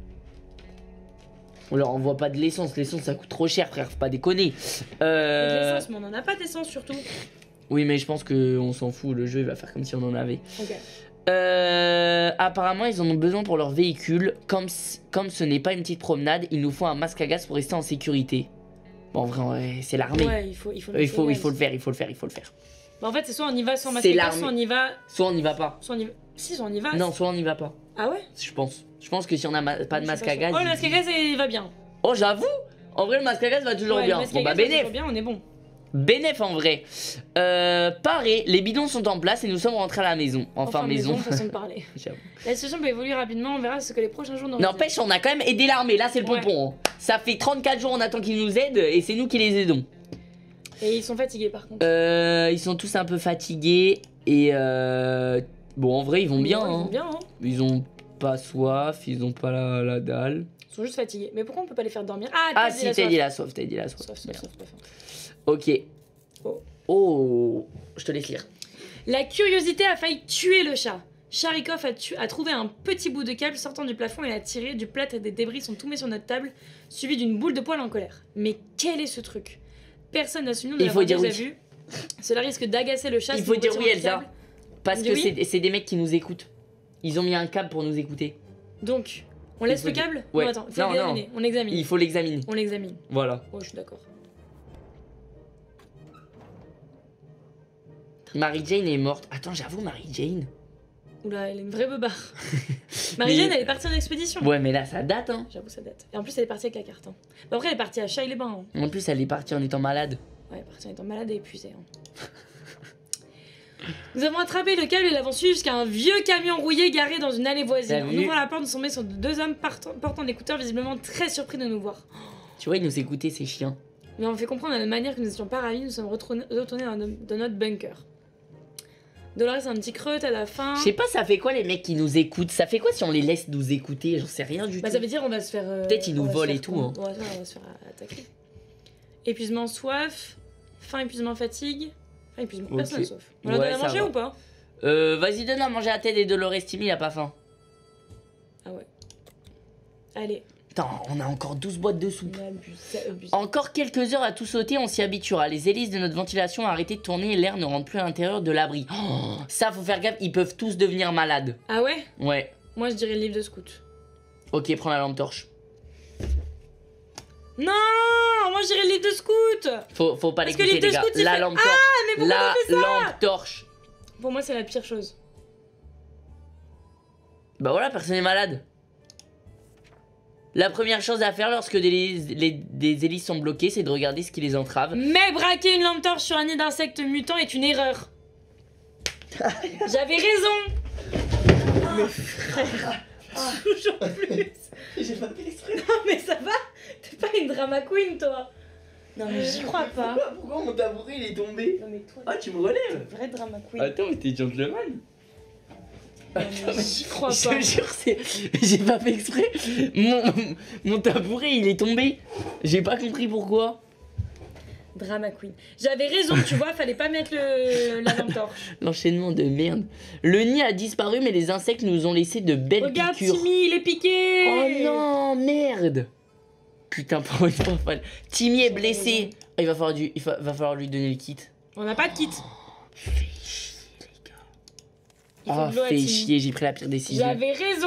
A: On leur envoie pas de l'essence. L'essence ça coûte trop cher, frère. Faut pas déconner.
B: Et de
A: Euh...
B: l'essence, mais on en a pas d'essence surtout.
A: Oui, mais je pense qu'on s'en fout. Le jeu il va faire comme si on en avait.
B: Ok.
A: Euh, apparemment, ils en ont besoin pour leur véhicule. Comme, c- comme ce n'est pas une petite promenade, il nous faut un masque à gaz pour rester en sécurité. Bon, en vrai, ouais, c'est l'armée.
B: Ouais, il faut, il faut.
A: il, faut, il faut le faire, il faut le faire, il faut le faire.
B: Bah, en fait, c'est soit on y va sans masque
A: C'est
B: à gaz,
A: l'armée.
B: soit on y va.
A: Soit on n'y va pas.
B: Soit on y va. Si, soit on y va.
A: Non, soit on n'y va pas.
B: Ah ouais?
A: Je pense. Je pense que si on n'a ma- pas de
B: Je suis
A: masque
B: pas
A: à
B: sûre.
A: gaz.
B: Oh, le
A: il-
B: masque à gaz, il va bien.
A: Oh, j'avoue. En vrai, le masque à gaz va toujours
B: Ouais,
A: bien.
B: le masque
A: Bon
B: à
A: bah
B: gaz va
A: bénéf.
B: toujours bien, on est bon.
A: Bénéf en vrai. Euh, pareil, les bidons sont en place et nous sommes rentrés à la maison. Enfin, maison.
B: façon de parler.
A: J'avoue.
B: La situation peut évoluer rapidement, on verra ce que les prochains jours nous
A: N'empêche, on a quand même aidé l'armée. Là, c'est le
B: Ouais.
A: pompon. hein. Ça fait trente-quatre jours, on attend qu'ils nous aident et c'est nous qui les aidons.
B: Et ils sont fatigués par contre.
A: Euh, ils sont tous un peu fatigués et euh, bon, en vrai, ils vont
B: Mais
A: bien.
B: ouais, Ils
A: hein.
B: vont bien, hein.
A: Ils ont pas soif, ils ont pas la, la dalle.
B: Ils sont juste fatigués. Mais pourquoi on peut pas les faire dormir? Ah,
A: Ah
B: t'as dit
A: si,
B: la
A: t'as
B: soif.
A: dit la soif, t'as dit la soif.
B: Soif, soif,
A: Merde.
B: soif, pas faim.
A: Ok.
B: Oh.
A: Oh, je te laisse lire.
B: La curiosité a failli tuer le chat. Sharikov a, tu- a trouvé un petit bout de câble sortant du plafond et l'a tiré. Du plâtre et des débris sont tombés sur notre table, suivi d'une boule de poil en colère. Mais quel est ce truc? Personne n'a su nous
A: Il faut
B: l'avoir
A: dire
B: déjà
A: oui.
B: vu. Cela risque d'agacer le chat.
A: Il
B: si
A: faut
B: nous
A: dire
B: retirons
A: oui,
B: le
A: Elsa.
B: câble.
A: Parce
B: Dis
A: que
B: oui.
A: c'est c'est des mecs qui nous écoutent. Ils ont mis un câble pour nous écouter.
B: Donc, on laisse
A: faut
B: le
A: dire-
B: câble?
A: Ouais.
B: Non, attends, faut
A: Non, non.
B: l'examiner. On l'examine.
A: Il faut l'examiner.
B: On l'examine.
A: Voilà.
B: Oh, je suis d'accord.
A: Mary Jane est morte. Attends, j'avoue, Mary Jane.
B: Oula, elle est une vraie beubare. Marie-Jeanne,
A: Mais-
B: elle est partie en expédition.
A: Ouais, mais là, ça date, hein.
B: J'avoue, ça date. Et en plus, elle est partie avec la carte. Hein. Bah, après, elle est partie à Chaille-les-Bains. Hein.
A: En plus, elle est partie en étant malade.
B: Ouais, elle est partie en étant malade et épuisée. Hein. Nous avons attrapé le câble et l'avons suivi jusqu'à un vieux camion rouillé garé dans une allée voisine.
A: T'as
B: En
A: vu
B: ouvrant la porte, nous sommes tombés sur deux hommes partant- portant des écouteurs, visiblement très surpris de nous voir.
A: Tu vois, ils nous écoutaient, ces chiens.
B: Mais on fait comprendre de la manière que nous n'étions pas ravis, nous sommes retournés, retournés dans, no- dans notre bunker. Dolores a un petit creux à la fin.
A: Je sais pas, ça fait quoi les mecs qui nous écoutent? Ça fait quoi si on les laisse nous écouter? J'en sais rien du
B: Bah,
A: tout.
B: ça veut dire on va se faire. euh,
A: Peut-être ils nous
B: on va se
A: volent
B: faire
A: et tout,
B: con-
A: hein.
B: Ouais, ça, on va se faire attaquer. Épuisement, soif. Faim, épuisement, fatigue. Faim, épuisement.
A: Ok.
B: Personne n'a soif. On leur
A: Ouais,
B: donne à
A: ça
B: manger
A: va.
B: ou pas?
A: Euh, vas-y, donne à manger à Ted et Dolores. Timmy, il a pas faim.
B: Ah ouais. Allez.
A: Attends, on a encore douze boîtes de soupe.
B: On a abusé, abusé.
A: Encore quelques heures à tout sauter, on s'y habituera. Les hélices de notre ventilation ont arrêté de tourner et l'air ne rentre plus à l'intérieur de l'abri. Oh, ça, faut faire gaffe, ils peuvent tous devenir malades.
B: Ah ouais?
A: Ouais.
B: Moi je dirais le livre de scout.
A: Ok, prends la lampe torche.
B: Non! Moi je dirais le livre de scout!
A: Faut, faut pas
B: Parce que
A: l'écouter,
B: les
A: les
B: deux
A: gars.
B: scouts, ils
A: La
B: fait-
A: lampe torche.
B: mais pourquoi
A: La
B: on fait ça
A: lampe torche.
B: Pour moi c'est la pire chose.
A: Bah voilà, personne n'est malade. La première chose à faire lorsque des, les- des hélices sont bloquées, c'est de regarder ce qui les entrave.
B: Mais braquer une lampe torche sur un nid d'insectes mutants est une erreur. J'avais raison! Mais frère! Toujours plus!
A: J'ai pas fait exprès.
B: Non mais ça va? T'es pas une drama queen toi? Non mais j'y crois pas.
A: Pourquoi mon tabouret il est tombé?
B: Non mais toi,
A: Ah, tu me relèves?
B: t'es une vraie drama queen.
A: Attends, mais t'es gentleman.
B: Non, mais j'y crois
A: Je
B: pas.
A: te jure, c'est- j'ai pas fait exprès. Mon, mon tabouret il est tombé. J'ai pas compris pourquoi.
B: Drama queen. J'avais raison, tu vois, fallait pas mettre le, la lampe torche.
A: L'enchaînement de merde. Le nid a disparu, mais les insectes nous ont laissé de belles
B: Regarde
A: piqûres.
B: Timmy, il est piqué!
A: Oh non, merde. Putain, pour une fois, pas- Timmy est blessé. Ah, il va falloir, du... il va... va falloir lui donner le kit.
B: On n'a pas de kit.
A: Fait chier, les gars.
B: Il faut
A: Oh,
B: de l'eau à
A: fait
B: Timmy.
A: chier, j'ai pris la pire décision.
B: J'avais raison.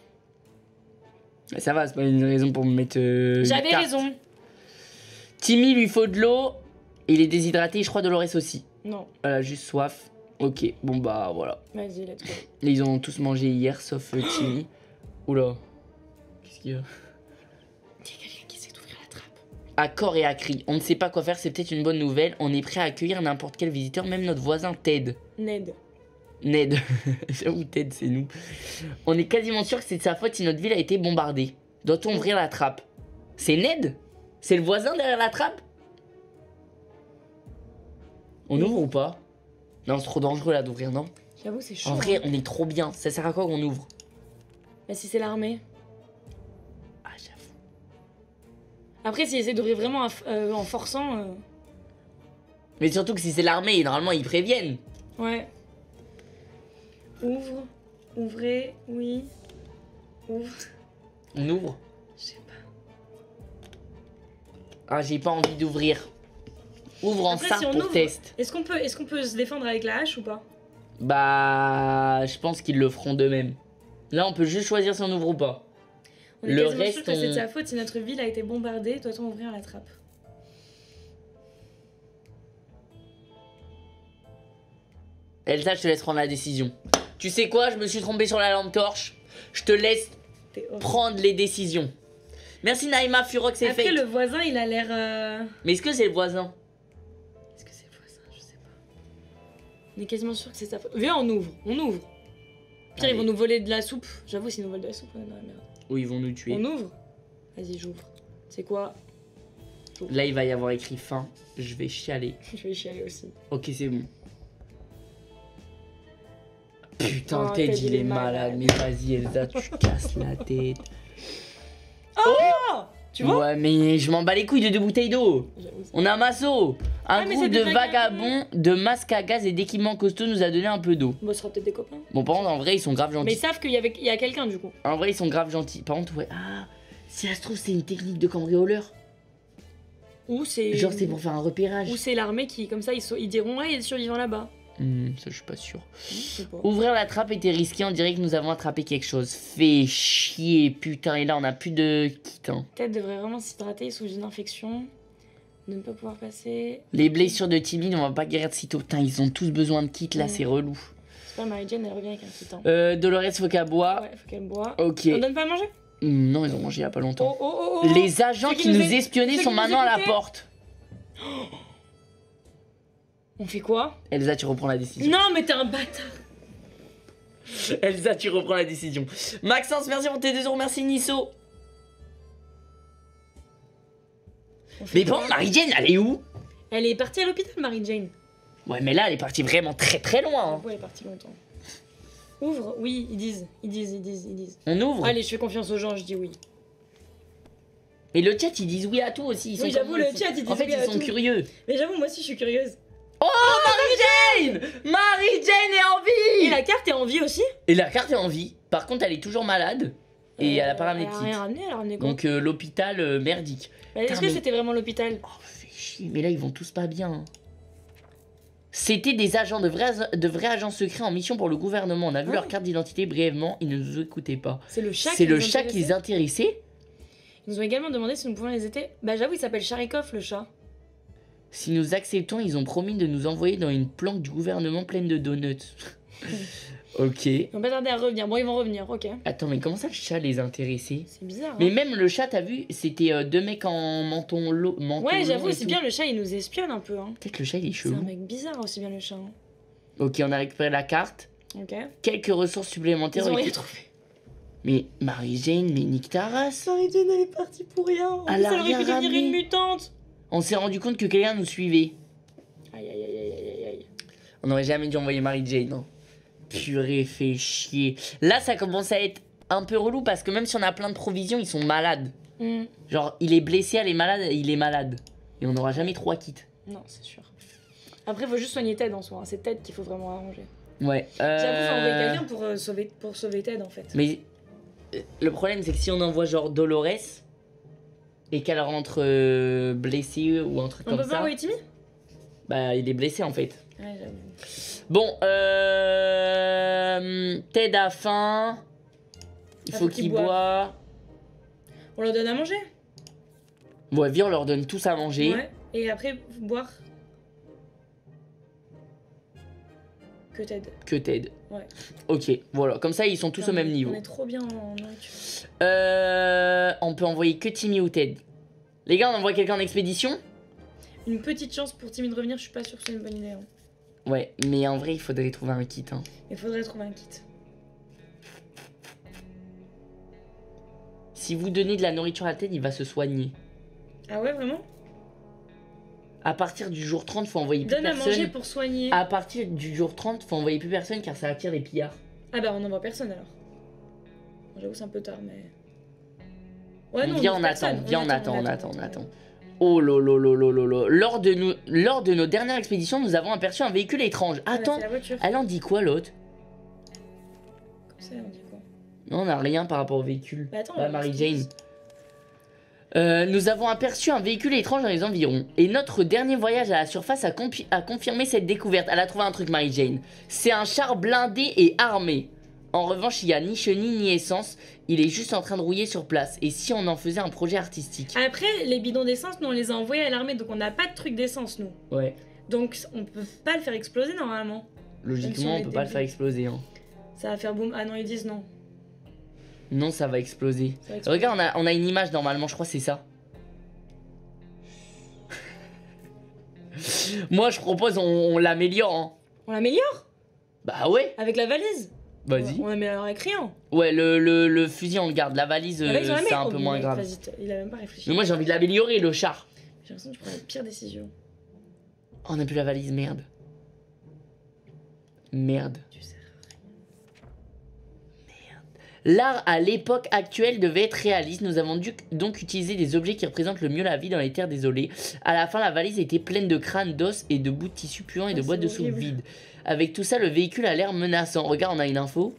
A: Ça va, c'est pas une raison pour me mettre. euh, une
B: J'avais
A: carte.
B: raison.
A: Timmy lui faut de l'eau. Il est déshydraté, je crois Dolores aussi.
B: Non,
A: Elle a juste soif. Ok, bon bah voilà.
B: vas-y, let's go.
A: Et ils ont tous mangé hier, sauf euh, Timmy. Oula. Qu'est-ce qu'il y a?
B: Il y a quelqu'un qui essaie d'ouvrir la trappe.
A: À corps et à cri. On ne sait pas quoi faire, c'est peut-être une bonne nouvelle. On est prêt à accueillir n'importe quel visiteur, même notre voisin Ted.
B: Ned.
A: Ned. J'avoue, Ted, c'est nous. On est quasiment sûr que c'est de sa faute si notre ville a été bombardée. Doit-on ouvrir la trappe? C'est Ned? C'est le voisin derrière la trappe? On ouvre ou pas? Non, c'est trop dangereux là d'ouvrir, non?
B: J'avoue, c'est chaud.
A: En vrai,
B: hein.
A: on est trop bien. Ça sert à quoi qu'on ouvre?
B: Mais si c'est l'armée.
A: Ah, j'avoue.
B: Après, s'ils essaient d'ouvrir vraiment en, f- euh, en forçant. euh,
A: Mais surtout que si c'est l'armée, normalement ils préviennent.
B: Ouais. Ouvre. Ouvrez. Oui. Ouvre.
A: On ouvre?
B: Je sais pas.
A: Ah, j'ai pas envie d'ouvrir. Ouvre en
B: Après,
A: ça
B: si on
A: pour
B: ouvre-
A: test.
B: Est-ce qu'on peut, est-ce qu'on peut se défendre avec la hache ou pas?
A: Bah, je pense qu'ils le feront d'eux-mêmes. Là, on peut juste choisir si on ouvre ou pas.
B: On est
A: Le
B: quasiment
A: reste,
B: sûr que c'est de
A: on-
B: sa faute si notre ville a été bombardée. Doit-on ouvrir la trappe?
A: Elsa, je te laisse prendre la décision. Tu sais quoi? Je me suis trompé sur la lampe torche. Je te laisse
B: T'es horrible.
A: prendre les décisions. Merci Naïma, Furox et
B: Après,
A: Fate.
B: le voisin, il a l'air. euh,
A: Mais est-ce que c'est le voisin?
B: Est-ce que c'est le voisin? Je sais pas. On est quasiment sûr que c'est sa faute. Viens, on ouvre. On ouvre. Pire,
A: Allez.
B: ils vont nous voler de la soupe. J'avoue, s'ils nous volent de la soupe, on est dans la merde.
A: Ou ils vont nous tuer.
B: On ouvre? Vas-y, j'ouvre. C'est quoi?
A: Là, il va y avoir écrit fin. Je vais chialer.
B: Je vais y chialer aussi.
A: Ok, c'est bon. Putain,
B: Oh,
A: Ted,
B: Ted,
A: il est malade. Mais vas-y, Elsa, tu casses la tête.
B: Oh, tu vois?
A: Ouais, mais je m'en bats les couilles de deux bouteilles d'eau.
B: J'avoue, c'est-
A: On a un masso. Un
B: Ah, mais
A: groupe
B: c'est
A: de
B: des
A: vagabonds, de masques à gaz et d'équipements costauds nous a donné un peu d'eau.
B: Bon, ce sera peut-être des copains.
A: Bon, par contre, en vrai, ils sont grave
B: Mais
A: gentils.
B: ils savent qu'il y, avait... il y a quelqu'un du coup.
A: En vrai, ils sont grave gentils. Par contre, ouais. Ah, si ça se trouve, c'est une technique de cambrioleur.
B: Ou c'est.
A: Genre, c'est pour faire un repérage.
B: Ou c'est l'armée qui, comme ça, ils, sont... ils diront, ouais, il y a des survivants là-bas.
A: Hmm, ça, je suis pas sûr.
B: Je sais pas.
A: Ouvrir la trappe était risqué, on dirait que nous avons attrapé quelque chose. Fait chier, putain, et là on a plus de kit. Hein.
B: Ted devrait vraiment s'hydrater sous une infection. Ne pas pouvoir passer.
A: Les blessures de Timmy, on va pas guérir de sitôt. Putain, ils ont tous besoin de kit là,
B: Ouais.
A: c'est relou.
B: C'est pas Mary Jane, elle revient avec un petit temps.
A: Euh, Dolores, faut qu'elle boit.
B: Ouais, faut qu'elle boit.
A: Ok.
B: On donne pas à manger?
A: Hmm, non, ils ont mangé il y a pas
B: Oh,
A: longtemps.
B: oh, oh, oh.
A: Les agents
B: Ceux qui
A: qui
B: nous
A: nous
B: é-
A: espionnaient
B: ceux
A: sont
B: qui nous
A: maintenant à la
B: écoutaient.
A: porte.
B: On fait quoi?
A: Elsa, tu reprends la décision.
B: Non, mais t'es un bâtard!
A: Elsa, tu reprends la décision. Maxence, merci pour tes deux euros, merci Nisso.
B: On fait
A: Mais
B: quoi?
A: bon, Mary-Jane, elle est où?
B: Elle est partie à l'hôpital, Mary Jane.
A: Ouais, mais là, elle est partie vraiment très très loin. Hein.
B: Ouais, elle est partie longtemps. Ouvre, oui, ils disent, ils disent, ils disent, ils disent.
A: On ouvre.
B: Allez, je fais confiance aux gens, je dis oui.
A: Et le chat, ils disent oui à tout aussi. Ils sont
B: Oui,
A: comme
B: j'avoue,
A: moi,
B: le
A: ils
B: chat,
A: sont-
B: ils disent
A: En fait,
B: oui
A: ils
B: à
A: sont
B: tout.
A: curieux.
B: Mais j'avoue, moi aussi, je suis curieuse.
A: Oh, Mary-Jane Mary-Jane est en vie.
B: Et la carte est en vie aussi?
A: Et la carte est en vie. Par contre, elle est toujours malade. Et elle a pas ramené de
B: Elle a
A: kit.
B: rien ramené, elle a ramené quoi?
A: Donc, euh, l'hôpital euh, merdique.
B: Bah, Est-ce
A: Putain,
B: que
A: mais-
B: c'était vraiment l'hôpital?
A: Oh, fais chier. Mais là, ils vont tous pas bien. hein. C'était des agents de vrais, de vrais agents secrets en mission pour le gouvernement. On a vu
B: Ah.
A: leur carte d'identité brièvement. Ils ne nous écoutaient pas.
B: C'est le chat
A: C'est
B: qui
A: le
B: nous
A: chat qui les
B: intéressait.
A: intéressait.
B: Ils nous ont également demandé si nous pouvions les aider. Bah j'avoue, il s'appelle Charikov, le chat.
A: Si nous acceptons, ils ont promis de nous envoyer dans une planque du gouvernement pleine de donuts. Ok.
B: Ils vont pas tarder à revenir. Bon, ils vont revenir, ok.
A: Attends, mais comment ça le chat les intéressait?
B: C'est bizarre.
A: Mais
B: hein.
A: même le chat, t'as vu, c'était euh, deux mecs en menton lo- menton
B: Ouais,
A: long
B: j'avoue,
A: et
B: c'est
A: tout.
B: bien, le chat, il nous espionne un peu. Hein.
A: Peut-être le chat, il est
B: C'est un
A: chelou.
B: mec bizarre aussi bien, le chat. hein.
A: Ok, on a récupéré la carte.
B: Ok.
A: Quelques ressources supplémentaires.
B: Ils ont
A: ont
B: rien
A: été-
B: trouvé.
A: Mais Mary-Jane, mais nique ta race.
B: Mary Jane, elle est partie pour rien. En
A: Elle
B: plus,
A: a
B: elle aurait
A: rien
B: pu devenir
A: ramené.
B: une mutante.
A: On s'est rendu compte que quelqu'un nous suivait.
B: Aïe, aïe, aïe, aïe, aïe, aïe.
A: On n'aurait jamais dû envoyer Mary-Jane. Non. Purée, fait chier. Là, ça commence à être un peu relou parce que même si on a plein de provisions, ils sont malades.
B: Hmm.
A: Genre, il est blessé, elle est malade, il est malade. Et on n'aura jamais trois kits.
B: Non, c'est sûr. Après, faut juste soigner Ted en soi. hein. C'est Ted qu'il faut vraiment arranger.
A: Ouais. Euh...
B: J'avoue, faut envoyer quelqu'un pour, euh, sauver, pour sauver Ted en fait.
A: Mais euh, le problème, c'est que si on envoie genre Dolores et qu'elle rentre euh, blessée ou un truc
B: On
A: comme
B: peut pas
A: ça,
B: envoyer Timmy?
A: bah il est blessé en fait.
B: Ouais, j'avoue.
A: Bon, euh... Ted a faim. Il
B: Ah,
A: faut
B: faut qu'il
A: qu'il
B: boive.
A: boive.
B: On leur donne à manger?
A: Ouais, viens, on leur donne tous à manger.
B: Ouais. Et après, boire? Que Ted.
A: Que Ted.
B: Ouais.
A: Ok, voilà. Comme ça, ils sont tous
B: Putain,
A: au même
B: on est-
A: niveau.
B: On est trop bien en nourriture.
A: Euh... On peut envoyer que Timmy ou Ted. Les gars, on envoie quelqu'un en expédition?
B: Une petite chance pour Timmy de revenir, je suis pas sûre que c'est une bonne idée. Hein.
A: Ouais, mais en vrai, il faudrait trouver un kit. Hein.
B: Il faudrait trouver un kit.
A: Si vous donnez de la nourriture à Ted, il va se soigner.
B: Ah ouais, vraiment?
A: À partir du jour trente, faut envoyer plus
B: Donne à
A: personne.
B: manger pour soigner.
A: À partir du jour trente, faut envoyer plus personne car ça attire les pillards.
B: Ah bah, on n'envoie personne alors. Bon, j'avoue, c'est un peu tard, mais. Ouais, non,
A: viens,
B: on
A: on
B: ouvre
A: attend,
B: personne.
A: viens, on attend, on attend, on attend. Oh lolo lolo lolo. Lors de nous, lors de nos dernières expéditions, nous avons aperçu un véhicule étrange.
B: Ah, bah,
A: Attends,
B: c'est la voiture.
A: elle en dit quoi l'autre?
B: Comme ça, on dit quoi?
A: Non, on n'a rien par rapport au véhicule.
B: Bah, attends.
A: Bah,
B: on va
A: Mary-Jane.
B: voir
A: Euh, nous avons aperçu un véhicule étrange dans les environs. Et notre dernier voyage à la surface a, compi- a confirmé cette découverte. Elle a trouvé un truc, Mary-Jane. C'est un char blindé et armé. En revanche, il n'y a ni chenille ni essence. Il est juste en train de rouiller sur place. Et si on en faisait un projet artistique?
B: ce- Après, les bidons d'essence, nous on les a envoyés à l'armée, donc on n'a pas de truc d'essence, nous.
A: Ouais.
B: Donc on peut pas le faire exploser normalement. Même si
A: Logiquement,
B: on
A: on
B: est
A: peut pas le
B: débile.
A: faire exploser. Hein.
B: Ça va faire boum. Ah non, ils disent non.
A: Non, ça va exploser.
B: Ça va exploser.
A: Regarde, on a, on a une image normalement, je crois que c'est ça. Moi, je propose, on, on l'améliore. Hein.
B: On l'améliore
A: Bah ouais,
B: avec la valise.
A: vas-y.
B: On l'améliore avec rien.
A: Ouais, le, le, le fusil, on le garde. La valise,
B: La valise, on
A: euh,
B: la met.
A: c'est un
B: Oh,
A: peu
B: mais
A: moins
B: mec,
A: grave.
B: vas-y, t- il a même pas réfléchi.
A: Mais moi, j'ai envie de l'améliorer, le char.
B: J'ai l'impression que tu prends la pire décision.
A: Oh, on a plus la valise, merde. Merde.
B: Tu sais.
A: L'art à l'époque actuelle devait être réaliste. Nous avons dû donc utiliser des objets qui représentent le mieux la vie dans les terres désolées. À la fin, la valise était pleine de crânes, d'os et de bouts de tissu puants et
B: Ah,
A: de boîtes de
B: c'est
A: soupe
B: horrible.
A: vides. Avec tout ça, le véhicule a l'air menaçant. Regarde, on a une info.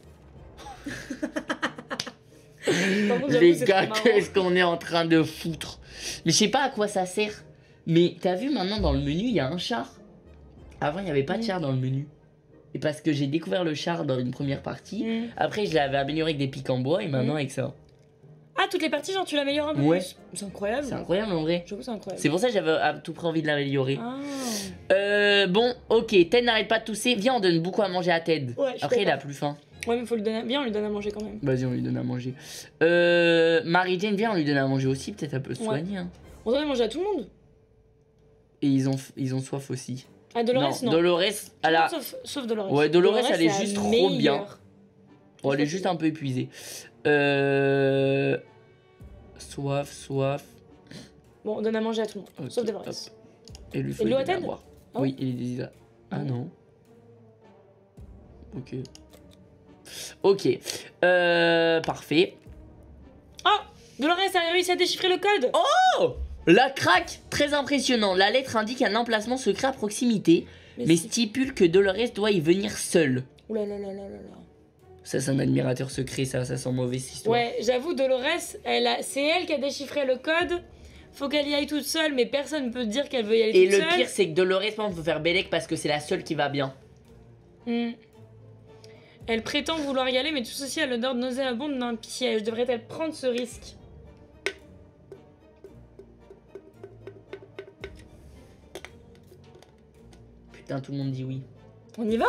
B: Par contre, j'avoue,
A: Les
B: c'est
A: gars,
B: trop marrant.
A: qu'est-ce qu'on est en train de foutre? Mais je sais pas à quoi ça sert. Mais t'as vu maintenant dans le menu, il y a un char. Avant, il n'y avait pas de
B: Mm.
A: char dans le menu. Et parce que j'ai découvert le char dans une première partie.
B: Mm.
A: Après, je l'avais amélioré avec des pics en bois et maintenant
B: Mm.
A: avec ça.
B: Ah, toutes les parties, genre, tu l'améliores un peu
A: Ouais.
B: plus. C'est incroyable.
A: C'est incroyable en vrai.
B: J'avoue, c'est incroyable.
A: C'est pour ça que j'avais à tout près envie de l'améliorer.
B: Ah.
A: Euh, bon, ok, Ted n'arrête pas de tousser. Viens, on donne beaucoup à manger à Ted.
B: Ouais, je suis
A: Après, il a
B: d'accord.
A: plus faim.
B: Ouais, mais faut lui donner. Bien, on lui donne à manger quand même.
A: Vas-y, on lui donne à manger. Euh, Mary Jane, viens, on lui donne à manger aussi. Peut-être elle peut se
B: Ouais.
A: soigner. Hein.
B: On donne à manger à tout le monde.
A: Et ils ont, ils ont soif aussi.
B: À Dolores, non.
A: Dolores,
B: Tout
A: elle
B: le
A: a.
B: monde Sauf, sauf Dolores.
A: Ouais, Dolores, elle est
B: la
A: juste trop bien.
B: meilleure.
A: Oh, elle est juste un peu épuisée. Euh... Soif, soif.
B: Bon, on donne à manger à tout le monde.
A: Ok,
B: Sauf Dolores.
A: hop. Et lui faut
B: de l'eau à
A: donner à
B: Ted
A: boire.
B: Ah
A: Oui, il est déjà. Ah non. Ok. Ok. Euh, parfait.
B: Oh, Dolores a réussi à déchiffrer le code.
A: Oh, la craque, très impressionnant. La lettre indique un emplacement secret à proximité, mais
B: c'est-
A: stipule que Dolores doit y venir seule.
B: Ouh là là là là là là.
A: Ça, c'est un admirateur secret, ça, ça sent mauvais cette histoire.
B: Ouais, j'avoue, Dolores, elle a... c'est elle qui a déchiffré le code. Faut qu'elle y aille toute seule, mais personne ne peut dire qu'elle veut y aller
A: Et
B: toute
A: le
B: seule.
A: pire, c'est que Dolores, on peut faire Bélec parce que c'est la seule qui va bien.
B: Hmm. Elle prétend vouloir y aller, mais tout ceci a l'odeur nauséabonde d'un piège. Devrait-elle prendre ce risque?
A: Putain, tout le monde dit oui.
B: On y va?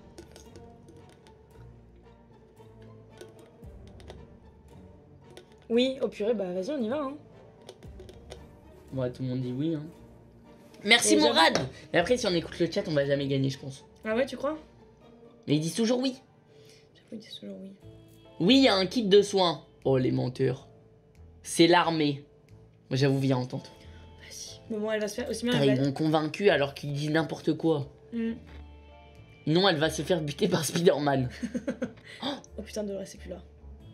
B: Oui, au purée, bah vas-y, on y va. Hein.
A: Ouais, tout le monde dit oui. Hein. Merci
B: Et
A: Morad. Et après, si on écoute le chat, on va jamais gagner, je pense.
B: Ah ouais, tu crois?
A: Mais ils disent toujours oui.
B: J'avoue, ils disent toujours oui.
A: Oui, il y a un kit de soins. Oh, les menteurs. C'est l'armée. Moi, j'avoue, viens, on tente.
B: Vas-y. Mais bon, elle va se faire aussi bien.
A: Putain,
B: elle
A: ils
B: va-
A: m'ont convaincu alors qu'ils disent n'importe quoi.
B: Hmm.
A: Non, elle va se faire buter par Spider-Man.
B: Oh putain, Dolores, c'est plus là.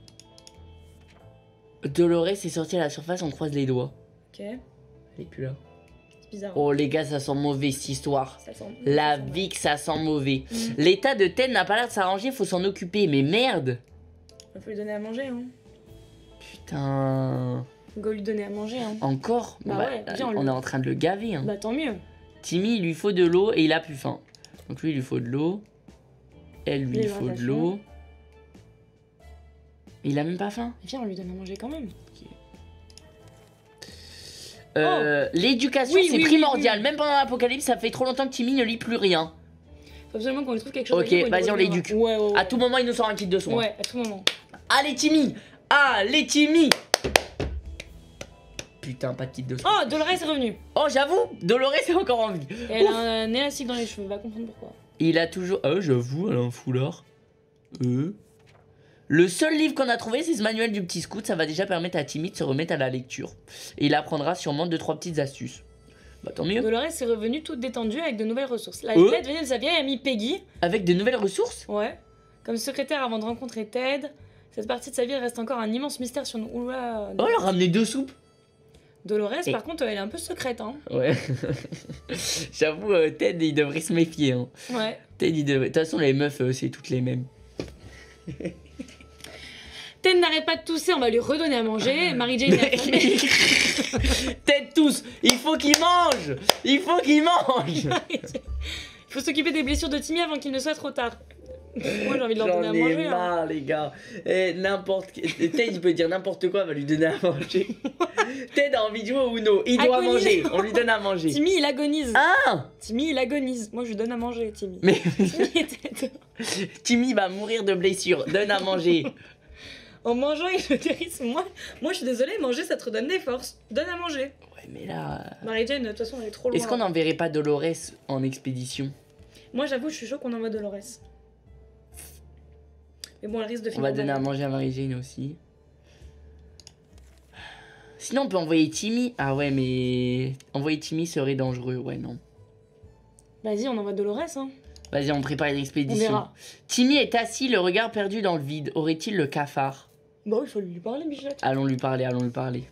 A: Dolores est sortie à la surface, on croise les doigts.
B: Ok,
A: Elle est plus là.
B: c'est bizarre.
A: Oh, les gars, ça sent mauvais cette histoire.
B: Ça sent...
A: La
B: ça sent
A: vie que ça sent mauvais.
B: Mm.
A: L'état de Ted n'a pas l'air de s'arranger, faut s'en occuper. Mais merde.
B: Il faut lui donner à manger, hein.
A: Putain.
B: Go lui donner à manger, hein.
A: Encore
B: Bah
A: Bah,
B: ouais, viens, on
A: on
B: le-
A: est en train de le gaver. Hein.
B: Bah tant mieux.
A: Timmy, il lui faut de l'eau et il a plus faim. Donc lui, il lui faut de l'eau. Elle, lui, il faut de l'eau. Il a même pas faim.
B: Viens, on lui donne à manger quand même.
A: Euh, L'éducation,
B: Oh. Oui,
A: c'est
B: oui, oui,
A: primordial.
B: oui.
A: Même pendant l'apocalypse, ça fait trop longtemps que Timmy ne lit plus rien.
B: Faut absolument qu'on lui trouve quelque chose.
A: Ok,
B: à dire,
A: vas-y, on
B: lui
A: l'éduque.
B: donnera. Ouais, ouais, ouais.
A: À tout moment, il nous sort un kit de soins.
B: Ouais, à tout moment.
A: Allez, Timmy. Allez, Timmy. Putain, pas de kit de soins.
B: Oh, Dolores est revenue.
A: Oh, j'avoue, Dolores est encore en vie.
B: Et elle a un élastique dans les cheveux, va comprendre pourquoi.
A: Il a toujours... Ah, j'avoue, elle a un foulard. Euh... Le seul livre qu'on a trouvé, c'est ce manuel du petit scout. Ça va déjà permettre à Timmy de se remettre à la lecture. Et il apprendra sûrement deux trois petites astuces. Bah tant mieux.
B: Dolores est revenue toute détendue avec de nouvelles ressources. La
A: Euh
B: lettre venait de sa vieille amie Peggy.
A: Avec de nouvelles ressources.
B: Ouais. Comme secrétaire avant de rencontrer Ted. Cette partie de sa vie reste encore un immense mystère sur nous. Oula.
A: Oh, elle a ramené deux soupes.
B: Dolores,
A: Et-
B: par contre, elle est un peu secrète, hein.
A: Ouais. J'avoue, euh, Ted, il devrait se méfier. Hein.
B: Ouais.
A: Ted, il devrait... De toute façon, les meufs, euh, c'est toutes les mêmes.
B: Ted n'arrête pas de tousser, on va lui redonner à manger. Mary Jane est affamée.
A: Ted tous. Il faut qu'il mange. Il faut qu'il mange.
B: Il faut s'occuper des blessures de Timmy avant qu'il ne soit trop tard. Moi, j'ai envie de leur donner à
A: J'en ai
B: manger. hein.
A: marre, les gars. Et n'importe... Ted, il peut dire n'importe quoi, on va lui donner à manger. Ted a envie de jouer au Uno. Il doit
B: Agonise.
A: manger. On lui donne à manger.
B: Timmy, il agonise.
A: Ah.
B: Timmy, il agonise. Moi, je lui donne à manger, Timmy.
A: Mais
B: Timmy était-
A: Timmy va mourir de blessure. Donne à manger.
B: En mangeant, ils le guérissent. Moi, moi, je suis désolée, manger, ça te redonne des forces. Donne à manger.
A: Ouais, mais là.
B: Mary Jane, de toute façon, elle est trop loin.
A: Est-ce qu'on n'enverrait pas Dolores en expédition?
B: Moi, j'avoue, je suis chaud qu'on envoie Dolores. Mais bon, elle risque de
A: On
B: finir.
A: va donner à
B: malade.
A: manger à Mary Jane aussi. Sinon, on peut envoyer Timmy. Ah ouais, mais. Envoyer Timmy serait dangereux. Ouais, non.
B: Vas-y, on envoie Dolores, hein.
A: Vas-y, on prépare
B: On
A: l'expédition.
B: verra.
A: Timmy est assis, le regard perdu dans le vide. Aurait-il le cafard?
B: Bon, il faut lui parler, Bichette.
A: Allons lui parler, allons lui parler.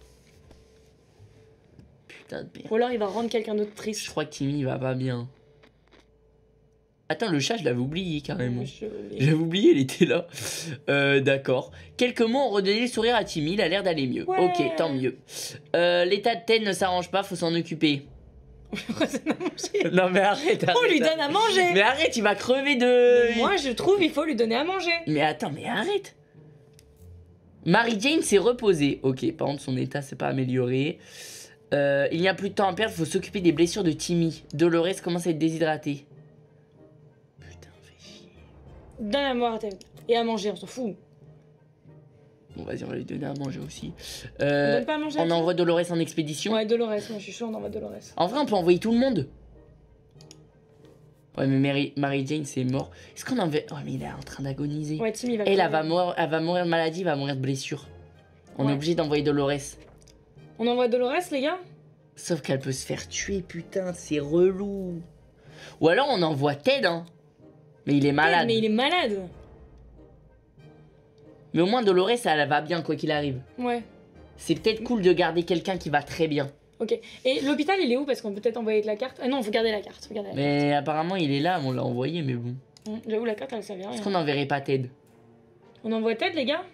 A: Putain de merde.
B: Ou alors il va rendre quelqu'un d'autre
A: Je
B: triste.
A: crois que Timmy il va pas bien. Attends, le chat, je l'avais oublié carrément.
B: Je-
A: J'avais oublié, il était là. Euh, d'accord. Quelques mots ont redonné le sourire à Timmy, il a l'air d'aller mieux.
B: Ouais.
A: Ok, tant mieux. Euh, L'état de Ted ne s'arrange pas, faut s'en occuper. Non mais arrête, arrête.
B: On lui donne à manger.
A: Mais arrête, il va crever de...
B: Moi, je trouve il faut lui donner à manger.
A: Mais attends, mais arrête. Mary Jane s'est reposée. Ok, par contre, son état s'est pas amélioré. Euh, il n'y a plus de temps à perdre, faut s'occuper des blessures de Timmy. Dolores commence à être déshydratée. Putain, fais chier.
B: Donne à boire à Ted. Et à manger, on s'en fout.
A: Bon, vas-y, on va lui donner à manger aussi.
B: On
A: Euh,
B: donne pas à manger à
A: on
B: qui
A: envoie Dolores en expédition.
B: Ouais, Dolores, moi je suis chaud, on envoie Dolores.
A: En vrai, on peut envoyer tout le monde. Ouais, mais Mary, Mary Jane, c'est mort. Est-ce qu'on envoie... Oh, mais il est en train d'agoniser.
B: Ouais, Timmy va
A: Elle, elle
B: crever.
A: va, mourir, elle va mourir de maladie, elle va mourir de blessure. On
B: Ouais.
A: est obligé d'envoyer Dolores.
B: On envoie Dolores, les gars.
A: Sauf qu'elle peut se faire tuer, putain, c'est relou. Ou alors on envoie Ted, hein. Mais il est malade.
B: Mais il est malade.
A: Mais au moins Dolores, elle va bien, quoi qu'il arrive.
B: Ouais.
A: C'est peut-être cool de garder quelqu'un qui va très bien.
B: Ok. Et l'hôpital, il est où? Parce qu'on peut peut-être envoyer avec la carte. Ah non, faut garder la carte. Faut garder la
A: Mais apparemment, il est là, on l'a envoyé, mais bon.
B: carte. Hum, J'avoue, la carte, elle servait à
A: Est-ce
B: rien.
A: qu'on n'enverrait pas Ted?
B: On envoie Ted, les gars?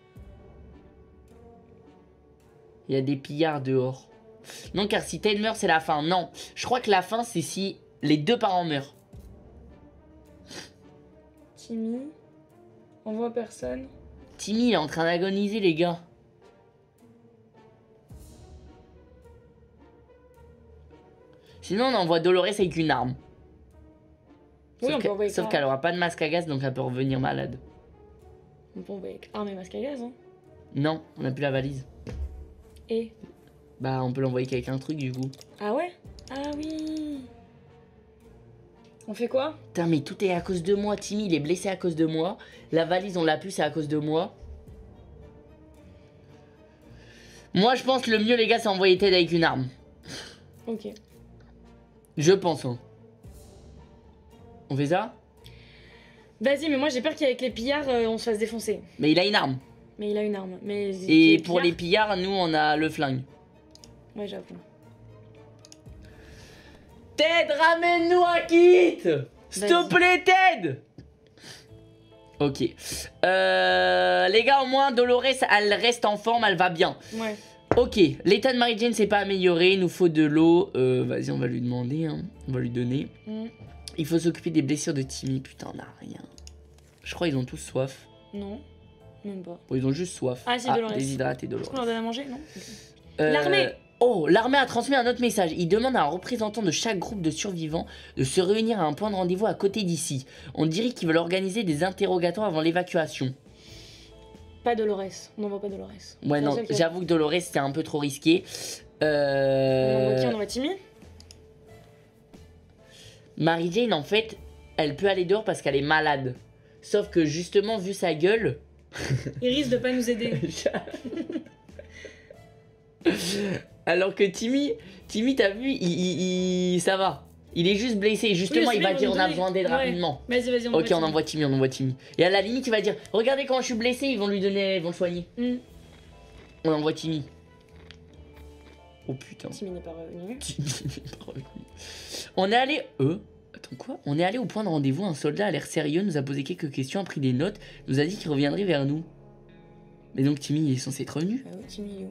A: Il y a des pillards dehors. Non, car si Ted meurt, c'est la fin. Non, je crois que la fin, c'est si les deux parents meurent.
B: Timmy. Envoie personne.
A: Timmy, il est en train d'agoniser, les gars. Sinon, on envoie Dolores avec une arme.
B: Oui,
A: Sauf
B: on
A: que-
B: peut envoyer
A: sauf
B: ça.
A: qu'elle aura pas de masque à gaz, donc elle peut revenir malade.
B: On peut envoyer arme et masque à gaz, hein.
A: Non, on a plus la valise.
B: Et.
A: Bah, on peut l'envoyer qu'avec un truc, du coup.
B: Ah ouais? Ah oui. On fait quoi?
A: Putain, mais tout est à cause de moi. Timmy, il est blessé à cause de moi. La valise, on l'a plus, c'est à cause de moi. Moi, je pense que le mieux, les gars, c'est envoyer Ted avec une arme.
B: Ok.
A: Je pense, hein. On fait ça?
B: Vas-y, mais moi j'ai peur qu'avec les pillards, euh, on se fasse défoncer.
A: Mais il a une arme.
B: Mais il a une arme. Mais
A: Et pour les pillards, nous, on a le flingue.
B: Ouais, j'avoue.
A: Ted, ramène-nous un kit! S'il te
B: Vas-y.
A: plaît, Ted! Ok. Euh, les gars, au moins, Dolores, elle reste en forme, elle va bien.
B: Ouais.
A: Ok, l'état de Mary Jane s'est pas amélioré, il nous faut de l'eau. Euh, Vas-y, on va lui demander, hein. On va lui donner.
B: Mm.
A: Il faut s'occuper des blessures de Timmy. Putain, on a rien. Je crois qu'ils ont tous soif.
B: Non. Même pas.
A: Bon, ils ont juste soif.
B: Ah, si, Dolores.
A: déshydraté,
B: Est-ce
A: Dolores.
B: qu'on leur donne à manger? Non.
A: Euh,
B: L'armée.
A: Oh, l'armée a transmis un autre message. Il demande à un représentant de chaque groupe de survivants de se réunir à un point de rendez-vous à côté d'ici. On dirait qu'ils veulent organiser des interrogatoires avant l'évacuation.
B: Pas Dolores. On n'envoie pas Dolores.
A: Ouais,
B: C'est la
A: non,
B: seule qui a-
A: j'avoue que Dolores, c'était un peu trop risqué.
B: On envoie qui?
A: Euh...
B: On envoie Timmy?
A: Mary Jane, en fait, elle peut aller dehors parce qu'elle est malade. Sauf que justement, vu sa gueule...
B: Il risque de pas nous aider.
A: Alors que Timmy, Timmy, t'as vu, il, il- il- ça va. Il est juste blessé. Justement,
B: Oui,
A: il va
B: celui-là,
A: dire
B: on
A: on
B: va
A: a
B: nous
A: besoin d'aide
B: donner. Ouais.
A: rapidement.
B: Vas-y, vas-y, on
A: Ok,
B: envoie
A: on envoie Timmy, on envoie Timmy. Et à la limite, il va dire regardez quand je suis blessé, ils vont lui donner, ils vont le soigner.
B: Timmy. Mm.
A: On envoie Timmy. Oh putain.
B: Timmy n'est pas revenu.
A: Timmy n'est pas revenu. On est allé. Euh Attends quoi? On est allé au point de rendez-vous. Un soldat a l'air sérieux, nous a posé quelques questions, a pris des notes, nous a dit qu'il reviendrait vers nous. Mais donc Timmy, il est censé être revenu.
B: Ah ouais, Timmy, il est où?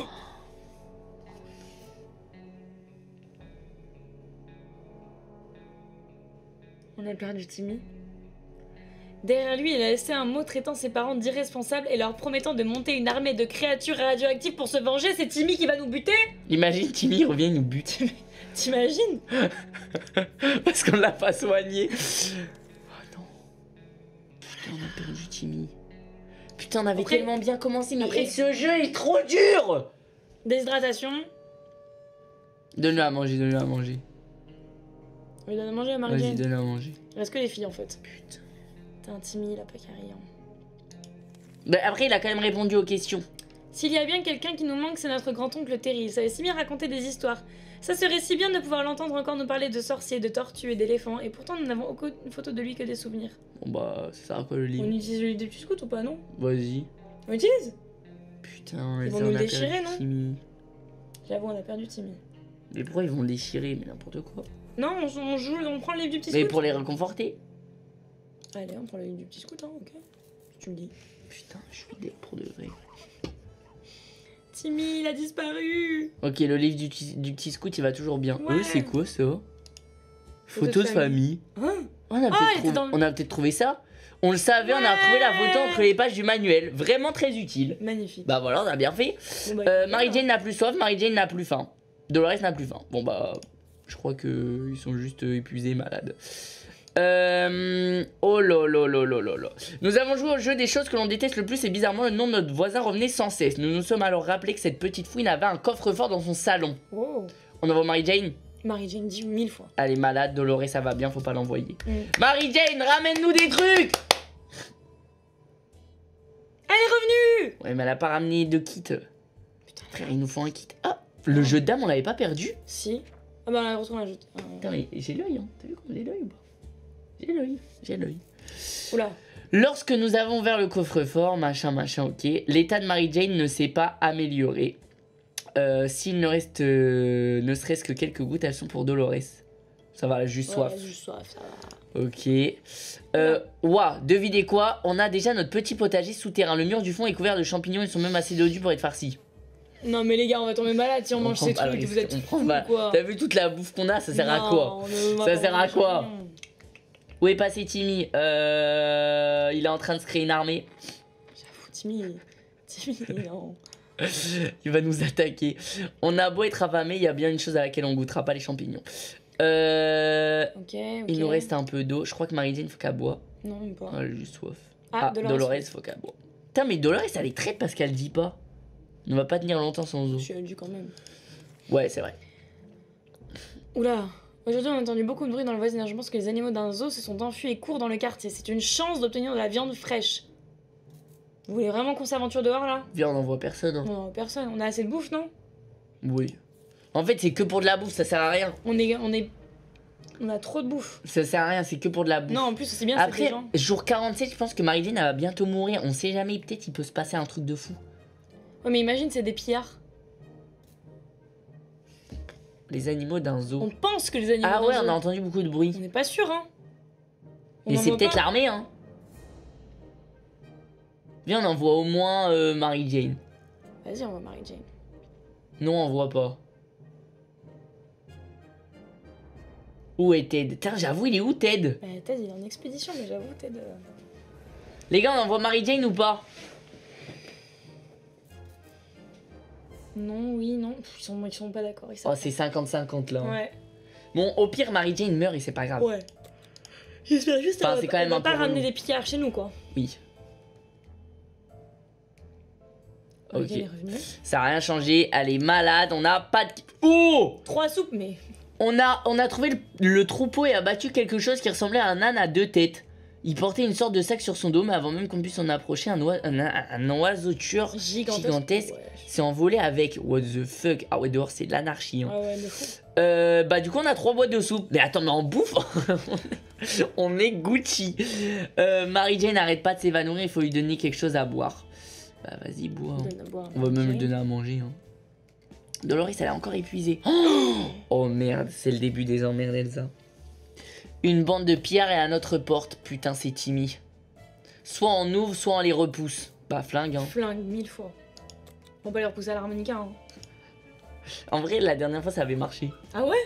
B: On a perdu Timmy. Derrière lui, il a laissé un mot traitant ses parents d'irresponsables et leur promettant de monter une armée de créatures radioactives pour se venger. C'est Timmy qui va nous buter?
A: Imagine Timmy il revient, il nous bute.
B: T'imagines?
A: Parce qu'on l'a pas soigné. Oh non. Putain, on a perdu Timmy. Putain, on avait
B: Après-
A: tellement bien commencé, mais
B: Après-
A: ce jeu est trop dur.
B: Déshydratation.
A: Donne-le à manger, donne-le à manger.
B: On lui donne à manger à
A: Vas-y,
B: Marie-Jane.
A: donne-le à manger.
B: Il reste que les filles en fait.
A: Putain.
B: T'es un timide, là, pas carré. Hein.
A: Bah, après, il a quand même répondu aux questions.
B: S'il y a bien quelqu'un qui nous manque, c'est notre grand-oncle Terry. Il savait si bien raconter des histoires. Ça serait si bien de pouvoir l'entendre encore nous parler de sorciers, de tortues et d'éléphants. Et pourtant, nous n'avons aucune photo de lui que des souvenirs.
A: Bon, bah, ça sert à quoi le livre?
B: On utilise le livre des petits scouts ou pas, non?
A: Vas-y.
B: On utilise?
A: Putain,
B: Ils
A: Elsa,
B: vont nous
A: on a
B: le déchirer,
A: perdu
B: non
A: Timmy.
B: J'avoue, on a perdu Timmy.
A: Mais pourquoi ils vont le déchirer? Mais n'importe quoi.
B: Non, on, on joue, on prend le livre du petit
A: Mais
B: scout.
A: pour les réconforter.
B: Allez, on prend le livre du petit scout, hein, ok. Tu me dis.
A: Putain, je suis dead pour de vrai.
B: Timmy, il a disparu.
A: Ok, le livre du, ti- du petit scout, il va toujours bien.
B: Ouais.
A: Euh, c'est quoi ça?
B: Photo
A: Photo
B: de
A: de famille.
B: Hein?
A: On a
B: Ah,
A: peut-être
B: il était
A: trouvé,
B: dans le-
A: on a peut-être trouvé ça. On le savait, on a retrouvé la photo entre les pages du manuel. Vraiment très utile.
B: Magnifique.
A: Bah voilà, on a bien fait.
B: Bon, bah,
A: Euh,
B: voilà.
A: Mary-Jane n'a plus soif, Mary-Jane n'a plus faim. Dolores n'a plus faim. Bon bah, je crois que ils sont juste épuisés, malades. Euh... Oh là là là là là là. Nous avons joué au jeu des choses que l'on déteste le plus et bizarrement le nom de notre voisin revenait sans cesse. Nous nous sommes alors rappelé que cette petite fouine avait un coffre-fort dans son salon.
B: Oh.
A: On envoie Mary-Jane.
B: Marie-Jane dit mille fois.
A: Elle est malade, Dolores ça va bien, faut pas l'envoyer.
B: Mm.
A: Mary-Jane, ramène-nous des trucs.
B: Elle est revenue.
A: Ouais mais elle a pas ramené de kit.
B: Putain.
A: Frère, il nous faut un kit. Ah, le jeu de dames on l'avait pas perdu.
B: Si. Ah bah on la retrouve la jute. Ah,
A: Putain mais j'ai l'œil hein. T'as vu comment j'ai l'œil ou pas? J'ai l'œil, j'ai l'œil.
B: Oula.
A: Lorsque nous avons ouvert le coffre-fort, machin, machin, ok, l'état de Mary-Jane ne s'est pas amélioré. Euh, S'il ne reste euh, ne serait-ce que quelques gouttes, elles sont pour Dolores. Ça va, elle a juste
B: Ouais,
A: soif.
B: juste soif, ça va.
A: Ok. Euh, Ouah, devinez quoi? On a déjà notre petit potager souterrain. Le mur du fond est couvert de champignons, ils sont même assez dodus pour être farcis.
B: Non mais les gars, on va tomber malade si on,
A: On
B: mange
A: prend
B: ces
A: pas le
B: trucs.
A: risque,
B: Vous êtes
A: on prend
B: fous
A: pas-
B: quoi.
A: T'as vu toute la bouffe qu'on a, ça sert à
B: Non,
A: quoi?
B: on ne va
A: Ça
B: pas
A: sert à
B: manger
A: quoi?
B: champignons.
A: Où est passé Timmy? euh, Il est en train de se créer une armée.
B: J'avoue, Timmy. Timmy, non.
A: Il va nous attaquer. On a beau être affamé, il y a bien une chose à laquelle on goûtera pas, les champignons. Euh,
B: Ok, ok.
A: Il nous reste un peu d'eau. Je crois que Mary-Jane, faut qu'elle boit.
B: Non, même pas.
A: Elle a juste soif.
B: Ah,
A: Ah,
B: Dolores.
A: Dolores, faut qu'elle boit. Putain, mais Dolores, elle est traite parce qu'elle dit pas. On va pas tenir longtemps sans eau.
B: Je suis dû quand même.
A: Ouais, c'est vrai.
B: Oula. Aujourd'hui, on a entendu beaucoup de bruit dans le voisinage. Je pense que les animaux d'un zoo se sont enfuis et courent dans le quartier. C'est une chance d'obtenir de la viande fraîche. Vous voulez vraiment qu'on s'aventure dehors là?
A: Viens, on n'envoie personne. Hein.
B: Non, personne. On a assez de bouffe, non?
A: Oui. En fait, c'est que pour de la bouffe, ça sert à rien.
B: On est, on est, on a trop de bouffe.
A: Ça sert à rien, c'est que pour de la bouffe.
B: Non, en plus, c'est bien. c'est des
A: Après,
B: gens.
A: jour quarante-sept, je pense que Mary-Jane, elle va bientôt mourir. On sait jamais, peut-être il peut se passer un truc de fou.
B: Ouais, mais imagine, c'est des pillards.
A: Les animaux d'un zoo.
B: On pense que les animaux.
A: Ah
B: d'un
A: ouais,
B: zoo-
A: on a entendu beaucoup de bruit.
B: On n'est pas sûr, hein. On
A: Mais
B: en
A: c'est
B: voit
A: peut-être
B: pas.
A: l'armée, hein. Viens, on envoie au moins euh, Mary-Jane.
B: Vas-y, on voit Marie-Jane.
A: Non, on voit pas. Où est Ted? Tiens, j'avoue, il est où Ted?
B: Bah, Ted, il est en expédition, mais j'avoue, Ted. euh,
A: Les gars, on envoie Mary-Jane ou pas?
B: Non, oui, non. Pff, ils, sont, ils sont pas d'accord. Ils
A: Oh,
B: savent
A: c'est cinquante cinquante là.
B: pas.
A: hein.
B: Ouais.
A: Bon, au pire, Mary-Jane meurt et c'est pas grave.
B: Ouais. J'espère juste
A: Enfin,
B: qu'on va
A: c'est
B: pas-
A: quand même
B: on va
A: un peu
B: pas ramener
A: relou.
B: des pillards chez nous, quoi.
A: Oui.
B: Ok,
A: Ok.
B: il est revenu.
A: Ça a rien changé. Elle est malade. On a pas de. Oh!
B: Trois soupes, mais.
A: On a, on a trouvé le, le troupeau et abattu quelque chose qui ressemblait à un âne à deux têtes. Il portait une sorte de sac sur son dos, mais avant même qu'on puisse s'en approcher, un, oi- un, un- un oiseau tueur
B: Gigantesque.
A: gigantesque
B: Ouais.
A: s'est envolé avec. What the fuck? Ah ouais, dehors c'est de l'anarchie. Hein.
B: Ah ouais, mais fou.
A: Euh, bah du coup on a trois boîtes de soupe. Mais attends, mais on bouffe. On est Gucci. Euh, Mary-Jane n'arrête pas de s'évanouir, il faut lui donner quelque chose à boire. Bah vas-y, bois. hein.
B: Donne à boire,
A: On va même lui
B: Marie-Jane.
A: donner à manger. Hein. Dolores, elle est encore épuisée. Oh, oh merde, c'est le début des emmerdes, Elsa. Une bande de pierres est à notre porte. Putain, c'est Timmy. Soit on ouvre, soit on les repousse. Bah flingue, hein.
B: Flingue mille fois. On va pas les repousser à l'harmonica, hein.
A: En vrai, la dernière fois, ça avait marché.
B: Ah ouais?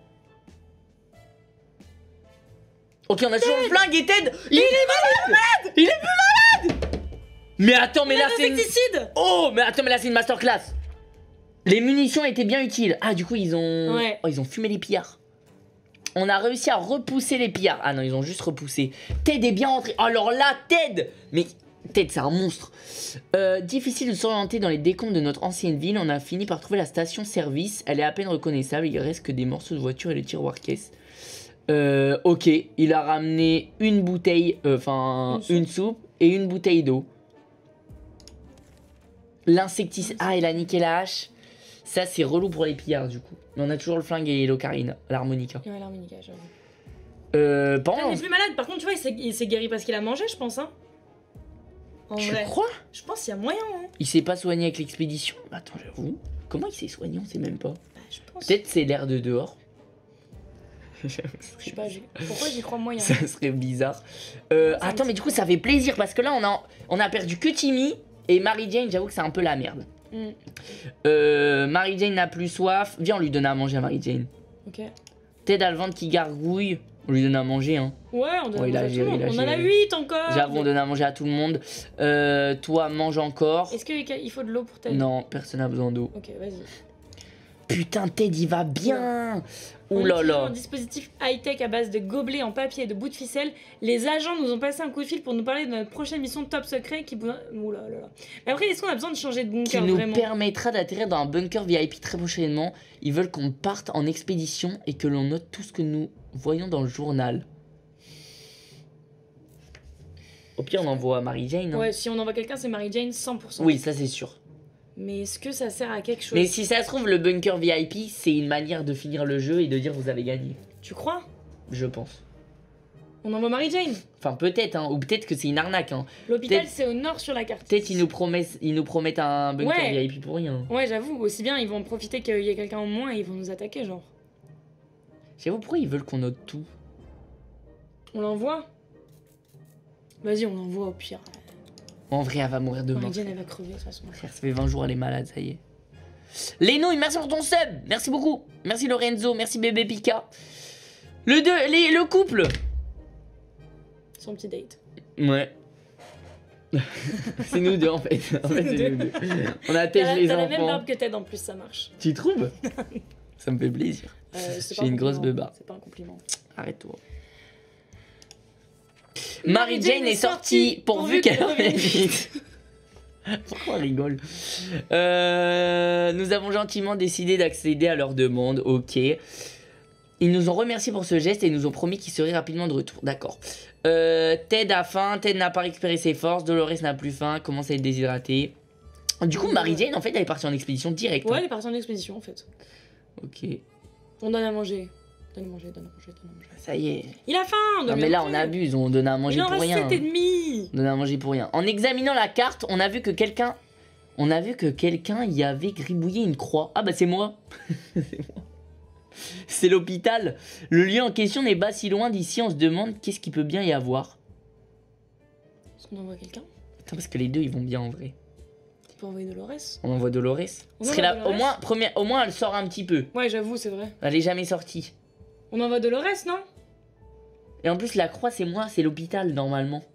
A: Ok, on a toujours le flingue et Ted. Il, est malade. Il est plus malade. Mais attends, mais là, c'est une...
B: Insecticide!
A: Oh, mais attends, mais là, c'est une masterclass. Les munitions étaient bien utiles. Ah, du coup, ils ont...
B: Ouais.
A: Oh, ils ont fumé les pillards. On a réussi à repousser les pillards. Ah non, ils ont juste repoussé. Ted est bien rentré. Alors là, Ted. Mais Ted, c'est un monstre. Euh, difficile de s'orienter dans les décombres de notre ancienne ville. On a fini par trouver la station-service. Elle est à peine reconnaissable. Il reste que des morceaux de voiture et le tiroir caisse. Euh, ok, il a ramené une bouteille, enfin euh, une, une soupe et une bouteille d'eau. L'insecticide. Ah, il a niqué la hache. Ça, c'est relou pour les pillards du coup. Mais on a toujours le flingue et l'ocarine, l'harmonica.
B: Ouais, l'harmonica, j'avoue.
A: Euh, par
B: Il est plus malade. Par contre, tu vois, il s'est guéri parce qu'il a mangé, je pense. Hein. En
A: tu
B: vrai.
A: crois?
B: Je pense qu'il y a moyen. Hein.
A: Il s'est pas soigné avec l'expédition. Attends, j'avoue. Comment il s'est soigné? On sait même pas.
B: Bah, je pense.
A: Peut-être c'est l'air de dehors.
B: Je sais pas, pourquoi j'y crois moyen?
A: Ça serait bizarre. Euh,
B: ça
A: attends, mais du coup, ça fait plaisir parce que là, on a, on a perdu que Timmy et Mary Jane. J'avoue que c'est un peu la merde. Mm. Euh, Mary Jane n'a plus soif. Viens, on lui donne à manger à Mary Jane.
B: Ok.
A: Ted a le ventre qui gargouille. On lui donne à manger, hein.
B: Ouais, on donne
A: ouais,
B: à manger à tout le monde. On en a huit encore.
A: J'avoue, on donne à manger à tout le monde. Euh, toi, mange encore.
B: Est-ce qu'il faut de l'eau pour Ted?
A: Non, personne n'a besoin d'eau.
B: Ok, vas-y.
A: Putain, Ted, il va bien.
B: Ouais.
A: Ouh là là.
B: Un dispositif high-tech à base de gobelets en papier et de bouts de ficelle. Les agents nous ont passé un coup de fil pour nous parler de notre prochaine mission top secret qui... Ouh là là là. Mais après, est-ce qu'on a besoin de changer de bunker
A: Qui nous
B: vraiment
A: permettra d'atterrir dans un bunker V I P très prochainement. Ils veulent qu'on parte en expédition et que l'on note tout ce que nous voyons dans le journal. Au pire, on envoie Mary Jane. Hein.
B: Ouais, si on envoie quelqu'un, c'est Mary Jane, cent pour cent.
A: Oui, ça c'est sûr.
B: Mais est-ce que ça sert à quelque chose?
A: Mais si ça se trouve, le bunker V I P, c'est une manière de finir le jeu et de dire vous avez gagné.
B: Tu crois?
A: Je pense.
B: On envoie Mary Jane?
A: Enfin, peut-être, hein. Ou peut-être que c'est une arnaque. Hein.
B: L'hôpital, c'est au nord sur la carte.
A: Peut-être ils nous promettent, ils nous promettent un bunker
B: ouais.
A: V I P pour rien.
B: Ouais, j'avoue. Aussi bien, ils vont en profiter qu'il y ait quelqu'un en moins et ils vont nous attaquer, genre.
A: J'avoue, pourquoi ils veulent qu'on note tout?
B: On l'envoie? Vas-y, on l'envoie au pire.
A: En vrai, elle va mourir demain.
B: Mary Jane, elle va crever de toute façon.
A: Frère, ça fait vingt jours, elle est malade, ça y est. Léno, merci pour ton sub. Merci beaucoup. Merci Lorenzo, merci bébé Pika. Le deux, les, le couple.
B: Son petit date.
A: Ouais. C'est nous deux en fait. En fait, c'est nous deux. On attèche les enfants.
B: T'as la même barbe que Ted en plus, ça marche.
A: Tu trouves? Ça me fait plaisir.
B: Euh,
A: J'ai une grosse beubare.
B: C'est pas un compliment.
A: Arrête-toi. Mary Jane est sortie pourvu qu'elle revienne vite. Pourquoi on rigole? euh, Nous avons gentiment décidé d'accéder à leur demande. Ok. Ils nous ont remercié pour ce geste et nous ont promis qu'ils seraient rapidement de retour. D'accord. Euh, Ted a faim. Ted n'a pas récupéré ses forces. Dolores n'a plus faim. Commence à être déshydratée. Du coup, Mary Jane, en fait, elle est partie en expédition directe.
B: Ouais,
A: hein.
B: elle est partie en expédition en fait.
A: Ok.
B: On donne à manger. Donne à manger, donne à manger, donne à manger.
A: Ça y est.
B: Il a faim.
A: Non mais là on abuse, on donne à manger
B: Il en
A: pour
B: reste
A: rien.
B: sept et demi.
A: On donne à manger pour rien. En examinant la carte, on a vu que quelqu'un, on a vu que quelqu'un y avait gribouillé une croix. Ah bah c'est moi. C'est moi. C'est l'hôpital. Le lieu en question n'est pas si loin d'ici. On se demande qu'est-ce qu'il peut bien y avoir.
B: Est-ce qu'on envoie quelqu'un?
A: Attends parce que les deux ils vont bien en vrai.
B: Tu peux envoyer Dolores.
A: On envoie Dolores.
B: On
A: serait
B: envoie
A: là,
B: Dolores.
A: au moins première, au moins elle sort un petit peu.
B: Ouais, j'avoue, c'est vrai.
A: Elle est jamais sortie.
B: On envoie Dolores, non?
A: Et en plus la croix c'est moi, c'est l'hôpital normalement.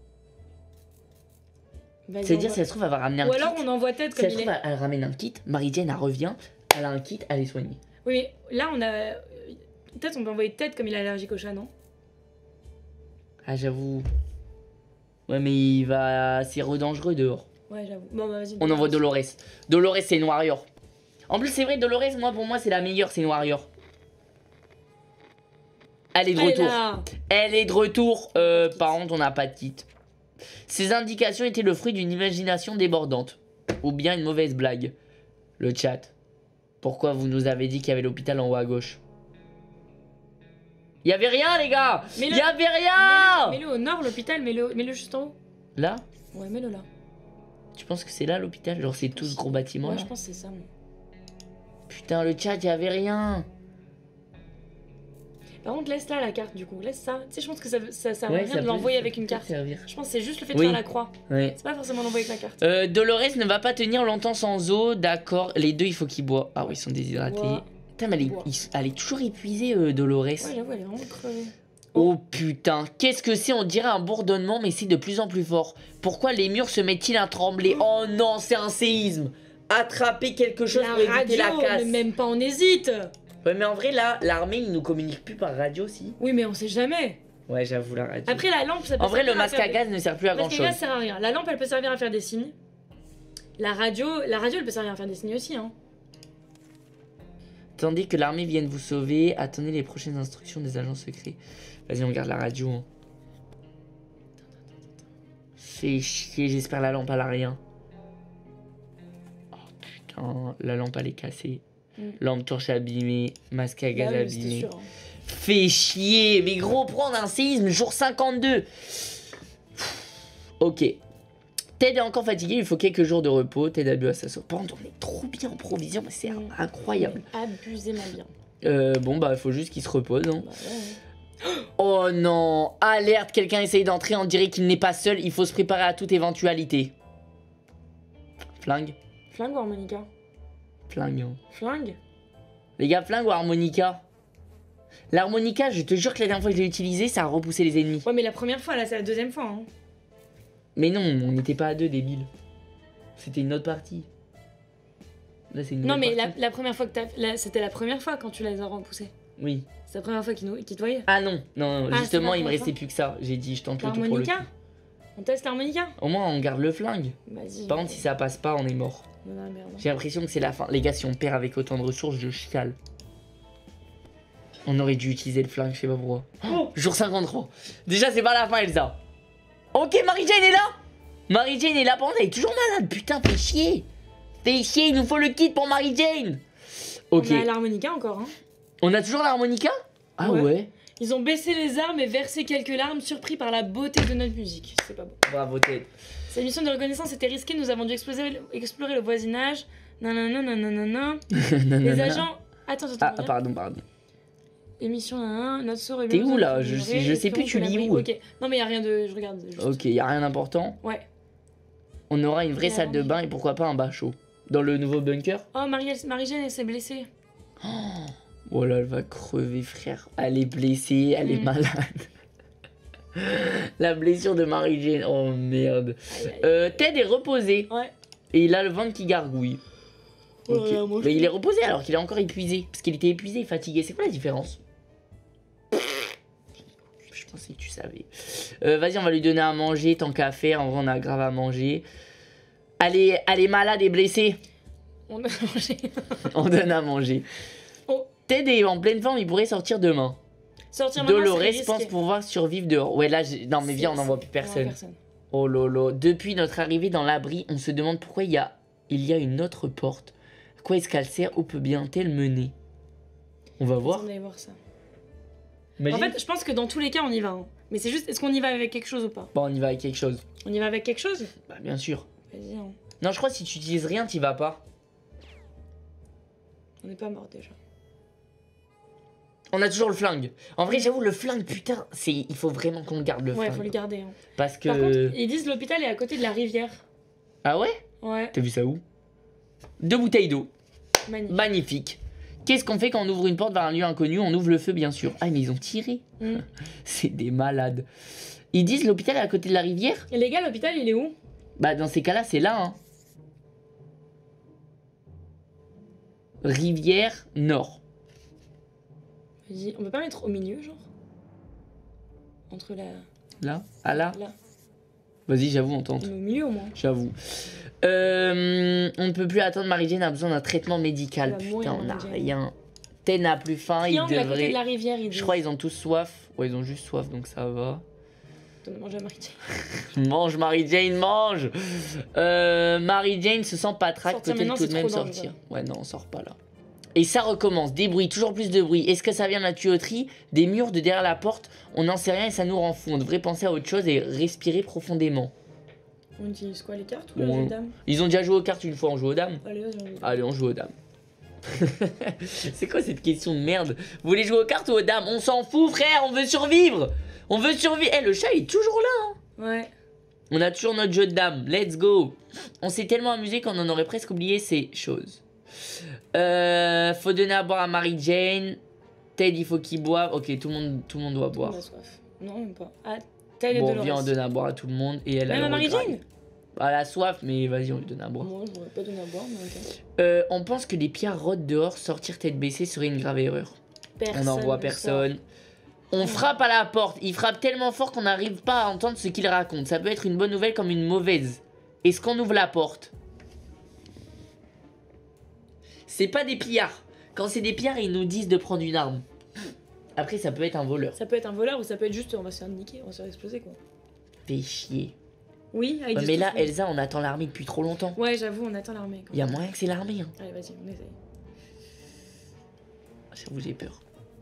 A: C'est-à-dire si ça se trouve elle va ramener un
B: Ou
A: kit.
B: alors on envoie Ted
A: Si
B: comme
A: ça se
B: il
A: trouve
B: est.
A: elle, elle ramène un kit. Mary Jane elle revient, elle a un kit, elle est soignée.
B: Oui, mais là on a. Peut-être on peut envoyer Ted comme il est allergique au chat, non?
A: Ah j'avoue. Ouais mais il va... c'est re-dangereux dehors.
B: Ouais j'avoue. Bon bah vas-y.
A: On envoie Dolores. Dolores c'est une warrior. En plus c'est vrai Dolores moi pour moi c'est la meilleure, c'est une warrior. Elle est de
B: Elle est
A: retour.
B: là.
A: Elle est de retour. Euh, par contre on n'a pas de kit. Ces indications étaient le fruit d'une imagination débordante. Ou bien une mauvaise blague. Le chat. Pourquoi vous nous avez dit qu'il y avait l'hôpital en haut à gauche? Il y avait rien les gars. Il y avait rien.
B: Mets-le au nord l'hôpital, mets-le mets-le juste en haut.
A: Là?
B: Ouais, mets-le là.
A: Tu penses que c'est là l'hôpital? Genre c'est tout ce gros bâtiment
B: Ouais,
A: là?
B: je pense que c'est ça. Moi.
A: Putain le chat, il y avait rien.
B: Par contre, laisse là la carte du coup. Laisse ça. Tu sais, je pense que ça, ça sert à
A: Ouais,
B: rien
A: ça
B: de
A: peut-
B: l'envoyer
A: ça
B: avec
A: peut
B: une carte.
A: servir.
B: Je pense que c'est juste le fait de
A: Oui.
B: faire la croix.
A: Ouais.
B: C'est pas forcément l'envoyer avec la carte.
A: Euh, Dolores ne va pas tenir longtemps sans eau, d'accord. Les deux, il faut qu'ils boivent. Ah oui, ils sont déshydratés.
B: Bois.
A: Putain, mais elle est,
B: Bois.
A: il- elle est toujours épuisée, euh, Dolores.
B: Ouais, j'avoue, elle est vraiment crevée.
A: Oh putain, qu'est-ce que c'est? On dirait un bourdonnement, mais c'est de plus en plus fort. Pourquoi les murs se mettent-ils à trembler? Oh non, c'est un séisme. Attraper quelque chose
B: La
A: pour éviter
B: radio,
A: la casse.
B: mais même pas on hésite.
A: Ouais, mais en vrai, là, l'armée, ils nous communiquent plus par radio, si.
B: Oui, mais on sait jamais.
A: Ouais, j'avoue, la radio.
B: Après, la lampe, ça peut
A: En vrai, le
B: servir à
A: masque
B: faire
A: à
B: des-
A: gaz ne sert plus à
B: Le
A: grand
B: masque à
A: chose.
B: gaz sert à rien. La lampe, elle peut servir à faire des signes. La radio, la radio, elle peut servir à faire des signes aussi. Hein.
A: Attendez que l'armée vienne vous sauver. Attendez les prochaines instructions des agents secrets. Vas-y, on regarde la radio. Hein. Fais chier, j'espère la lampe elle a rien. Oh putain, la lampe elle est cassée.
B: Mm.
A: Lampe torche abîmée, masque à gaz
B: Bah oui, c'était
A: abîmé.
B: sûr, hein.
A: Fais chier, mais gros, prendre un séisme jour cinquante-deux. Ok. Ted est encore fatigué, il faut quelques jours de repos. Ted a bu à sa sauce. Par contre, on est trop bien en provision, mais c'est
B: Mm.
A: incroyable.
B: Abusément bien.
A: Euh, bon, bah, il faut juste qu'il se repose. Hein.
B: Bah ouais, ouais.
A: Oh non, alerte, quelqu'un essaye d'entrer, on dirait qu'il n'est pas seul, il faut se préparer à toute éventualité. Flingue.
B: Flingue ou harmonica?
A: Flingue. Hein.
B: Flingue?
A: Les gars, flingue ou harmonica? L'harmonica, je te jure que la dernière fois que je l'ai utilisé, ça a repoussé les ennemis.
B: Ouais, mais la première fois, là, c'est la deuxième fois. Hein.
A: Mais non, on n'était pas à deux, débile. C'était une autre partie. Là, c'est une
B: Non,
A: nouvelle
B: mais la,
A: partie.
B: la première fois que t'as. la- C'était la première fois quand tu les as repoussés.
A: Oui.
B: C'est la première fois qu'ils nous... qu'ils te voyaient.
A: Ah non, non, non,
B: Ah,
A: justement,
B: c'est
A: il me
B: la
A: restait
B: première
A: plus que ça. J'ai dit, je tente le tout pour le
B: L'harmonica?
A: coup.
B: On teste l'harmonica?
A: Au moins, on garde le flingue.
B: Vas-y.
A: Par contre, si ça passe pas, on est mort.
B: Non, non, merde.
A: J'ai l'impression que c'est la fin. Les gars, si on perd avec autant de ressources, je chiale. On aurait dû utiliser le flingue, je sais pas pourquoi.
B: Oh.
A: Jour cinquante-trois. Déjà, c'est pas la fin, Elsa. Ok, Mary-Jane est là. Mary-Jane est là. Par contre, elle est toujours malade. Putain, fais chier. Fais chier, il nous faut le kit pour Mary-Jane. Ok.
B: On a l'harmonica encore. Hein.
A: On a toujours l'harmonica? Ah ouais.
B: Ouais. Ils ont baissé les armes et versé quelques larmes, surpris par la beauté de notre musique. C'est pas beau.
A: Bravo, Ted.
B: Cette mission de reconnaissance était risquée, nous avons dû exploser- explorer le voisinage. Nanana, nanana. Les agents. Attends, attends,
A: Ah,
B: attends.
A: pardon, pardon.
B: Émission nanana, notre sort est
A: T'es
B: bien
A: où, là?
B: besoin de
A: Je
B: ignorer,
A: sais- je sais
B: espérons
A: plus, tu
B: que la
A: lis
B: bruit-
A: où?
B: Ok. Non, mais y a rien de. Je regarde. Juste.
A: Ok, y a rien d'important.
B: Ouais.
A: On aura une vraie
B: Et
A: salle de
B: avant-
A: bain et pourquoi pas un bain chaud. Dans le nouveau bunker.
B: Oh, Marie- Marie-Jeanne, elle s'est blessée.
A: Oh là, elle va crever, frère. Elle est blessée, elle est
B: Mm.
A: malade. La blessure de Mary-Jane. Oh merde.
B: Aïe, aïe.
A: Euh, Ted est reposé.
B: Ouais.
A: Et il a le ventre qui gargouille. Ok.
B: Ouais, moi, je-
A: Mais il est reposé alors qu'il est encore épuisé. Parce qu'il était épuisé et fatigué. C'est quoi la différence? Je pensais que tu savais. Euh, Vas-y, on va lui donner à manger tant qu'à faire. En vrai, on a grave à manger. Elle est, elle est malade et blessée.
B: On a mangé.
A: On donne à manger.
B: Oh.
A: Ted est en pleine forme, il pourrait sortir demain.
B: Sortir maintenant,
A: Dolores
B: c'est
A: pense
B: risqué.
A: pouvoir survivre dehors. Ouais, là, j'ai- non, mais viens, on n'en voit plus
B: C'est- on
A: personne. Oh lolo. Depuis notre arrivée dans l'abri, on se demande pourquoi il y a, il y a une autre porte. À quoi est-ce qu'elle sert? Où peut bien-elle mener? On va voir.
B: On va aller voir ça.
A: Imagine.
B: En fait, je pense que dans tous les cas, on y va. hein. Mais c'est juste, est-ce qu'on y va avec quelque chose ou pas?
A: Bon, on y va avec quelque chose.
B: On y va avec quelque chose?
A: Bah, bien sûr.
B: Vas-y, hein.
A: Non, je crois que si tu utilises rien, t'y vas pas.
B: On n'est pas mort déjà.
A: On a toujours le flingue. En vrai, j'avoue, le flingue, putain, c'est, il faut vraiment qu'on garde le
B: Ouais,
A: flingue.
B: faut le garder. hein.
A: Parce que.
B: Par contre, ils disent l'hôpital est à côté de la rivière.
A: Ah ouais?
B: Ouais,
A: T'as vu ça où? Deux bouteilles d'eau.
B: magnifique.
A: Magnifique. Qu'est-ce qu'on fait quand on ouvre une porte vers un lieu inconnu? On ouvre le feu, bien sûr. Ah, mais ils ont tiré.
B: Mm.
A: C'est des malades. Ils disent l'hôpital est à côté de la rivière?
B: Et les gars, l'hôpital, il est où?
A: Bah, dans ces cas-là, c'est là, hein. Rivière Nord.
B: Vas-y, on peut pas mettre au milieu, genre? Entre la.
A: Là? Ah là?
B: Là.
A: Vas-y, j'avoue, on tente.
B: On est au milieu au moins.
A: J'avoue. Euh, on ne peut plus attendre. Marie-Jane a besoin d'un traitement médical.
B: Elle va
A: Putain,
B: mourir,
A: on n'a
B: Marie-Jane.
A: rien. Ted n'a plus faim. Il
B: Triangle à côté
A: devrait.
B: de la rivière, il dit.
A: Je crois ils ont tous soif. Ouais, ils ont juste soif, donc ça va.
B: Donne à manger à Marie-Jane.
A: Mange, Marie-Jane, mange. Euh, Marie-Jane se sent patraque.
B: Sortir
A: Peut-être
B: maintenant,
A: tout de
B: c'est
A: même
B: trop
A: sortir. Ouais, non, on sort pas là. Et ça recommence. Des bruits, toujours plus de bruit. Est-ce que ça vient de la tuyauterie? Des murs de derrière la porte? On n'en sait rien et ça nous rend fou. On devrait penser à autre chose et respirer profondément.
B: On utilise quoi, les cartes ou
A: Bon,
B: les dames?
A: Ils ont déjà joué aux cartes une fois, on joue aux dames.
B: Allez, vas-y, on y va.
A: Allez, on joue aux dames. C'est quoi cette question de merde? Vous voulez jouer aux cartes ou aux dames? On s'en fout, frère, on veut survivre. On veut survivre. Eh, le chat il est toujours là, hein.
B: Ouais.
A: On a toujours notre jeu de dames. Let's go. On s'est tellement amusé qu'on en aurait presque oublié ces choses. Euh, faut donner à boire à Marie-Jane. Ted, il faut qu'il boive. Ok, tout le monde, tout le monde doit boire.
B: On a soif. Non, même pas. Ah, Ted et
A: Bon,
B: Dolores.
A: viens, on donne à boire à tout le monde. Et elle a
B: Même
A: le
B: à Marie-Jane?
A: regret. Bah, elle a soif, mais vas-y, on lui donne à boire.
B: Moi, je n'aurais pas donné à boire, mais ok.
A: Euh, on pense que les pierres rôdent dehors. Sortir tête baissée serait une grave erreur.
B: Personne
A: On n'en voit
B: ne
A: personne. On frappe à la porte. Il frappe tellement fort qu'on n'arrive pas à entendre ce qu'il raconte. Ça peut être une bonne nouvelle comme une mauvaise. Est-ce qu'on ouvre la porte? C'est pas des pillards. Quand c'est des pillards, ils nous disent de prendre une arme. Après, ça peut être un voleur.
B: Ça peut être un voleur ou ça peut être juste on va se faire niquer, on va se faire exploser quoi.
A: Fais chier.
B: Oui, avec
A: Ouais,
B: des
A: mais là,
B: stouffes.
A: Elsa, on attend l'armée depuis trop longtemps.
B: Ouais, j'avoue, on attend l'armée. quoi.
A: Il y a moyen que c'est l'armée. Hein.
B: Allez, vas-y, on essaye.
A: J'avoue, j'ai peur.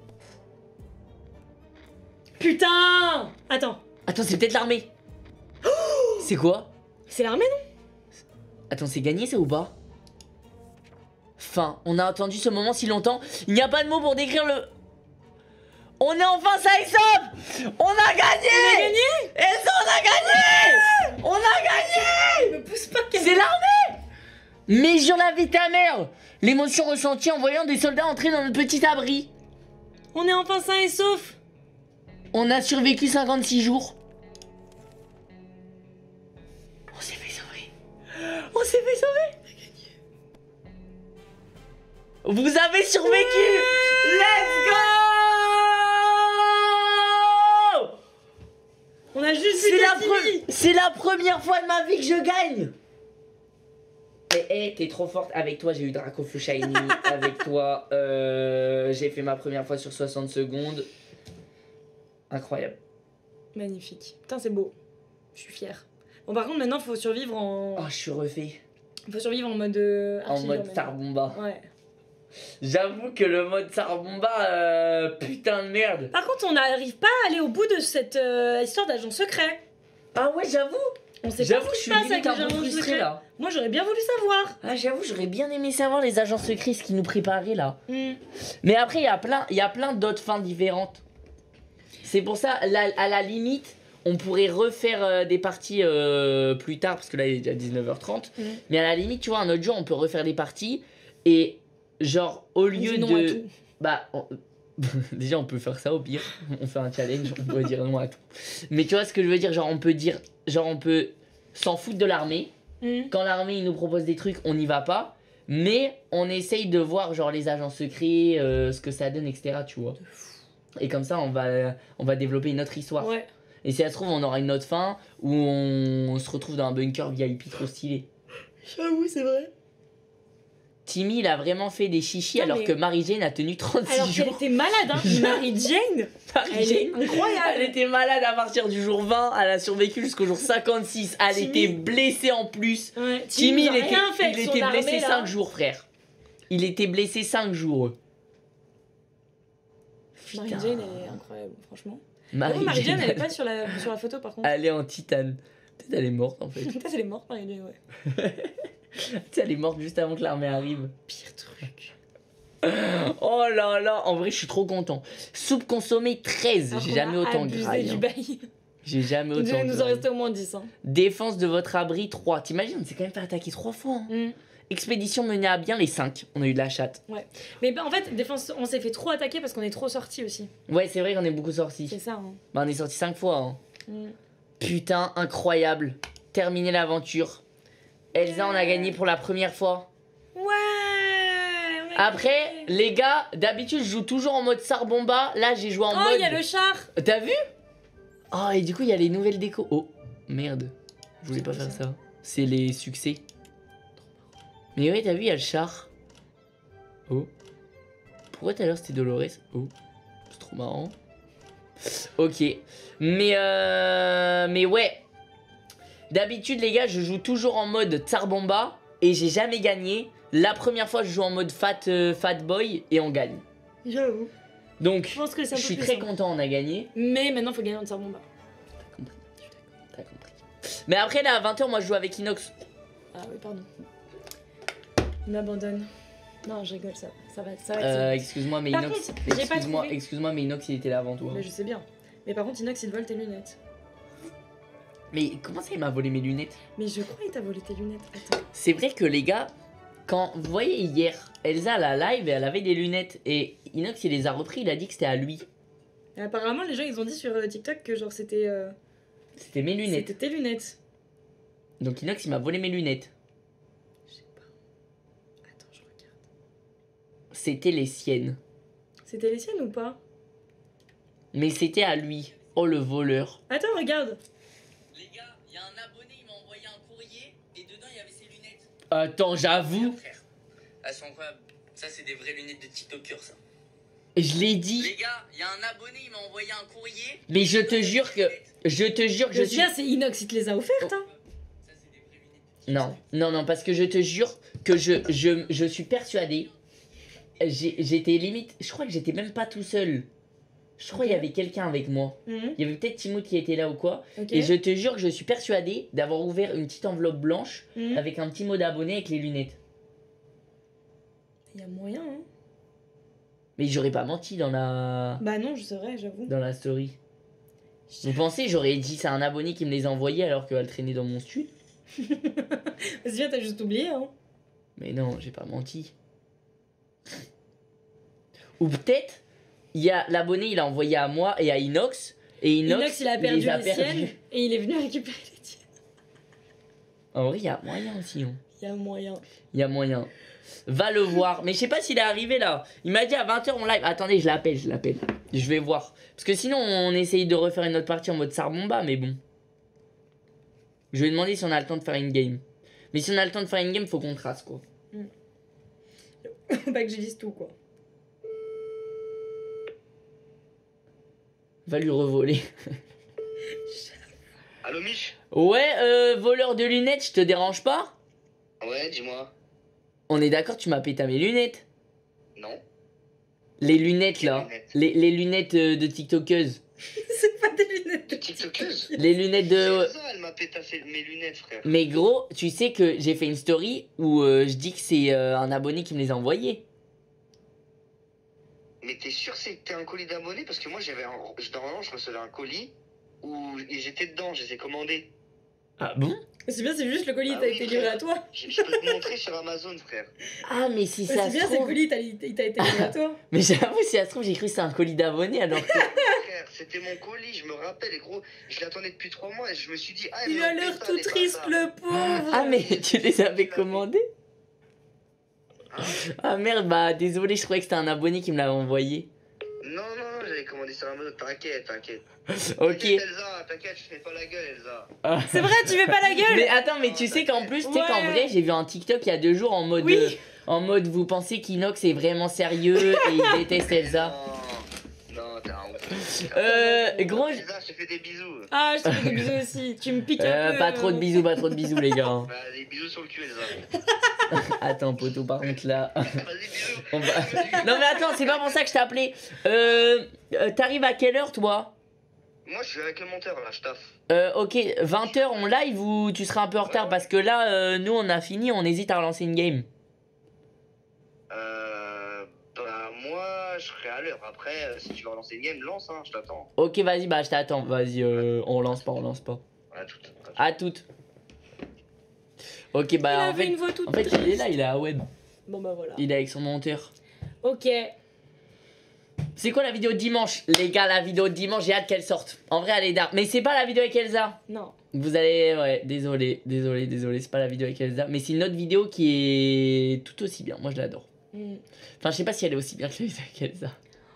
B: Putain! Attends,
A: Attends, c'est peut-être l'armée. C'est quoi?
B: c'est l'armée non?
A: Attends, c'est gagné ça ou pas? Fin, on a attendu ce moment si longtemps. Il n'y a pas de mots pour décrire le... On est enfin ça et stop. On a gagné.
B: On a gagné?
A: Et ça, on a gagné. On a gagné.
B: Me pousse pas, qu'elle...
A: C'est l'armée. Mais jure la vie de ta mère. L'émotion ressentie en voyant des soldats entrer dans notre petit abri.
B: On est enfin sain et sauf.
A: On a survécu cinquante-six jours. On s'est fait sauver. On s'est fait sauver. Vous avez survécu. Let's go.
B: On a juste
A: C'est
B: vu
A: la,
B: Katy.
A: pre- c'est la première fois de ma vie que je gagne. Eh, eh, t'es trop forte. Avec toi, j'ai eu Dracofeu Shiny. Avec toi, euh, j'ai fait ma première fois sur soixante secondes. Incroyable.
B: Magnifique. Putain, c'est beau. Je suis fière. Bon, par contre, maintenant, faut survivre en...
A: Oh, je suis refait.
B: Faut survivre en mode... euh,
A: En
B: archi
A: mode
B: dur,
A: Sarbomba.
B: maintenant. Ouais.
A: J'avoue que le mode Sarbomba, euh, putain de merde.
B: Par contre, on n'arrive pas à aller au bout de cette euh, histoire d'agent secret.
A: Ah ouais, j'avoue.
B: On sait pas
A: J'avoue,
B: ce
A: je
B: qui
A: suis
B: se passe avec
A: limite
B: les
A: un peu
B: agents
A: frustré
B: secrets.
A: là.
B: Moi, j'aurais bien voulu savoir.
A: Ah, j'avoue, j'aurais bien aimé savoir les agents secrets, ce qu'ils nous préparaient là.
B: Hmm.
A: Mais après, il y a plein, il y a plein d'autres fins différentes. C'est pour ça, la- à la limite, on pourrait refaire euh, des parties euh, plus tard, parce que là, il est déjà dix-neuf heures trente.
B: Mm.
A: Mais à la limite, tu vois, un autre jour, on peut refaire des parties. Et genre, au
B: On
A: lieu
B: dit non à
A: de...
B: tout.
A: Bah, on- déjà, on peut faire ça au pire. On fait un challenge, on peut dire non à tout. Mais tu vois ce que je veux dire? Genre, on peut dire... Genre, on peut s'en foutre de l'armée.
B: Hmm.
A: Quand l'armée il nous propose des trucs, on n'y va pas. Mais on essaye de voir genre les agents secrets, euh, ce que ça donne, et cetera. Tu vois. Et comme ça, on va, on va développer une autre histoire.
B: Ouais.
A: Et si ça se trouve, on aura une autre fin où on, se retrouve dans un bunker V I P trop stylé.
B: J'avoue, c'est vrai.
A: Timmy, il a vraiment fait des chichis
B: Non,
A: alors
B: mais-
A: que Marie-Jane a tenu trente-six
B: Alors qu'elle
A: jours.
B: était malade, hein. Mary Jane, elle est
A: Marie-Jane,
B: incroyable.
A: elle était malade à partir du jour vingt, elle a survécu jusqu'au jour cinquante-six. Elle
B: Timmy-
A: était blessée en plus.
B: Ouais,
A: Timmy,
B: nous a
A: il était,
B: rien fait
A: il
B: avec son
A: était blessé
B: armée, là.
A: cinq jours, frère. Il était blessé cinq jours.
B: Mary
A: Putain.
B: Jane, elle est incroyable, franchement.
A: Marie,
B: Marie, Mary Jane, elle est
A: elle,
B: pas sur la, sur la photo par contre.
A: elle est en titane. Peut-être elle est morte en fait.
B: Peut-être elle est morte, Mary Jane, ouais.
A: Tu sais, elle est morte juste avant que l'armée arrive.
B: Pire truc.
A: Oh là là, en vrai, je suis trop content. Soupe consommée treize. J'ai jamais autant
B: abusé
A: graillé.
B: du
A: hein.
B: bail.
A: J'ai jamais
B: Il
A: autant
B: nous en
A: graillé.
B: restait au moins dix. Hein.
A: Défense de votre abri trois. T'imagines, on s'est quand même fait attaquer trois fois. hein.
B: Mm.
A: Expédition menée à bien les cinq. On a eu de la chatte.
B: Mais bah, en fait, défense, on s'est fait trop attaquer parce qu'on est trop sortis aussi.
A: Ouais, c'est vrai qu'on est beaucoup sortis.
B: C'est ça. Hein.
A: Bah, on est sortis cinq fois. hein.
B: Mm.
A: Putain, incroyable. Terminer l'aventure. Elsa, on a gagné pour la première fois.
B: Ouais. on a
A: Après,
B: gagné.
A: les gars, d'habitude, je joue toujours en mode Sarbomba. Là, j'ai joué en
B: Oh,
A: mode.
B: il y a le char.
A: T'as vu? Oh, et du coup, il y a les nouvelles décos. Oh, merde. Je voulais
B: C'est
A: pas
B: quoi
A: faire
B: ça
A: ça. C'est les succès. Mais ouais, t'as vu, il y a le char. Oh. Pourquoi tout à l'heure c'était Dolores? Oh. C'est trop marrant. Ok. Mais euh... Mais ouais. D'habitude, les gars, je joue toujours en mode Tsarbomba. Et j'ai jamais gagné. La première fois, je joue en mode Fat, euh, fat Boy. Et on gagne.
B: J'avoue.
A: Donc,
B: Je pense que c'est un
A: je
B: peu
A: suis
B: plus
A: très
B: simple.
A: content, on a gagné.
B: Mais maintenant, faut gagner en Sarbomba.
A: T'as compris, je suis d'accord, t'as compris. Mais après, là, à vingt heures, moi, je joue avec Inox.
B: Ah oui, pardon. Il m'abandonne. Non, je rigole, ça, ça va, ça va être
A: Euh,
B: ça.
A: excuse-moi, mais
B: Par
A: Inox.
B: contre, j'ai pas
A: Excuse-moi,
B: trouvé.
A: excuse-moi, mais Inox, il était là avant toi.
B: Mais je sais bien. Mais par contre, Inox, il vole tes lunettes.
A: Mais comment ça, il m'a volé mes lunettes?
B: Mais je crois qu'il t'a volé tes lunettes. Attends.
A: C'est vrai que les gars, quand vous voyez hier, Elsa la live et elle avait des lunettes et Inox il les a repris, il a dit que c'était à lui.
B: Et apparemment, les gens, ils ont dit sur euh, TikTok que genre c'était. euh,
A: C'était mes lunettes.
B: C'était tes lunettes.
A: Donc Inox il m'a volé mes lunettes.
B: Je sais pas. Attends, je regarde.
A: C'était les siennes.
B: C'était les siennes ou pas?
A: Mais c'était à lui. Oh, le voleur.
B: Attends, regarde.
A: Les gars, il y a un abonné, il m'a envoyé un courrier et dedans il y avait ses lunettes. Attends, j'avoue. Elles sont incroyables. Ça, c'est des vraies lunettes de TikToker, ça. Je l'ai dit. Les gars, il y a un abonné, il m'a envoyé un courrier. Mais je te jure que. Je te jure que je,
B: je
A: suis.
B: Tiens, c'est Inox, il te les a offertes, hein.
A: Ça, c'est des vraies lunettes. Non, non, non, parce que je te jure que je, je, je suis persuadé. J'étais limite. Je crois que j'étais même pas tout seul. Je crois qu'il okay. y avait quelqu'un avec moi.
B: Mm-hmm.
A: Il y avait peut-être Timothée qui était là ou quoi.
B: Okay.
A: Et je te jure que je suis persuadé d'avoir ouvert une petite enveloppe blanche
B: mm-hmm.
A: avec un petit mot d'abonné avec les lunettes.
B: Il y a moyen, hein.
A: Mais j'aurais pas menti dans la...
B: Bah non, je saurais, j'avoue.
A: Dans la story. Vous pensez j'aurais dit c'est un abonné qui me les a envoyés alors qu'elle traînait dans mon stud?
B: C'est bien, t'as juste oublié, hein.
A: Mais non, j'ai pas menti. Ou peut-être... Il y a l'abonné, il a envoyé à moi et à Inox. Et Inox,
B: Inox il a perdu
A: il les, a
B: les
A: perdus.
B: siennes et il est venu récupérer les tiennes.
A: En vrai, il y a moyen aussi. Hein.
B: Il y a moyen.
A: Il y a moyen. Va le voir. Mais je sais pas s'il est arrivé là. Il m'a dit à vingt heures en live. Attendez, je l'appelle, je l'appelle. Je vais voir. Parce que sinon, on essaye de refaire une autre partie en mode Sarbomba, mais bon. Je vais demander si on a le temps de faire une game. Mais si on a le temps de faire une game, faut qu'on trace quoi.
B: Mm. Pas que je dise tout quoi.
A: Va lui revoler.
C: Allô Mich?
A: Ouais, euh, voleur de lunettes, je te dérange pas?
C: Ouais, dis-moi.
A: On est d'accord, tu m'as pété mes lunettes?
C: Non.
A: Les lunettes là,
C: lunettes
A: les, les lunettes euh, de TikTokeuse.
B: C'est pas des lunettes
C: de TikTokeuse.
A: Les lunettes de...
C: Ça, elle m'a pétassé mes lunettes, frère.
A: Mais gros, tu sais que j'ai fait une story où euh, je dis que c'est euh, un abonné qui me les a envoyés.
C: Mais t'es sûr que c'était un colis d'abonnés? Parce que moi, j'avais un... normalement, je recevais un colis où j'étais dedans, je les ai commandés.
A: Ah bon?
B: C'est bien, c'est juste le colis, ah t'a oui, été livré à toi.
C: Je, je peux te montrer sur Amazon, frère.
A: Ah, mais si ça se trouve...
B: C'est bien, c'est le colis, il t'a été livré à toi.
A: Mais j'avoue, si ça se trouve, j'ai cru que c'était un colis d'abonnés alors que...
C: Frère, c'était mon colis, je me rappelle, et gros, je l'attendais depuis trois mois et je me suis dit... Ah,
B: il a l'air tout triste, le pauvre.
A: Ah, mais tu les avais commandés? Hein? Ah merde, bah désolé, je croyais que c'était un abonné qui me l'avait envoyé.
C: Non, non, non, j'avais commandé sur Amazon, t'inquiète, t'inquiète.
A: Ok.
C: T'inquiète, Elsa, t'inquiète, je fais pas la gueule, Elsa.
B: Ah. C'est vrai, tu fais pas la gueule.
A: Mais attends, mais tu sais qu'en plus, tu sais
B: ouais.
A: qu'en vrai, j'ai vu un TikTok il y a deux jours en mode...
B: Oui.
A: Euh, en mode, vous pensez qu'Inox est vraiment sérieux et il déteste Elsa.
C: Non, non, t'es un ouf.
A: Euh, gros...
C: Elsa, je te fais des bisous.
B: Ah, je te fais des bisous aussi, tu me piques un
A: euh,
B: peu.
A: Pas trop de bisous, pas trop de bisous les gars.
C: Bah, des bisous sur le cul, Elsa.
A: Attends, poto, par contre là...
C: Vas-y, bisous.
A: On va... Non mais attends, c'est pas pour ça que je t'ai appelé. Euh... euh T'arrives à quelle heure toi?
C: Moi je suis avec le monteur là, je taffe.
A: Euh ok, vingt heures en live ou tu seras un peu en retard? Parce que là, euh, nous on a fini, on hésite à relancer une game.
C: Euh... Bah moi je serai à l'heure. Après, euh, si tu veux relancer une game, lance hein, je t'attends.
A: Ok vas-y, bah je t'attends, vas-y, euh, on lance pas, on lance pas.
C: À toutes.
A: À toutes. Ok bah
B: il
A: en
B: avait
A: fait,
B: une voix toute
A: en fait il est là, il est à web.
B: Bon bah voilà.
A: Il est avec son monteur.
B: Ok.
A: C'est quoi la vidéo de dimanche? Les gars, la vidéo de dimanche, j'ai hâte qu'elle sorte. En vrai, elle est dark. Mais c'est pas la vidéo avec Elsa.
B: Non.
A: Vous allez... Ouais, désolé, désolé, désolé. C'est pas la vidéo avec Elsa. Mais c'est une autre vidéo qui est tout aussi bien. Moi, je l'adore. Mm. Enfin, je sais pas si elle est aussi bien que la vidéo avec Elsa.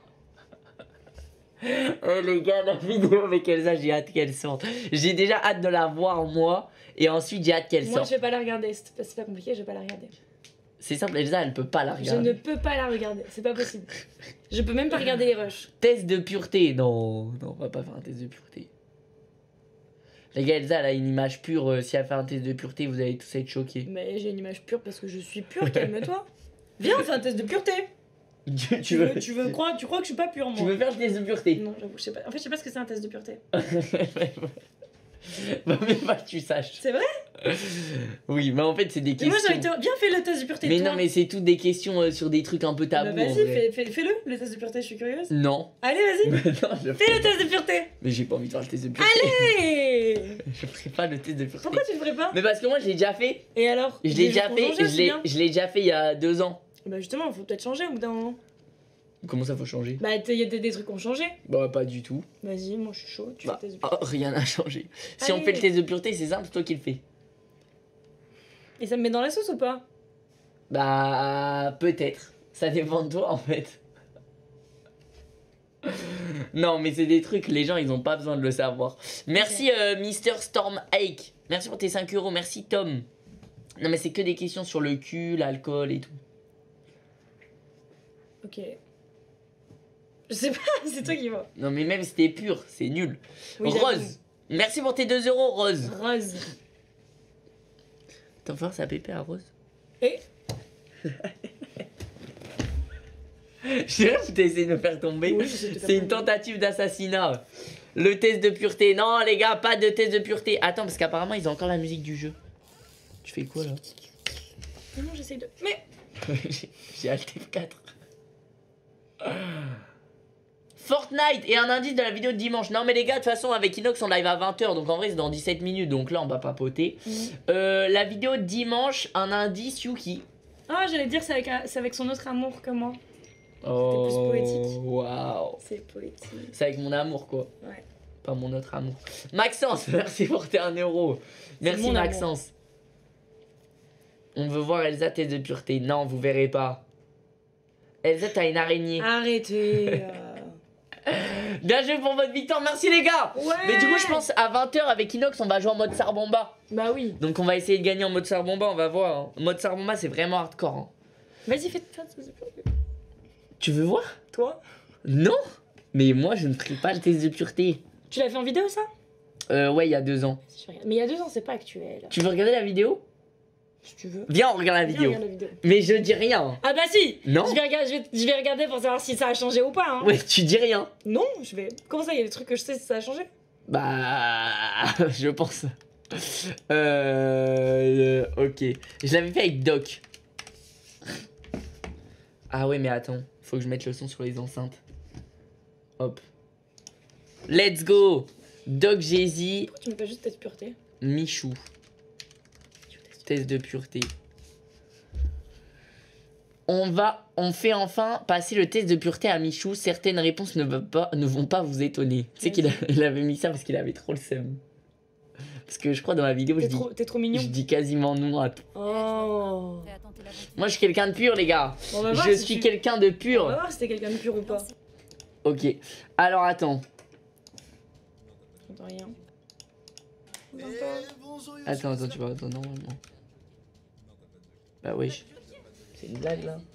A: Oh les gars, la vidéo avec Elsa, j'ai hâte qu'elle sorte. J'ai déjà hâte de la voir, moi. Et ensuite, j'ai hâte qu'elle sorte.
B: Moi, je vais pas la regarder. C'est pas, pas compliqué, je vais pas la regarder.
A: C'est simple, Elsa, elle peut pas la regarder.
B: Je ne peux pas la regarder, c'est pas possible. Je peux même pas regarder les rushs.
A: Test de pureté, non, non, on va pas faire un test de pureté. Les gars, Elsa, elle a une image pure. Euh, si elle fait un test de pureté, vous allez tous être choqués.
B: Mais j'ai une image pure parce que je suis pure, calme-toi. Viens, on fait un test de pureté.
A: Tu,
B: tu, veux, tu veux croire, tu crois que je suis pas pure, moi?
A: Tu veux faire le test de pureté?
B: Non, j'avoue, je sais pas. En fait, je sais pas ce que c'est un test de pureté.
A: Bah, mais pas que tu saches.
B: C'est vrai?
A: Oui, mais en fait, c'est des questions.
B: Mais moi, j'ai envie de te... Viens, fais le test de pureté.
A: Mais
B: toi.
A: non, mais c'est toutes des questions euh, sur des trucs un peu tabous.
B: Bah, vas-y, fais, fais, fais-le, le test de pureté, je suis curieuse.
A: Non.
B: Allez, vas-y.
A: non, je
B: fais le test de pureté.
A: Mais j'ai pas envie de faire le test de pureté.
B: Allez.
A: Je ferai pas le test de pureté.
B: Pourquoi tu le ferais pas?
A: Mais parce que moi, je l'ai déjà fait.
B: Et alors?
A: Je l'ai déjà fait, je l'ai, je l'ai déjà fait il y a deux ans.
B: Bah, justement, faut peut-être changer au bout d'un moment.
A: Comment ça faut changer?
B: Bah il y a des, des trucs qui ont changé.
A: Bah pas du tout.
B: Vas-y, moi je suis chaud, tu
A: bah,
B: fais le test de pureté.
A: Oh, rien n'a changé. Si
B: Allez.
A: on fait le test de pureté, c'est simple, c'est toi qui le fais.
B: Et ça me met dans la sauce ou pas?
A: Bah peut-être. Ça dépend de toi en fait. Non, mais c'est des trucs, les gens, ils ont pas besoin de le savoir. Merci, euh, Mister Storm Hake. Merci pour tes cinq euros. Merci, Tom. Non, mais c'est que des questions sur le cul, l'alcool et tout.
B: Ok. Je sais pas, c'est toi qui vois.
A: Non, mais même si t'es pur, c'est nul.
B: Oui,
A: Rose. Merci pour tes deux euros, Rose.
B: Rose.
A: T'en force à pépé à Rose.
B: Et
A: Je dirais que t'as essayé de me faire tomber.
B: Oui, j'essaie de te faire
A: C'est une
B: tomber.
A: tentative d'assassinat. Le test de pureté. Non, les gars, pas de test de pureté. Attends, parce qu'apparemment, ils ont encore la musique du jeu. Tu fais quoi là?
B: Mais non, j'essaye de. Mais
A: J'ai- J'ai Alt F quatre. Fortnite et un indice de la vidéo de dimanche. Non mais les gars, de toute façon avec Inox on live à vingt heures, donc en vrai c'est dans dix-sept minutes, donc là on va papoter.
B: Mmh.
A: Euh, la vidéo de dimanche, un indice Yuki.
B: Ah, j'allais dire, c'est avec, c'est avec son autre amour que moi.
A: Oh,
B: plus poétique.
A: waouh.
B: C'est poétique.
A: C'est avec mon amour quoi.
B: Ouais.
A: Pas mon autre amour. Maxence, merci pour tes un euro. Merci
B: mon
A: Maxence. On veut voir Elsa test de pureté. Non, vous verrez pas. Elsa, t'as une araignée.
B: Arrêtez. euh.
A: Bien joué pour votre victoire, merci les gars.
B: Ouais.
A: Mais du coup, je pense à vingt heures avec Inox, on va jouer en mode Sarbomba.
B: Bah oui.
A: Donc on va essayer de gagner en mode Sarbomba, on va voir. Hein. Mode Sarbomba, c'est vraiment hardcore. Hein.
B: Vas-y, fais ça.
A: Tu veux voir?
B: Toi
A: Non. Mais moi, je ne ferai pas le test de pureté.
B: Tu l'as fait en vidéo ça?
A: Euh, ouais, il y a deux ans.
B: Je regarde. Mais il y a deux ans, c'est pas actuel.
A: Tu veux regarder la vidéo?
B: Si tu veux.
A: Viens, on regarde la
B: Viens,
A: vidéo.
B: regarde la vidéo.
A: Mais je dis rien.
B: Ah bah si.
A: Non.
B: Je vais, regarder, je, vais, je vais regarder pour savoir si ça a changé ou pas. Hein.
A: Ouais, tu dis rien.
B: Non, je vais. Comment ça, il y a des trucs que je sais si ça a changé?
A: Bah, je pense. Euh, euh, ok. Je l'avais fait avec Doc. Ah ouais, mais attends. Faut que je mette le son sur les enceintes. Hop. Let's go. Doc Jay-Z,
B: Pourquoi tu mets pas juste tête pureté?
A: Michou. Test de pureté. On va, on fait enfin passer le test de pureté à Michou. Certaines réponses ne, vont pas, ne vont pas vous étonner. Tu sais qu'il a- il avait mis ça parce qu'il avait trop le seum. Parce que je crois dans la vidéo, je
B: T'es
A: dis,
B: trop, t'es trop mignon.
A: je dis quasiment non à tout.
B: Oh.
A: Moi, je suis quelqu'un de pur, les gars.
B: Bon, on va voir
A: Je
B: si
A: suis
B: tu-
A: quelqu'un de
B: On va
A: pur.
B: voir si t'es quelqu'un de pur ou pas.
A: Ok. Alors, attends.
B: J'entends rien.
D: Et bonjour, YouTube,
A: Attends, attends, tu vas attendre normalement. Bah, wesh. C'est une blague, là.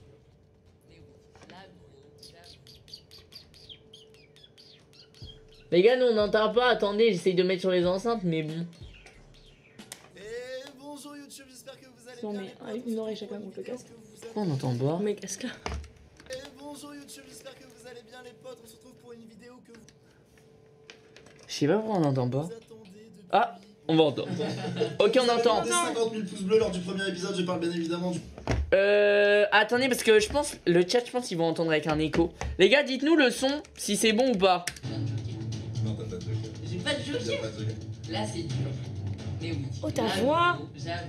A: Les gars, nous, on n'entend pas. Attendez, j'essaye de mettre sur les enceintes, mais bon.
D: Et bonjour YouTube, j'espère que vous allez
B: Non,
D: bien.
B: mais
D: les
B: ah,
D: potes,
B: une oreille
D: on se
B: chacun
D: retrouve
B: contre le casque.
D: que vous allez-
A: Pourquoi on n'entend pas?
B: Mais qu'est-ce que là?
D: Et bonjour YouTube, j'espère que vous allez bien les potes, on se retrouve pour une vidéo que vous
A: Je sais pas pourquoi on n'entend pas.
D: attendez depuis...
A: Ah, on va entendre. Ok, on entend.
E: Des cinquante mille pouces bleus lors du premier épisode, je parle bien évidemment du...
A: Euh, attendez, parce que je pense, le chat, je pense qu'ils vont entendre avec un écho. Les gars, dites-nous le son, si c'est bon ou pas.
E: Non, t'as pas de joker.
A: J'ai pas de
E: Il y a pas de joker.
A: Là, c'est dur. Mais oui.
B: Oh, ta voix.
A: J'avoue.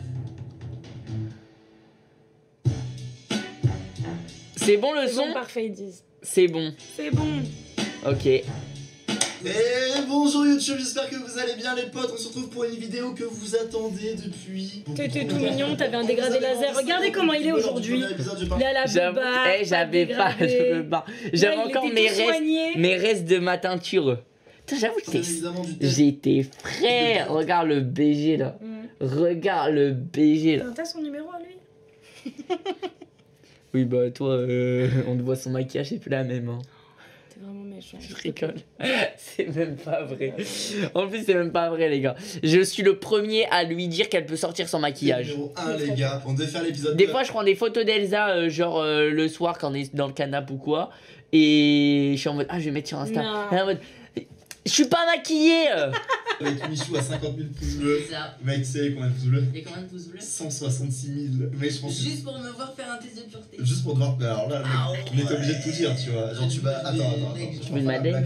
A: C'est bon le
B: C'est bon,
A: son?
B: parfait, ils disent.
A: C'est bon.
B: C'est bon.
A: Ok.
E: Et bonjour YouTube, j'espère que vous allez bien les potes, on se retrouve pour une vidéo que vous attendez depuis...
B: T'étais tout mignon, t'avais un dégradé laser. Regardez comment il est aujourd'hui. Il a la
A: J'avoue,
B: beubare,
A: eh, j'avais pas,
B: dégradé.
A: je veux pas. J'avais
B: Là, il
A: encore
B: était
A: mes
B: tout
A: restes,
B: soigné.
A: mes restes de ma teinture. Putain, j'avoue,
E: Bien
A: j'étais
E: évidemment du test.
A: j'étais frais. Regarde le B G là.
B: Mmh.
A: Regarde le B G là.
B: T'as son numéro à lui?
A: Oui, bah toi, euh, on te voit son maquillage, c'est plus la même. Hein.
B: T'es vraiment méchant.
A: Je rigole. C'est même pas vrai. En plus, c'est même pas vrai, les gars. Je suis le premier à lui dire qu'elle peut sortir sans maquillage.
E: Numéro un les gars, on devait faire l'épisode
A: Des
E: deux.
A: fois, je prends des photos d'Elsa, euh, genre euh, le soir quand on est dans le canapé ou quoi. Et je suis en mode, ah, je vais mettre sur Insta.
B: Non.
A: Et en mode, je suis pas maquillée.
E: Avec Michou à cinquante mille pouces bleus.
A: Ça.
E: Mec, c'est combien de pouces bleus?
A: Il y a combien de pouces bleus?
E: cent soixante-six mille. Mais je pense que...
A: Juste pour me voir faire un test de pureté.
E: Juste pour te voir... Alors là, mec,
A: Ah
E: on est obligé de tout dire, tu vois. Genre tu vas... Attends, attends, attends.
A: Tu veux une madeleine?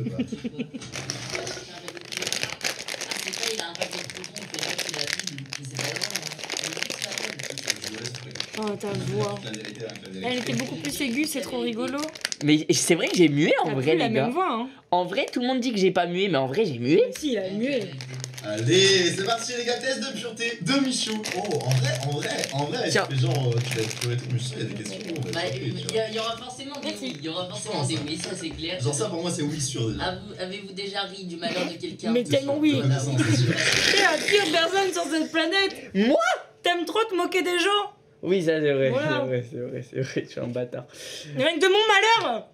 B: Oh, ta voix. Elle était beaucoup plus aiguë, c'est trop rigolo.
A: Mais c'est vrai que j'ai mué en
B: T'as
A: vrai,
B: plus la
A: les gars.
B: même voix, hein.
A: En vrai, tout le monde dit que j'ai pas mué, mais en vrai, j'ai mué.
B: Mais si, il a mué.
E: Allez, c'est parti les gars, test de pureté de Michou. Oh, en vrai, en vrai, en vrai,
A: Tiens.
E: tu fais genre, tu vas explorer tout Michou, il y a des questions. on va
F: Bah,
E: être surpris, tu
F: il
E: vois.
F: y, y aura forcément des
B: Merci.
F: oui, il y aura forcément
E: pense,
F: des
E: hein.
F: oui, ça c'est clair.
E: Genre ça pour moi c'est oui sûr déjà.
F: Avez-vous avez-vous déjà ri du malheur de quelqu'un?
B: Mais tellement oui.
E: De connaissance, c'est sûr.
B: T'es la pire personne sur cette planète.
A: Moi?
B: T'aimes trop te moquer des gens.
A: Oui, ça c'est vrai,
B: Voilà.
A: c'est vrai, c'est vrai, c'est vrai, je suis un bâtard.
B: Rien que de mon malheur.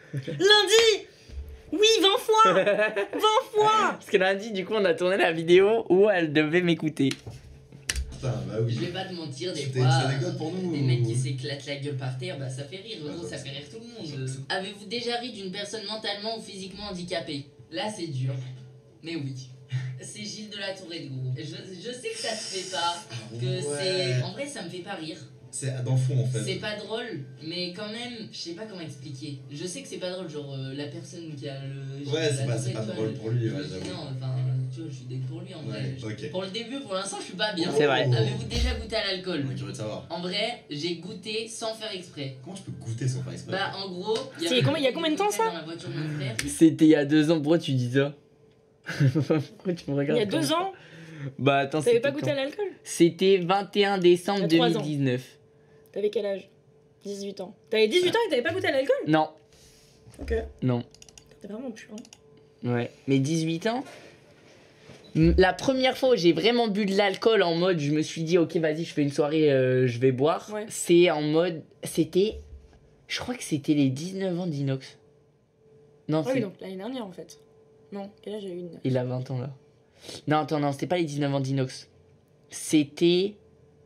B: Lundi. Oui, vingt fois. vingt fois.
A: Parce que lundi, du coup, on a tourné la vidéo où elle devait m'écouter.
E: Putain, bah
F: Je
E: oui.
F: vais pas te mentir, des
E: C'était
F: fois,
E: une anecdote pour nous.
F: des mecs qui s'éclatent la gueule par terre, bah ça fait rire, gros,
E: Ouais,
F: ça
E: ça,
F: fait rire tout le
E: ça,
F: monde.
E: ça.
F: Avez-vous déjà ri d'une personne mentalement ou physiquement handicapée? Là c'est dur, mais oui. C'est Gilles de la Tourette, gros. Je, je sais que ça te fait pas, que
E: Ouais.
F: c'est... En vrai ça me fait pas rire.
E: C'est dans le fond en fait.
F: C'est pas drôle, mais quand même, je sais pas comment expliquer. Je sais que c'est pas drôle, genre euh, la personne qui a le...
E: Ouais, c'est
F: la
E: pas, c'est pas
F: tourette,
E: drôle
F: toi,
E: pour lui,
F: je
E: ouais,
F: me dis
E: j'avoue.
F: non, enfin, tu vois, je suis deg pour lui en vrai.
E: Ouais, ok.
F: Pour le début, pour l'instant, je suis pas bien.
A: C'est vrai.
F: Avez-vous déjà goûté à l'alcool?
E: On est curieux de savoir.
F: En vrai, j'ai goûté sans faire exprès.
E: Comment tu peux goûter sans faire exprès?
F: Bah, en gros, il
B: C'est combien- il y a combien de temps, ça
F: dans la voiture de mon frère.
A: C'était il y a deux ans, pourquoi tu dis ça? Pourquoi tu me
B: Il
A: regardes
B: y a
A: comme
B: deux
A: ça
B: ans,
A: Bah attends,
B: t'avais
A: c'était
B: pas goûté
A: quand
B: à l'alcool.
A: C'était vingt et un décembre
B: Il y a trois
A: deux
B: ans.
A: mille dix-neuf.
B: T'avais quel âge? dix-huit ans. T'avais dix-huit ans et t'avais pas goûté à l'alcool?
A: Non,
B: Ok.
A: non,
B: T'es vraiment puant.
A: ouais. Mais dix-huit ans m- la première fois où j'ai vraiment bu de l'alcool en mode je me suis dit ok vas-y je fais une soirée euh, je vais boire,
B: Ouais.
A: c'est en mode c'était je crois que c'était les dix-neuf ans d'Inox. Non,
B: Ah oui,
A: c'est
B: donc l'année dernière en fait. Non, quel âge j'ai eu une.
A: il a vingt ans là. Non, attends, non, c'était pas les dix-neuf ans d'Inox. C'était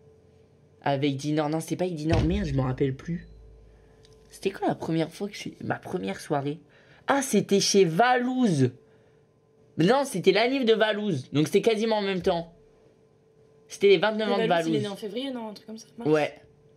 A: avec Dinor. Non, c'était pas avec Dinor. Merde, je m'en rappelle plus. C'était quand la première fois que j'ai. Ma première soirée? Ah, c'était chez Valouz. Non, c'était l'anniv de Valouz. Donc c'était quasiment en même temps. C'était les vingt-neuf ans de
B: Valouz, il est né
A: Valouz.
B: en février, non? Un truc comme ça. mars.
A: Ouais.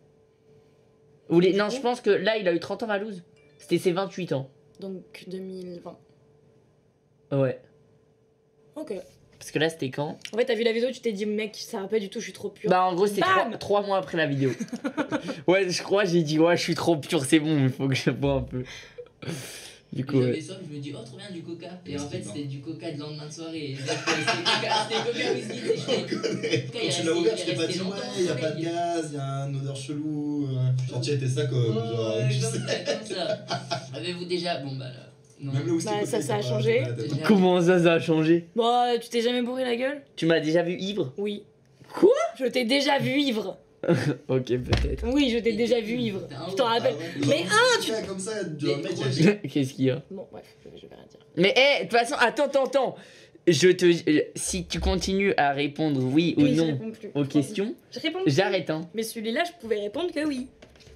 A: Ou les...
B: Du
A: Non,
B: coup
A: je pense que là, il a eu trente ans Valouz. C'était ses vingt-huit ans.
B: Donc deux mille vingt.
A: Ouais.
B: Ok.
A: Parce que là, c'était quand?
B: En fait, t'as vu la vidéo, tu t'es dit, mec, ça va pas du tout, je suis trop pure.
A: Bah en gros c'était
B: Bam
A: trois, trois mois après la vidéo. Ouais je crois j'ai dit ouais je suis trop pur c'est bon il faut que je bois un peu. Du coup
F: J'avais
A: ouais.
F: soif, je me dis, oh, trop bien du coca. Et
E: Mais
F: en fait,
E: c'était
F: c'était du coca de lendemain de soirée. Et donc, euh, C'était coca, c'était coca whisky. tu sais,
E: On
F: je fais-
E: connaît. Quand
F: il est
E: tu l'as
F: resté-
E: ouvert,
F: il
E: tu
F: est
E: t'es pas
F: resté
E: dit ouais,
F: longtemps au
E: il y a pas de
F: soleil.
E: gaz, il y a une odeur chelou. euh. Genre tu étais ça comme genre,
F: Ouais,
E: tu
F: comme
E: sais.
F: ça, comme ça. Avez-vous déjà. Bon, bah là. Non.
E: Même le whisky
B: Bah,
E: coca,
B: ça,
E: il
B: ça a
E: t'a pas-
B: changé.
E: pas la tête.
F: Déjà-
A: Comment ça ça a changé?
B: Bon, euh, tu t'es jamais bourré la gueule?
A: Tu m'as déjà vu ivre?
B: Oui.
A: Quoi?
B: Je t'ai déjà vu ivre.
A: Ok peut-être.
B: Oui, je t'ai déjà vu ivre. Je t'en rappelle.
E: Ah ouais,
B: Mais
E: genre,
B: un,
E: tu fais comme ça,
F: Mais
E: genre, le mec,
F: trop
E: il a-
A: Qu'est-ce qu'il y a?
B: Bon, bref, je, je vais rien dire.
A: Mais hé de toute façon attends attends attends. Je te euh, si tu continues à répondre oui ou
B: Oui, je
A: non
B: réponds plus.
A: aux questions
B: Je réponds plus.
A: j'arrête hein.
B: Mais celui-là, je pouvais répondre que oui.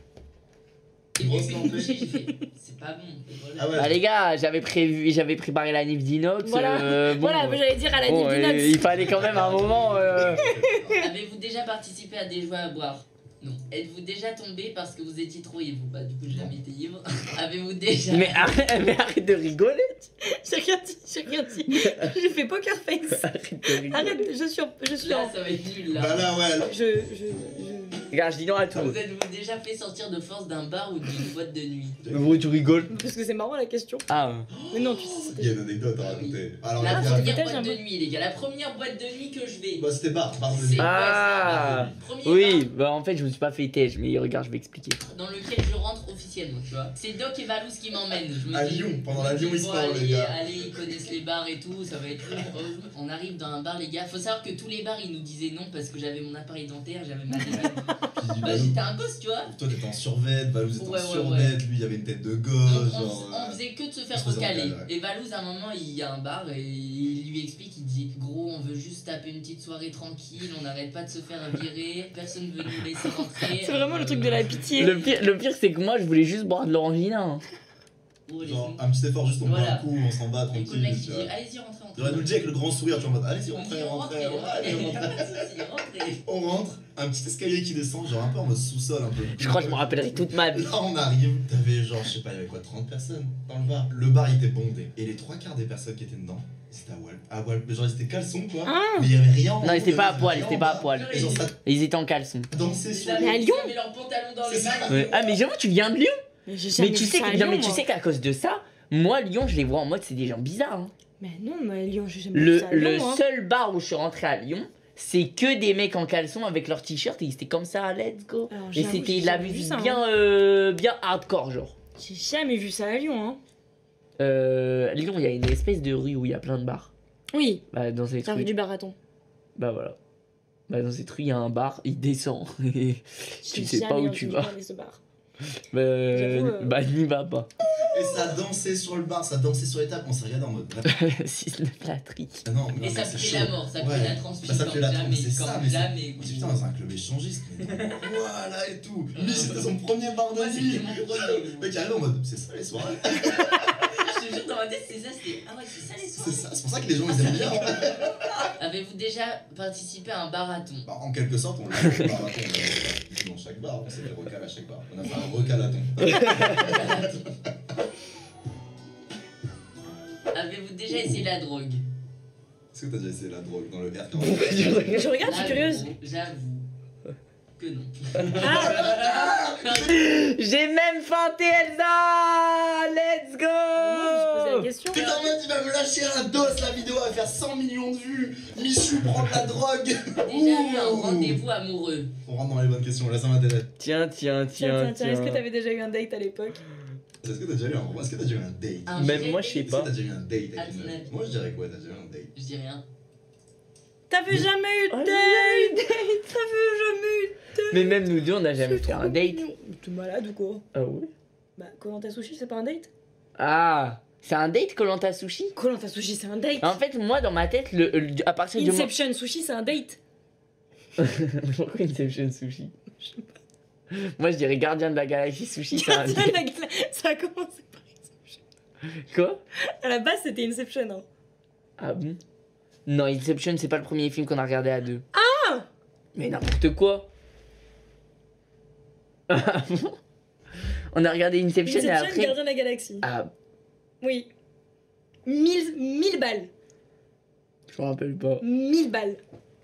F: Il
E: Grosse
F: m'a
E: lampe.
F: couché, j'ai fait. C'est pas bon. Et voilà.
E: Ah ouais.
A: Bah les gars j'avais prévu j'avais préparé la nif d'Inox.
B: Voilà.
A: euh, bon,
B: Voilà, mais j'allais dire à la
A: bon,
B: Nick
A: euh,
B: Dinox.
A: il fallait quand même un moment. euh,
F: Avez-vous déjà participé à des jeux à boire? Non. Êtes-vous déjà tombé parce que vous étiez trop ivre? Bah, du coup, j'ai jamais été ivre. Avez-vous déjà.
A: Mais arrête, mais arrête de rigoler.
B: J'ai rien dit, j'ai rien dit. J'ai fait poker face.
A: Arrête de rigoler.
B: Arrête, je suis, en- je suis
F: Là,
B: en...
F: ça va être nul là.
E: Bah là, ouais. là-
B: Je, je, je...
A: Regarde, je dis non à tout.
F: Vous êtes-vous déjà fait sortir de force d'un bar ou d'une boîte de nuit?
A: Pourquoi tu rigoles?
B: Parce que c'est marrant la question.
A: Ah,
B: Mais non, tu sais,
E: Il y a
B: c'était...
E: une anecdote à raconter. Alors,
F: La
E: la
B: c'était
E: première.
F: première
B: peut-être
F: boîte
B: un
F: de
B: peu-
F: nuit, les gars. La première boîte de nuit que je vais.
E: Bah, c'était bar, bar de
F: C'est
E: nuit.
F: quoi,
A: Ah.
F: ça? Premier
A: oui,
F: bar
A: bah en fait je me suis pas fait têche, mais regarde, je vais expliquer.
F: dans lequel je rentre officiellement, tu vois. C'est Doc et Valouz qui m'emmènent. Je me
E: À
F: dis,
E: Lyon, pendant
F: je me
E: la
F: dis,
E: Lyon
F: bon,
E: e-sport,
F: allez,
E: les gars.
F: Allez, ils connaissent les bars et tout, ça va être cool. On arrive dans un bar, les gars. Faut savoir que tous les bars, ils nous disaient non parce que j'avais mon appareil dentaire, j'avais ma
E: Puis,
F: Bah,
E: Valou-
F: j'étais un gosse, tu vois.
E: Toi, t'étais en survêt, Valouz était
F: Ouais,
E: en
F: ouais,
E: survêt, lui, il avait une tête de
F: Donc,
E: gosse,
F: on,
E: genre.
F: on
E: euh,
F: faisait que de se
E: on
F: faire
E: se faisait
F: recaler.
E: recaler, ouais.
F: Et Valouz, à un moment, il y a un bar et il lui explique, il dit gros, on veut juste taper une petite soirée tranquille, on n'arrête pas de se faire virer, personne veut nous laisser rentrer.
B: C'est vraiment le truc de la pitié.
A: Le pire, le pire c'est que moi je voulais juste boire de l'orangina.
F: Oh, les
E: Genre,
F: fous.
E: un petit effort, juste on boit
F: Voilà.
E: un coup, on s'en bat
F: Du coup, le mec,
E: tranquille.
F: il
E: tu
F: dit
E: vois.
F: allez-y, rentrez, rentrez.
E: J'aurais dû le dire avec le grand sourire, tu vois, en mode, allez-y,
F: On
E: rentrez,
F: dit,
E: rentrez,
F: rentrez,
E: allez,
F: rentrez,
E: rentrez.
F: pas de soucis, rentrez.
E: On rentre, un petit escalier qui descend, genre un peu en mode sous-sol un peu.
A: Je crois que je me rappellerai toute ma vie.
E: Là on arrive, t'avais genre, je sais pas, il y avait quoi, trente personnes dans le bar. Le bar il était bondé. Et les trois quarts des personnes qui étaient dedans, c'était à Walp. À Walp, genre ils étaient caleçons quoi.
B: Ah.
E: Mais il y avait rien en
A: Non,
E: haut,
A: ils étaient
E: il y
A: pas à
E: avait
A: poil,
E: rien
A: ils étaient
E: en
A: pas à
E: bas.
A: poil.
E: Et genre ça
A: Ils étaient en caleçon.
E: dansait
F: Ils
E: sur
F: avaient-
B: Mais à
F: ils
B: Lyon
F: avaient leurs pantalons dans
E: C'est
F: les
E: ça.
F: mains.
A: Ouais. Ah mais j'avoue tu viens de Lyon.
B: Mais, j'ai
A: Mais
B: jamais
A: tu
B: vu
A: sais
B: ça à
A: que, non
B: Lyon,
A: mais tu
B: moi.
A: sais qu'à cause de ça, Moi, Lyon, je les vois en mode c'est des gens bizarres. Hein.
B: Mais non, mais Lyon, j'ai jamais vu
A: Le,
B: ça à
A: le
B: Lyon, hein.
A: seul bar où je suis rentré à Lyon, c'est que des mecs en caleçon avec leur t-shirt et ils étaient comme ça, let's go.
B: Alors,
A: Et
B: j'avoue,
A: c'était
B: j'ai
A: de la
B: jamais vu
A: musique
B: ça, hein.
A: bien, euh, bien hardcore, genre.
B: J'ai jamais vu ça à Lyon, hein.
A: Euh, Lyon, il y a une espèce de rue où il y a plein de bars.
B: Oui,
A: Bah, dans ces
B: la rue
A: trucs.
B: du Baraton.
A: Bah voilà. Bah, dans ces trucs, il y a un bar, il descend. Et tu sais pas où tu vas.
B: Ce bar.
A: Bah,
B: J'avoue, euh,
A: bah n'y va pas.
E: Et ça dansait sur le bar, ça dansait sur les tables, on s'est regardé en mode.
A: Si ce n'est pas la trique.
E: Ah non, mais
F: Et
E: non,
F: ça
E: mais c'est
F: pue
E: chaud.
F: la mort, ça pue
E: Ouais.
F: la
E: Bah,
F: transfusion.
E: ça pue la
F: comme
E: trompe,
F: jamais,
E: c'est ça,
F: comme
E: mais c'est-
F: jamais.
E: On dit putain, dans un club échangiste, mais voilà et tout. Lui, c'était son premier bar de
F: Moi,
E: vie.
F: c'était mon premier.
E: Le mec arrive en mode, c'est ça les soirées.
F: Je te jure, dans ma tête, c'est ça, c'était. Ah ouais, c'est ça les
E: C'est
F: soirées.
E: ça, c'est pour ça que les gens ils aiment bien.
F: Avez-vous déjà participé à un marathon?
E: Bah, en quelque sorte, on l'a fait au marathon, on l'a fait dans chaque bar, on s'est fait recal à chaque bar. On a fait un recalaton.
F: Avez-vous déjà essayé la drogue?
E: Est-ce que t'as déjà essayé la drogue dans le R quarante?
B: Je regarde, je suis
F: Là,
B: curieuse.
F: gros, J'avoue que non.
A: J'ai même feinté Elsa. Let's
B: Moi, je me posais la
A: go.
B: question.
E: Putain, mec, il va me lâcher un dos, la vidéo va faire cent millions de vues. Michou prend de la drogue.
F: Déjà eu un
E: Ouh.
F: rendez-vous amoureux?
E: On rentre dans les bonnes questions, là ça m'intéresse.
A: Tiens, tiens,
B: Tiens,
A: tiens,
B: tiens, tiens, est-ce que
A: tiens.
B: t'avais déjà eu un date à l'époque?
E: Est-ce que t'as déjà eu un, est-ce que t'as déjà eu un date?
F: Un
A: Même
F: vrai
A: moi, je sais
E: Est-ce que
A: pas.
E: t'as déjà eu un date
F: À
E: avec une
F: ton
E: meuf?
F: avis.
E: Moi je dirais quoi, t'as déjà eu un date?
F: Je dis rien.
B: T'avais jamais eu de
A: Oh,
B: date? T'avais jamais eu de date?
A: Mais même nous deux, on n'a jamais
B: C'est
A: fait
B: trop
A: un date.
B: mignon. T'es malade ou quoi?
A: Ah ouais.
B: Bah, Koh-Lanta Sushi, c'est pas un date?
A: Ah, c'est un date Koh-Lanta Sushi.
B: Koh-Lanta Sushi, c'est un date.
A: En fait, moi, dans ma tête, le, le- à partir du moment.
B: Inception Sushi, c'est un date.
A: Pourquoi Inception Sushi? Moi, je dirais Gardien de la Galaxie Sushi. C'est un
B: Tiens,
A: date.
B: la gueule, ça a commencé par Inception.
A: Quoi?
B: À la base, c'était Inception. Hein.
A: Ah bon? Non, Inception, c'est pas le premier film qu'on a regardé à deux. Ah! Mais n'importe quoi! Ah bon? On a regardé Inception, et
B: Inception,
A: après.
B: Gardien de la Galaxie.
A: Ah,
B: Oui. Mille, mille balles.
A: je me rappelle pas.
B: Mille balles.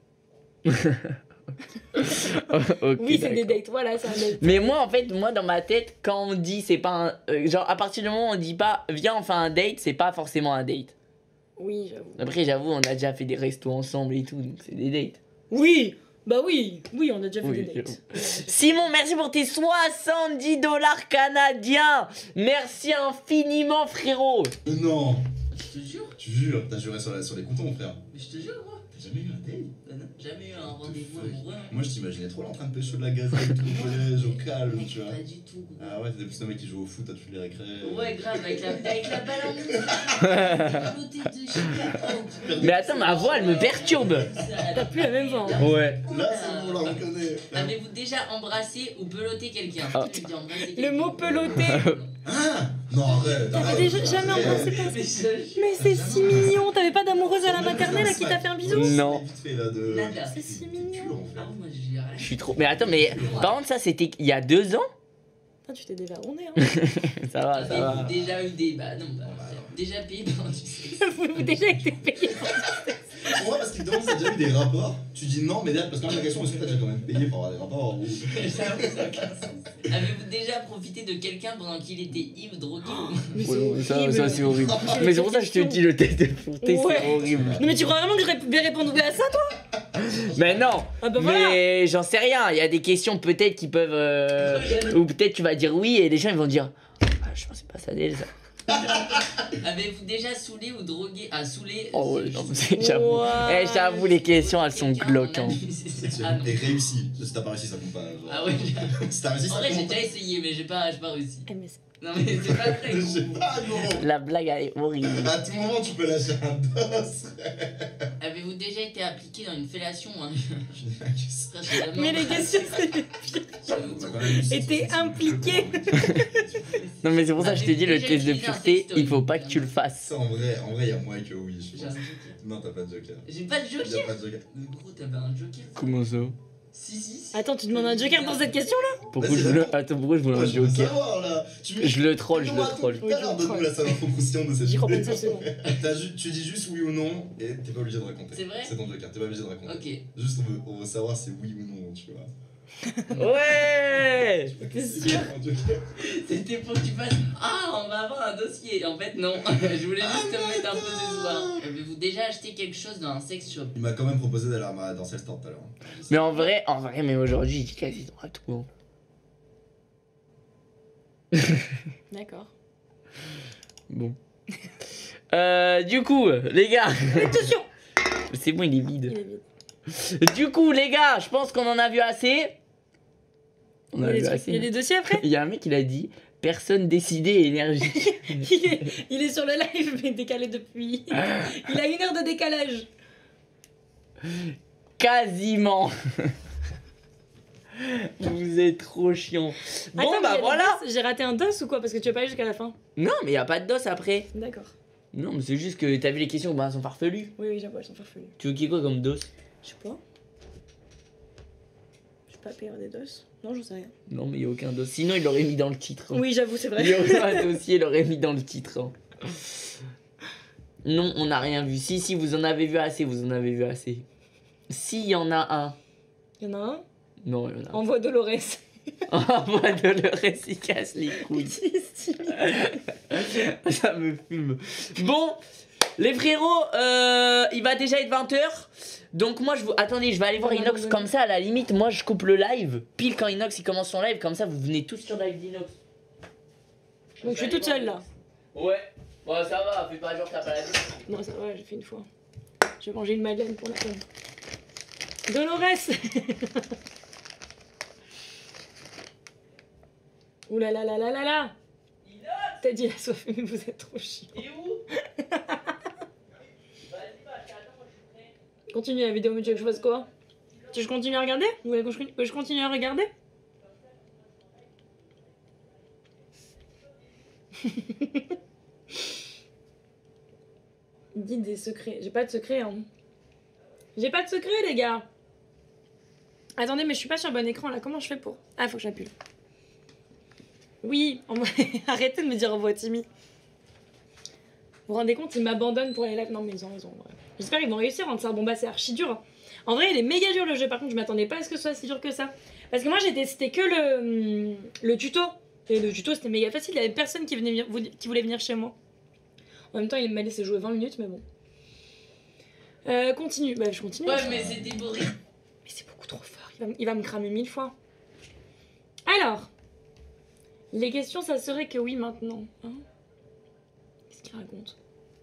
A: Ok,
B: Oui, c'est des
A: d'accord.
B: dates. Voilà, c'est un date.
A: Mais moi, en fait, moi, dans ma tête, quand on dit c'est pas un. euh, genre, à partir du moment où on dit pas viens, on fait un date, c'est pas forcément un date.
B: Oui, j'avoue.
A: Après, j'avoue, on a déjà fait des restos ensemble et tout, donc c'est des dates.
B: Oui. Bah oui. Oui, on a déjà fait
A: Oui,
B: des dates.
A: Simon, merci pour tes soixante-dix dollars canadiens. Merci infiniment, frérot.
E: Euh, Non,
F: Je te jure,
E: tu jures, t'as juré sur, la- sur les coutons, frère.
F: mais je te jure, moi.
E: T'as jamais eu un date?
F: Bah non, jamais eu un rendez-vous
E: fuck?
F: amoureux. hein.
E: Moi je t'imaginais trop là en train de pêcher de la gazette et tout au collège, au calme,
F: Mec,
E: tu vois.
F: pas du tout. gros.
E: Ah ouais, t'étais plus le mec qui joue au foot à toutes les récrés.
F: Ouais, grave, avec la, avec la balle en mousse. Côté de Chicago.
A: Mais attends, ma voix, elle me perturbe.
B: T'as plus la même voix. Hein.
A: Ouais.
E: Là c'est bon, là on connaît.
F: Avez-vous déjà embrassé ou pelotté quelqu'un?
A: Ah.
F: Tu dis embrasser
B: Le
F: quelqu'un.
B: mot peloté.
E: Hein? Non, arrête,
B: T'avais
E: arrête.
B: déjà jamais
E: arrête.
B: embrassé ton.
F: Mais je-
B: Mais c'est si mignon. T'avais pas d'amoureuse à la maternelle à qui t'as fait un bisou?
A: Non.
E: Vite fait, là, de...
F: Nada.
B: C'est si
E: T'es
B: mignon.
E: pur, en fait.
F: Ah, moi, j'ai rien.
A: Je suis trop. Mais attends, mais par contre, ça c'était il y a deux ans.
B: Putain, tu t'es dévergondé. Hein.
A: Ça va, ça
F: Avez-vous
A: va.
F: déjà eu des. Bah non, bah. Déjà payé pendant du sexe.
B: Vous déjà été payé.
E: Pour moi, parce qu'il te demande si t'as déjà eu des rapports, tu dis non, mais derrière, parce que quand même la question, est-ce que t'as déjà quand même payé pour avoir des rapports ou...
F: J'avoue, ça n'a aucun sens. Avez-vous déjà profité de quelqu'un pendant qu'il était ivre, drogué ou.
B: Mais
A: Ouais, non, mais ça,
B: horrible.
A: ça c'est horrible. Mais c'est pour ça que je te dis le test de fierté,
B: Ouais.
A: c'est horrible.
B: Non, mais tu crois vraiment que je vais répondre à ça, toi?
A: Mais non.
B: Ah bah voilà.
A: Mais j'en sais rien. Il y a des questions peut-être qui peuvent. euh, Ou peut-être tu vas dire oui et les gens ils vont dire. Ah, je pensais pas ça d'elle ça.
F: Avez-vous déjà saoulé ou drogué. Ah, saoulé.
A: Oh ouais,
F: euh,
A: non, mais c'est- j'avoue.
B: Ouais.
A: Eh, j'avoue, les questions elles sont
F: quelqu'un
A: glauques.
F: en
A: hein.
F: abus, c'est ça. Ah non.
E: Et réussi. Si t'as pas réussi, ça compte pas. genre.
F: Ah ouais,
E: Si t'as réussi,
F: en
E: ça
F: vrai, j'ai
E: compte pas.
F: déjà essayé, mais j'ai pas, j'ai pas réussi.
B: Eh, mais c'est-
F: Non, mais c'est pas vrai.
E: Je
F: gros.
E: sais pas, gros.
A: La blague elle est horrible.
E: À tout moment, tu peux lâcher un dos.
F: Avez-vous déjà été impliqué dans une fellation ou un.
E: Ça,
F: Frère, j'ai jamais
B: Mais les
F: embrassé.
B: questions, c'est des
F: J'avoue.
E: quand même eu-
B: Et t'es impliqué.
A: Non mais c'est pour ça que je t'ai dit le
F: Avez-vous
A: test de
F: déjà utilisé un
A: pureté,
F: sextoy?
A: il faut pas que tu le fasses.
E: Ça, en vrai, en vrai, il y a moyen que oui, je
F: J'ai un
E: pense.
F: joker.
E: Non, t'as pas de joker.
F: J'ai pas de
E: Il y a
F: joker.
E: pas de joker.
F: Mais gros, t'avais un joker.
A: Comment ça?
F: Si, si, si.
B: Attends, tu demandes un joker pour cette question-là?
A: Pourquoi
E: Vas-y,
A: je voulais.
E: réponds.
A: Attends, pourquoi je voulais
E: Ouais,
A: un
E: je veux
A: joker?
E: savoir, là. Tu-
A: Je le troll, je
E: Dis-moi
A: le
E: un
A: troll.
E: truc tout à l'heure, donne-nous la seule info croustillante de cette
B: J'y crois pas une
E: vidéo.
B: seule seconde.
E: T'as ju- Tu dis juste oui ou non et t'es pas obligé de raconter.
F: C'est vrai
E: C'est ton joker, t'es pas obligé de raconter.
F: Ok.
E: Juste on veut, on veut savoir si oui ou non, tu vois.
A: Ouais.
B: T'es sûr?
F: C'était pour que tu fasses ah, on va avoir un dossier. En fait, non. Je voulais juste te mettre un peu d'espoir. Avez-vous déjà acheté quelque chose dans un sex shop?
E: Il m'a quand même proposé d'aller à ma- dans cette stand tout à l'heure.
A: Mais en vrai, en vrai, même aujourd'hui, il dit quasi droit à tout. Hein.
B: D'accord.
A: Bon. Euh, du coup, les gars.
B: Attention!
A: C'est bon, il est vide.
B: Il est vide.
A: Du coup, les gars, je pense qu'on en a vu assez. On
B: Il y
A: a
B: a des
A: vu
B: trucs-
A: assez.
B: il y a des dossiers après?
A: Il y a un mec, il a dit personne décidé et énergique.
B: il, est, il est sur le live, mais décalé depuis. Il a une heure de décalage.
A: Quasiment. Vous êtes trop chiant. Bon,
B: Attends, mais il y a
A: bah
B: des
A: voilà.
B: dos, j'ai raté un dos ou quoi? Parce que tu vas pas aller jusqu'à la fin.
A: Non, mais y a pas de dos après.
B: D'accord.
A: Non, mais c'est juste que t'as vu les questions, bah elles sont farfelues.
B: Oui, oui, j'avoue, elles sont farfelues.
A: Tu veux qu'il y ait quoi comme dos?
B: Je sais pas. Je sais pas payer des dos. Non, j'en sais rien.
A: Non, mais y a aucun dos. Sinon, il l'aurait mis dans le titre. Hein.
B: Oui, j'avoue, c'est vrai.
A: Il y aurait un dossier, il l'aurait mis dans le titre. Hein. Non, on n'a rien vu. Si, si, vous en avez vu assez, vous en avez vu assez. Si, y en a un.
B: Il y en a un.
A: Non, il y en a un.
B: Envoie Dolores.
A: Envoie de le récit, il casse les couilles. Ça me fume. Bon, les frérots, euh, il va déjà être vingt heures. Donc moi, je vous... Attendez, je vais aller voir Inox comme ça, à la limite, moi je coupe le live. Pile quand Inox il commence son live, comme ça vous venez tous sur le live d'Inox.
B: Donc je suis toute seule là.
A: Ouais, bon ça va, fais pas genre t'as pas la vie.
B: Non, ça va, j'ai fait une fois. Je vais manger une madeleine pour la peine. Dolores. Ouh là là là là là là. T'as dit la soif, mais vous êtes trop chiant.
A: Et où?
B: Continue la vidéo, mais tu veux que je fasse quoi? Tu veux que je continue à regarder? Ou que je, que je continue à regarder? Dites des secrets. J'ai pas de secret, hein. J'ai pas de secret, les gars. Attendez, mais je suis pas sur le bon écran là. Comment je fais pour... Ah, faut que j'appuie. Oui, envoie... arrêtez de me dire envoie Timmy. Vous vous rendez compte, ils m'abandonnent pour les lives. Non, mais ils ont raison. Ouais. J'espère qu'ils vont réussir à rendre ça. Bon, bah, c'est archi dur. Hein. En vrai, il est méga dur le jeu. Par contre, je m'attendais pas à ce que ce soit si dur que ça. Parce que moi, j'ai testé que le, le tuto. Et le tuto, c'était méga facile. Il y avait personne qui, venait, qui voulait venir chez moi. En même temps, il m'a laissé jouer vingt minutes, mais bon. Euh, continue. Bah, je continue.
F: Ouais, mais c'était bourré.
B: Mais c'est beaucoup trop fort. Il va, il va me cramer mille fois. Alors. Les questions, ça serait que oui maintenant. Hein, qu'est-ce qu'il raconte?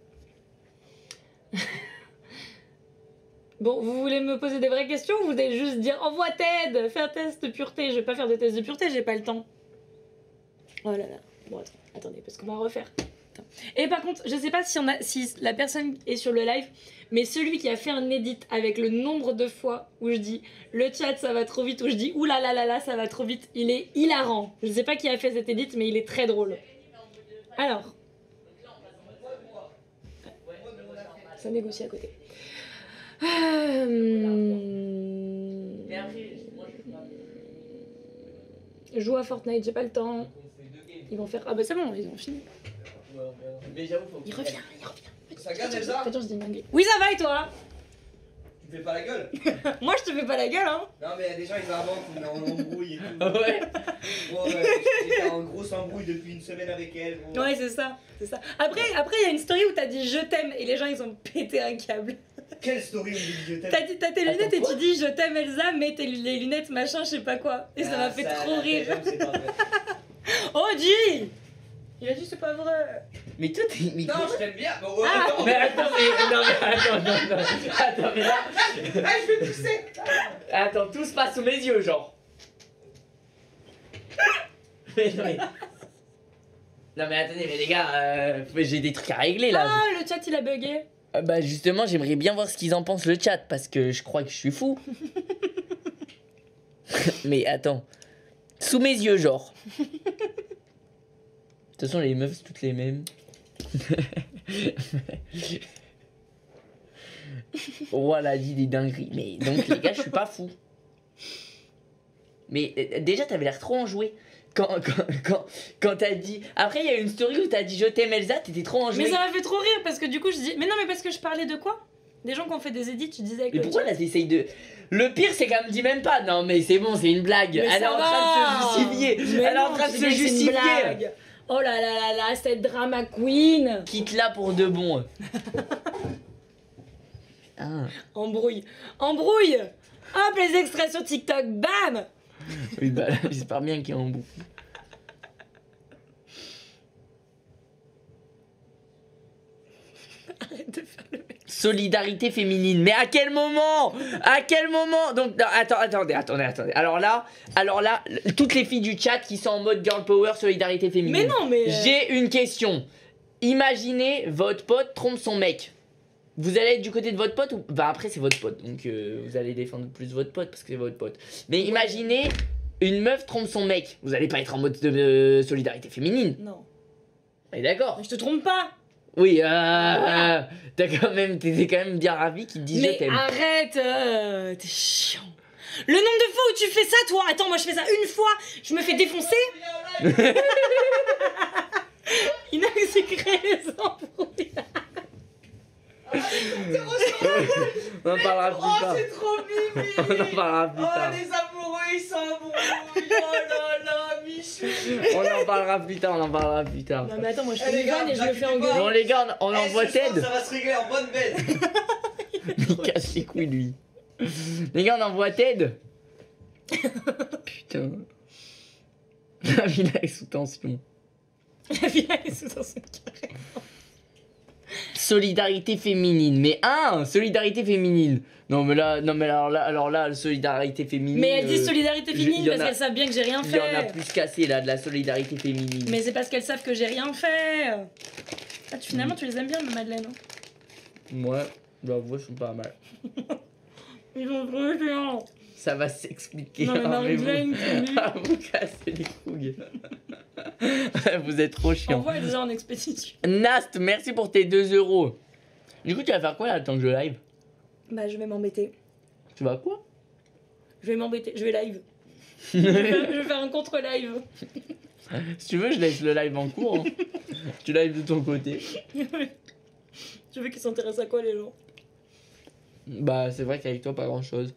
B: Bon, vous voulez me poser des vraies questions ou vous voulez juste dire envoie Ted, fais un test de pureté? Je vais pas faire de test de pureté, j'ai pas le temps. Oh là là. Bon, attends, attendez, parce qu'on va refaire. Attends. Et par contre, je sais pas si, on a, si la personne est sur le live, mais celui qui a fait un edit avec le nombre de fois où je dis le chat ça va trop vite, où je dis oulala là là là ça va trop vite, il est hilarant. Je sais pas qui a fait cet edit, mais il est très drôle. Alors. Ça négocie à côté. Euh... Joue à Fortnite, j'ai pas le temps. Ils vont faire. Ah bah c'est bon, ils ont fini.
A: Mais j'avoue, faut
B: Il revient, il revient.
G: Ça gagne, Elsa?
B: Fais-toi, je dis une dinguerie. Oui, ça va et toi?
G: Tu fais pas la gueule?
B: Moi, je te fais pas la gueule, hein.
G: Non, mais des gens ils inventent, on est en embrouille et tout.
A: Ouais.
G: Bon, ouais, j'étais en grosse embrouille depuis une semaine avec elle. Bon.
B: Ouais, c'est ça, c'est ça. Après, après, il y a une story où t'as dit je t'aime et les gens ils ont pété un câble.
G: Quelle story où je dis je t'aime?
B: T'as dit- t'as tes
A: Attends,
B: lunettes et
A: quoi?
B: tu dis je t'aime Elsa, mets tes les lunettes machin, je sais pas quoi. Et ça m'a
G: Ah,
B: fait
G: ça,
B: trop
G: la
B: rire.
G: T G M, c'est pas vrai.
B: Oh, G! Il a dit c'est pas vrai.
A: Mais toi, t'es. Mais
G: Non,
A: quoi?
G: je t'aime bien. Bon, ouais,
B: Ah.
G: attends.
A: Mais attends, mais. Non, mais attends, non, non. Attends, mais là.
G: Ah, je vais pousser.
A: Attends, tout se passe sous mes yeux, genre. Mais non, mais. Non, mais attendez, mais les gars, euh, j'ai des trucs à régler là.
B: Ah, le chat il a bugué.
A: Euh, bah, justement, j'aimerais bien voir ce qu'ils en pensent le chat parce que je crois que je suis fou. Mais attends. Sous mes yeux, genre. De toute façon, les meufs, c'est toutes les mêmes. Voilà, dit des dingueries. Mais donc, les gars, je suis pas fou. Mais euh, déjà, t'avais l'air trop enjoué. Quand, quand, quand, quand t'as dit. Après, il y a eu une story où t'as dit je t'aime Elsa, t'étais trop enjoué.
B: Mais ça m'a fait trop rire parce que du coup je dis mais non mais parce que je parlais de quoi? Des gens qui ont fait des edits, tu disais avec
A: Mais
B: le
A: pourquoi
B: chat.
A: là t'essayes de. Le pire c'est qu'elle me dit même pas. Non mais c'est bon, c'est une blague.
B: Mais
A: Elle est
B: ça
A: en
B: va.
A: train de se justifier.
B: Mais
A: Elle est en
B: non,
A: train de
B: tu
A: se
B: dis que c'est une
A: justifier.
B: blague. Oh là là là là, cette drama queen.
A: Quitte là pour de bon. Ah.
B: Embrouille. Embrouille. Hop, les extraits sur TikTok, bam.
A: Oui bah j'espère bien qu'il y a un bout.
B: Arrête de faire le mec.
A: Solidarité féminine. Mais à quel moment? À quel moment? Donc non, attends, attendez, attendez, attendez. Alors là, alors là, toutes les filles du chat qui sont en mode girl power, solidarité féminine.
B: Mais non, mais. euh,
A: J'ai une question. Imaginez votre pote trompe son mec. Vous allez être du côté de votre pote ou bah après c'est votre pote donc euh, vous allez défendre plus votre pote parce que c'est votre pote. Mais imaginez une meuf trompe son mec. Vous allez pas être en mode de euh, solidarité féminine.
B: Non.
A: On est d'accord?
B: Je te trompe pas.
A: Oui, euh, euh, t'as quand même, t'étais quand même bien ravi qu'il te dise je
B: Mais
A: t'aime.
B: arrête, euh, t'es chiant. Le nombre de fois où tu fais ça, toi. Attends, moi je fais ça une fois, je me fais défoncer. Il a s'est créé les embrouilles.
A: On en parlera plus
G: Oh,
A: tard.
G: c'est trop mimi.
A: On en parlera plus
G: Oh,
A: tard.
G: les amoureux, ils s'embrouillent. Oh là là, Michou.
A: On en parlera plus tard, on en parlera plus tard.
B: Non mais attends, moi je
G: Eh,
B: fais
G: les
B: une
G: gars,
B: vanne et je me
G: j'inquiète
B: fais
G: pas.
B: engueuler.
A: Bon les gars, on
G: Eh,
A: envoie
G: ce soir,
A: Ted.
G: Ça va se régler en bonne bête.
A: Il casse les couilles lui. Les gars, on envoie Ted. Putain. La villa est sous tension.
B: La villa est sous tension carré.
A: Solidarité féminine. Mais un, solidarité féminine. Non mais là, non mais alors là, alors là, solidarité féminine.
B: Mais elle dit
A: euh,
B: solidarité
A: il y
B: féminine
A: en
B: parce
A: a-
B: qu'elles savent bien que j'ai rien
A: Il y en a
B: fait.
A: plus cassé là de la solidarité féminine.
B: Mais c'est parce qu'elles savent que j'ai rien fait. Ah, tu, finalement tu les aimes bien, Madeleine. Hein.
A: Moi, j'avoue, je suis pas mal.
B: Ils sont trop chiants.
A: Ça va s'expliquer.
B: Non mais
A: hein, mais
B: Marie-Jane,
A: vous...
B: tu
A: Ah, vous cassez les couilles. Vous êtes trop chiant.
B: envoie déjà en expédition.
A: Nast, merci pour tes deux euros. Du coup, tu vas faire quoi là, tant que je live?
B: Bah je vais m'embêter.
A: Tu vas quoi?
B: Je vais m'embêter, je vais live. je, vais faire, je vais faire un contre-live.
A: Si tu veux, je laisse le live en cours. Hein. Tu live de ton côté.
B: Tu veux qu'ils s'intéressent à quoi les gens?
A: Bah, c'est vrai qu'avec toi, pas grand chose.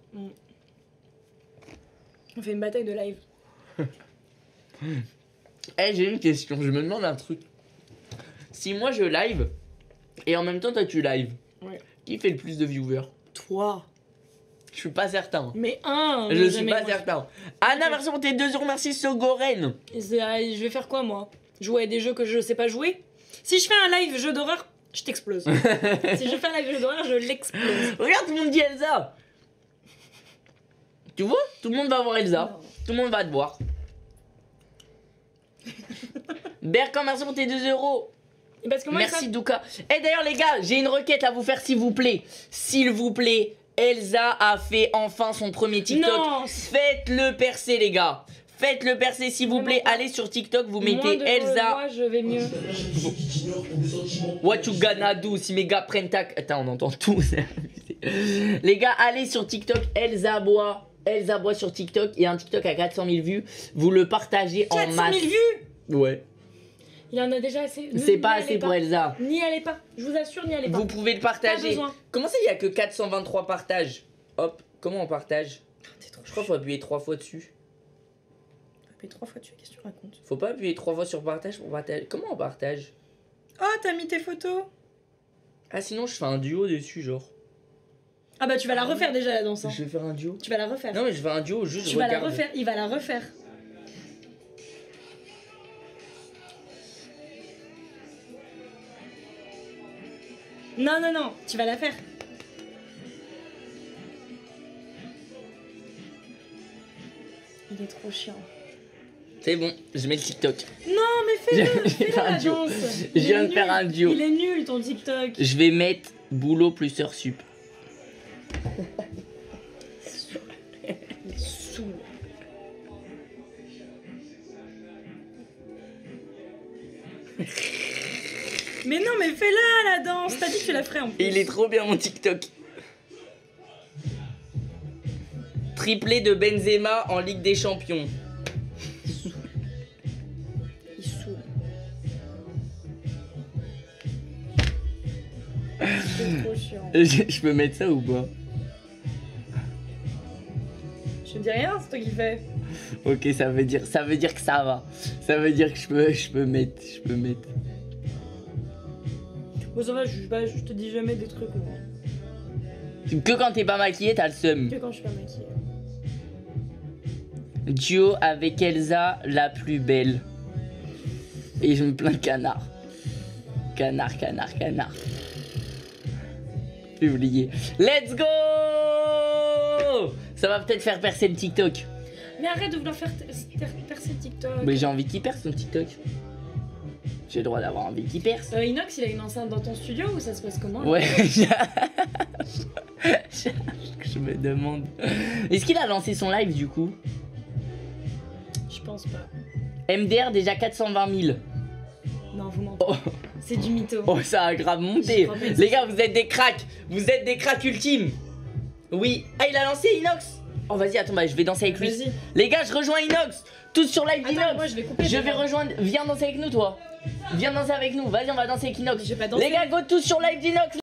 B: On fait une bataille de live.
A: Eh, j'ai une question. Je me demande un truc. Si moi je live et en même temps toi tu live,
B: Ouais.
A: qui fait le plus de viewers?
B: Toi.
A: Je suis pas certain.
B: Mais un.
A: Je
B: mais
A: suis
B: jamais
A: pas
B: moi.
A: certain. Anna, merci pour tes deux euros. Merci Sogoren.
B: Et c'est- ah, je vais faire quoi moi? Jouer à des jeux que je sais pas jouer? Si je fais un live jeu d'horreur, je t'explose. Si je fais un live jeu d'horreur, je l'explose.
A: Regarde, tout le monde dit Elsa. Tu vois? Tout le monde va voir Elsa.
B: Non.
A: Tout le monde va te voir. Berkan, merci pour tes deux euros.
B: Et parce que moi,
A: Merci
B: ça-
A: Douka. Et d'ailleurs les gars, j'ai une requête à vous faire s'il vous plaît. S'il vous plaît, Elsa a fait enfin son premier TikTok.
B: Non.
A: Faites-le percer les gars. Faites-le percer s'il vous plaît. Allez sur TikTok, vous
B: Moins
A: mettez
B: de
A: Elsa.
B: voix, je vais mieux.
A: What you gonna do si mes gars prennent ta... Attends, on entend tout. c'est abusé. Les gars, allez sur TikTok, Elsa Bois. Elsa Bois sur TikTok. Il y a un TikTok à quatre cent mille vues. Vous le partagez en
B: quatre cent
A: masse.
B: mille vues.
A: Ouais.
B: Il y en a déjà assez. Ne-
A: C'est
B: n'y
A: pas
B: allez
A: assez pour Elsa.
B: N'y allez pas. Je vous assure, n'y allez pas.
A: Vous pouvez le
B: Pas
A: partager.
B: besoin.
A: Comment ça, il y a que quatre cent vingt-trois partages? Hop, comment on partage?
B: T'es trop
A: Je crois qu'il faut appuyer trois fois dessus.
B: J'ai trois fois dessus, qu'est-ce que tu racontes?
A: Faut pas appuyer trois fois sur partage pour partager. Comment on partage?
B: Oh, t'as mis tes photos?
A: Ah, sinon je fais un duo dessus, genre.
B: Ah bah tu vas la refaire déjà la danse. Hein.
A: Je vais faire un duo.
B: Tu vas la refaire.
A: Non, mais je fais un duo, juste
B: tu
A: je
B: vas la
A: regarde.
B: refaire, il va la refaire. Non, non, non, tu vas la faire. Il est trop chiant.
A: C'est bon, je mets le TikTok.
B: Non, mais fais-le,
A: Je vais
B: fais-le
A: faire un
B: la
A: duo.
B: danse.
A: Je
B: Il
A: viens
B: est
A: de faire
B: nul.
A: un duo.
B: Il est nul ton TikTok.
A: Je vais mettre boulot plus heure sup.
B: Il est saoul. Mais non, mais fais-la la danse. T'as dit que tu la ferais en plus.
A: Il est trop bien mon TikTok. Triplé de Benzema en Ligue des Champions.
B: Il saoule. C'est trop chiant.
A: Je, je peux mettre ça ou pas?
B: Je te dis rien, c'est toi qui fais.
A: Ok, ça veut dire, ça veut dire que ça va. Ça veut dire que je peux, je peux mettre, je peux mettre.
B: Bon, ça va, je, bah, je te dis jamais des trucs, moi.
A: Que quand t'es pas maquillée, t'as le seum.
B: Que quand je suis pas maquillée.
A: Duo avec Elsa, la plus belle. Et je me plains de canard. Canard, canard, canard. Publié. Let's go! Ça va peut-être faire percer le TikTok.
B: Mais arrête de vouloir faire percer TikTok.
A: Mais j'ai envie qu'il perce son TikTok. J'ai le droit d'avoir envie qu'il perce.
B: Euh, Inox, il a une enceinte dans ton studio ou ça se passe comment?
A: Ouais, je me demande. Est-ce qu'il a lancé son live du coup?
B: Je pense pas.
A: M D R déjà quatre cent vingt mille.
B: Non, vous mentez.
A: Oh,
B: C'est du mytho.
A: oh, ça a grave monté.
B: J'y crois pas.
A: Les gars, vous êtes des cracks. Vous êtes des cracks ultimes. Oui. Ah, il a lancé Inox. Oh, vas-y, attends, bah, je vais danser avec lui.
B: Vas-y.
A: Les gars, je rejoins Inox. Tous sur live
B: Attends,
A: Inox.
B: moi je vais couper.
A: Je
B: déjà.
A: vais rejoindre. Viens danser avec nous, toi. Viens danser avec nous. Vas-y, on va danser avec Inox.
B: Je vais pas danser.
A: Les gars, go tous sur live d'Inox.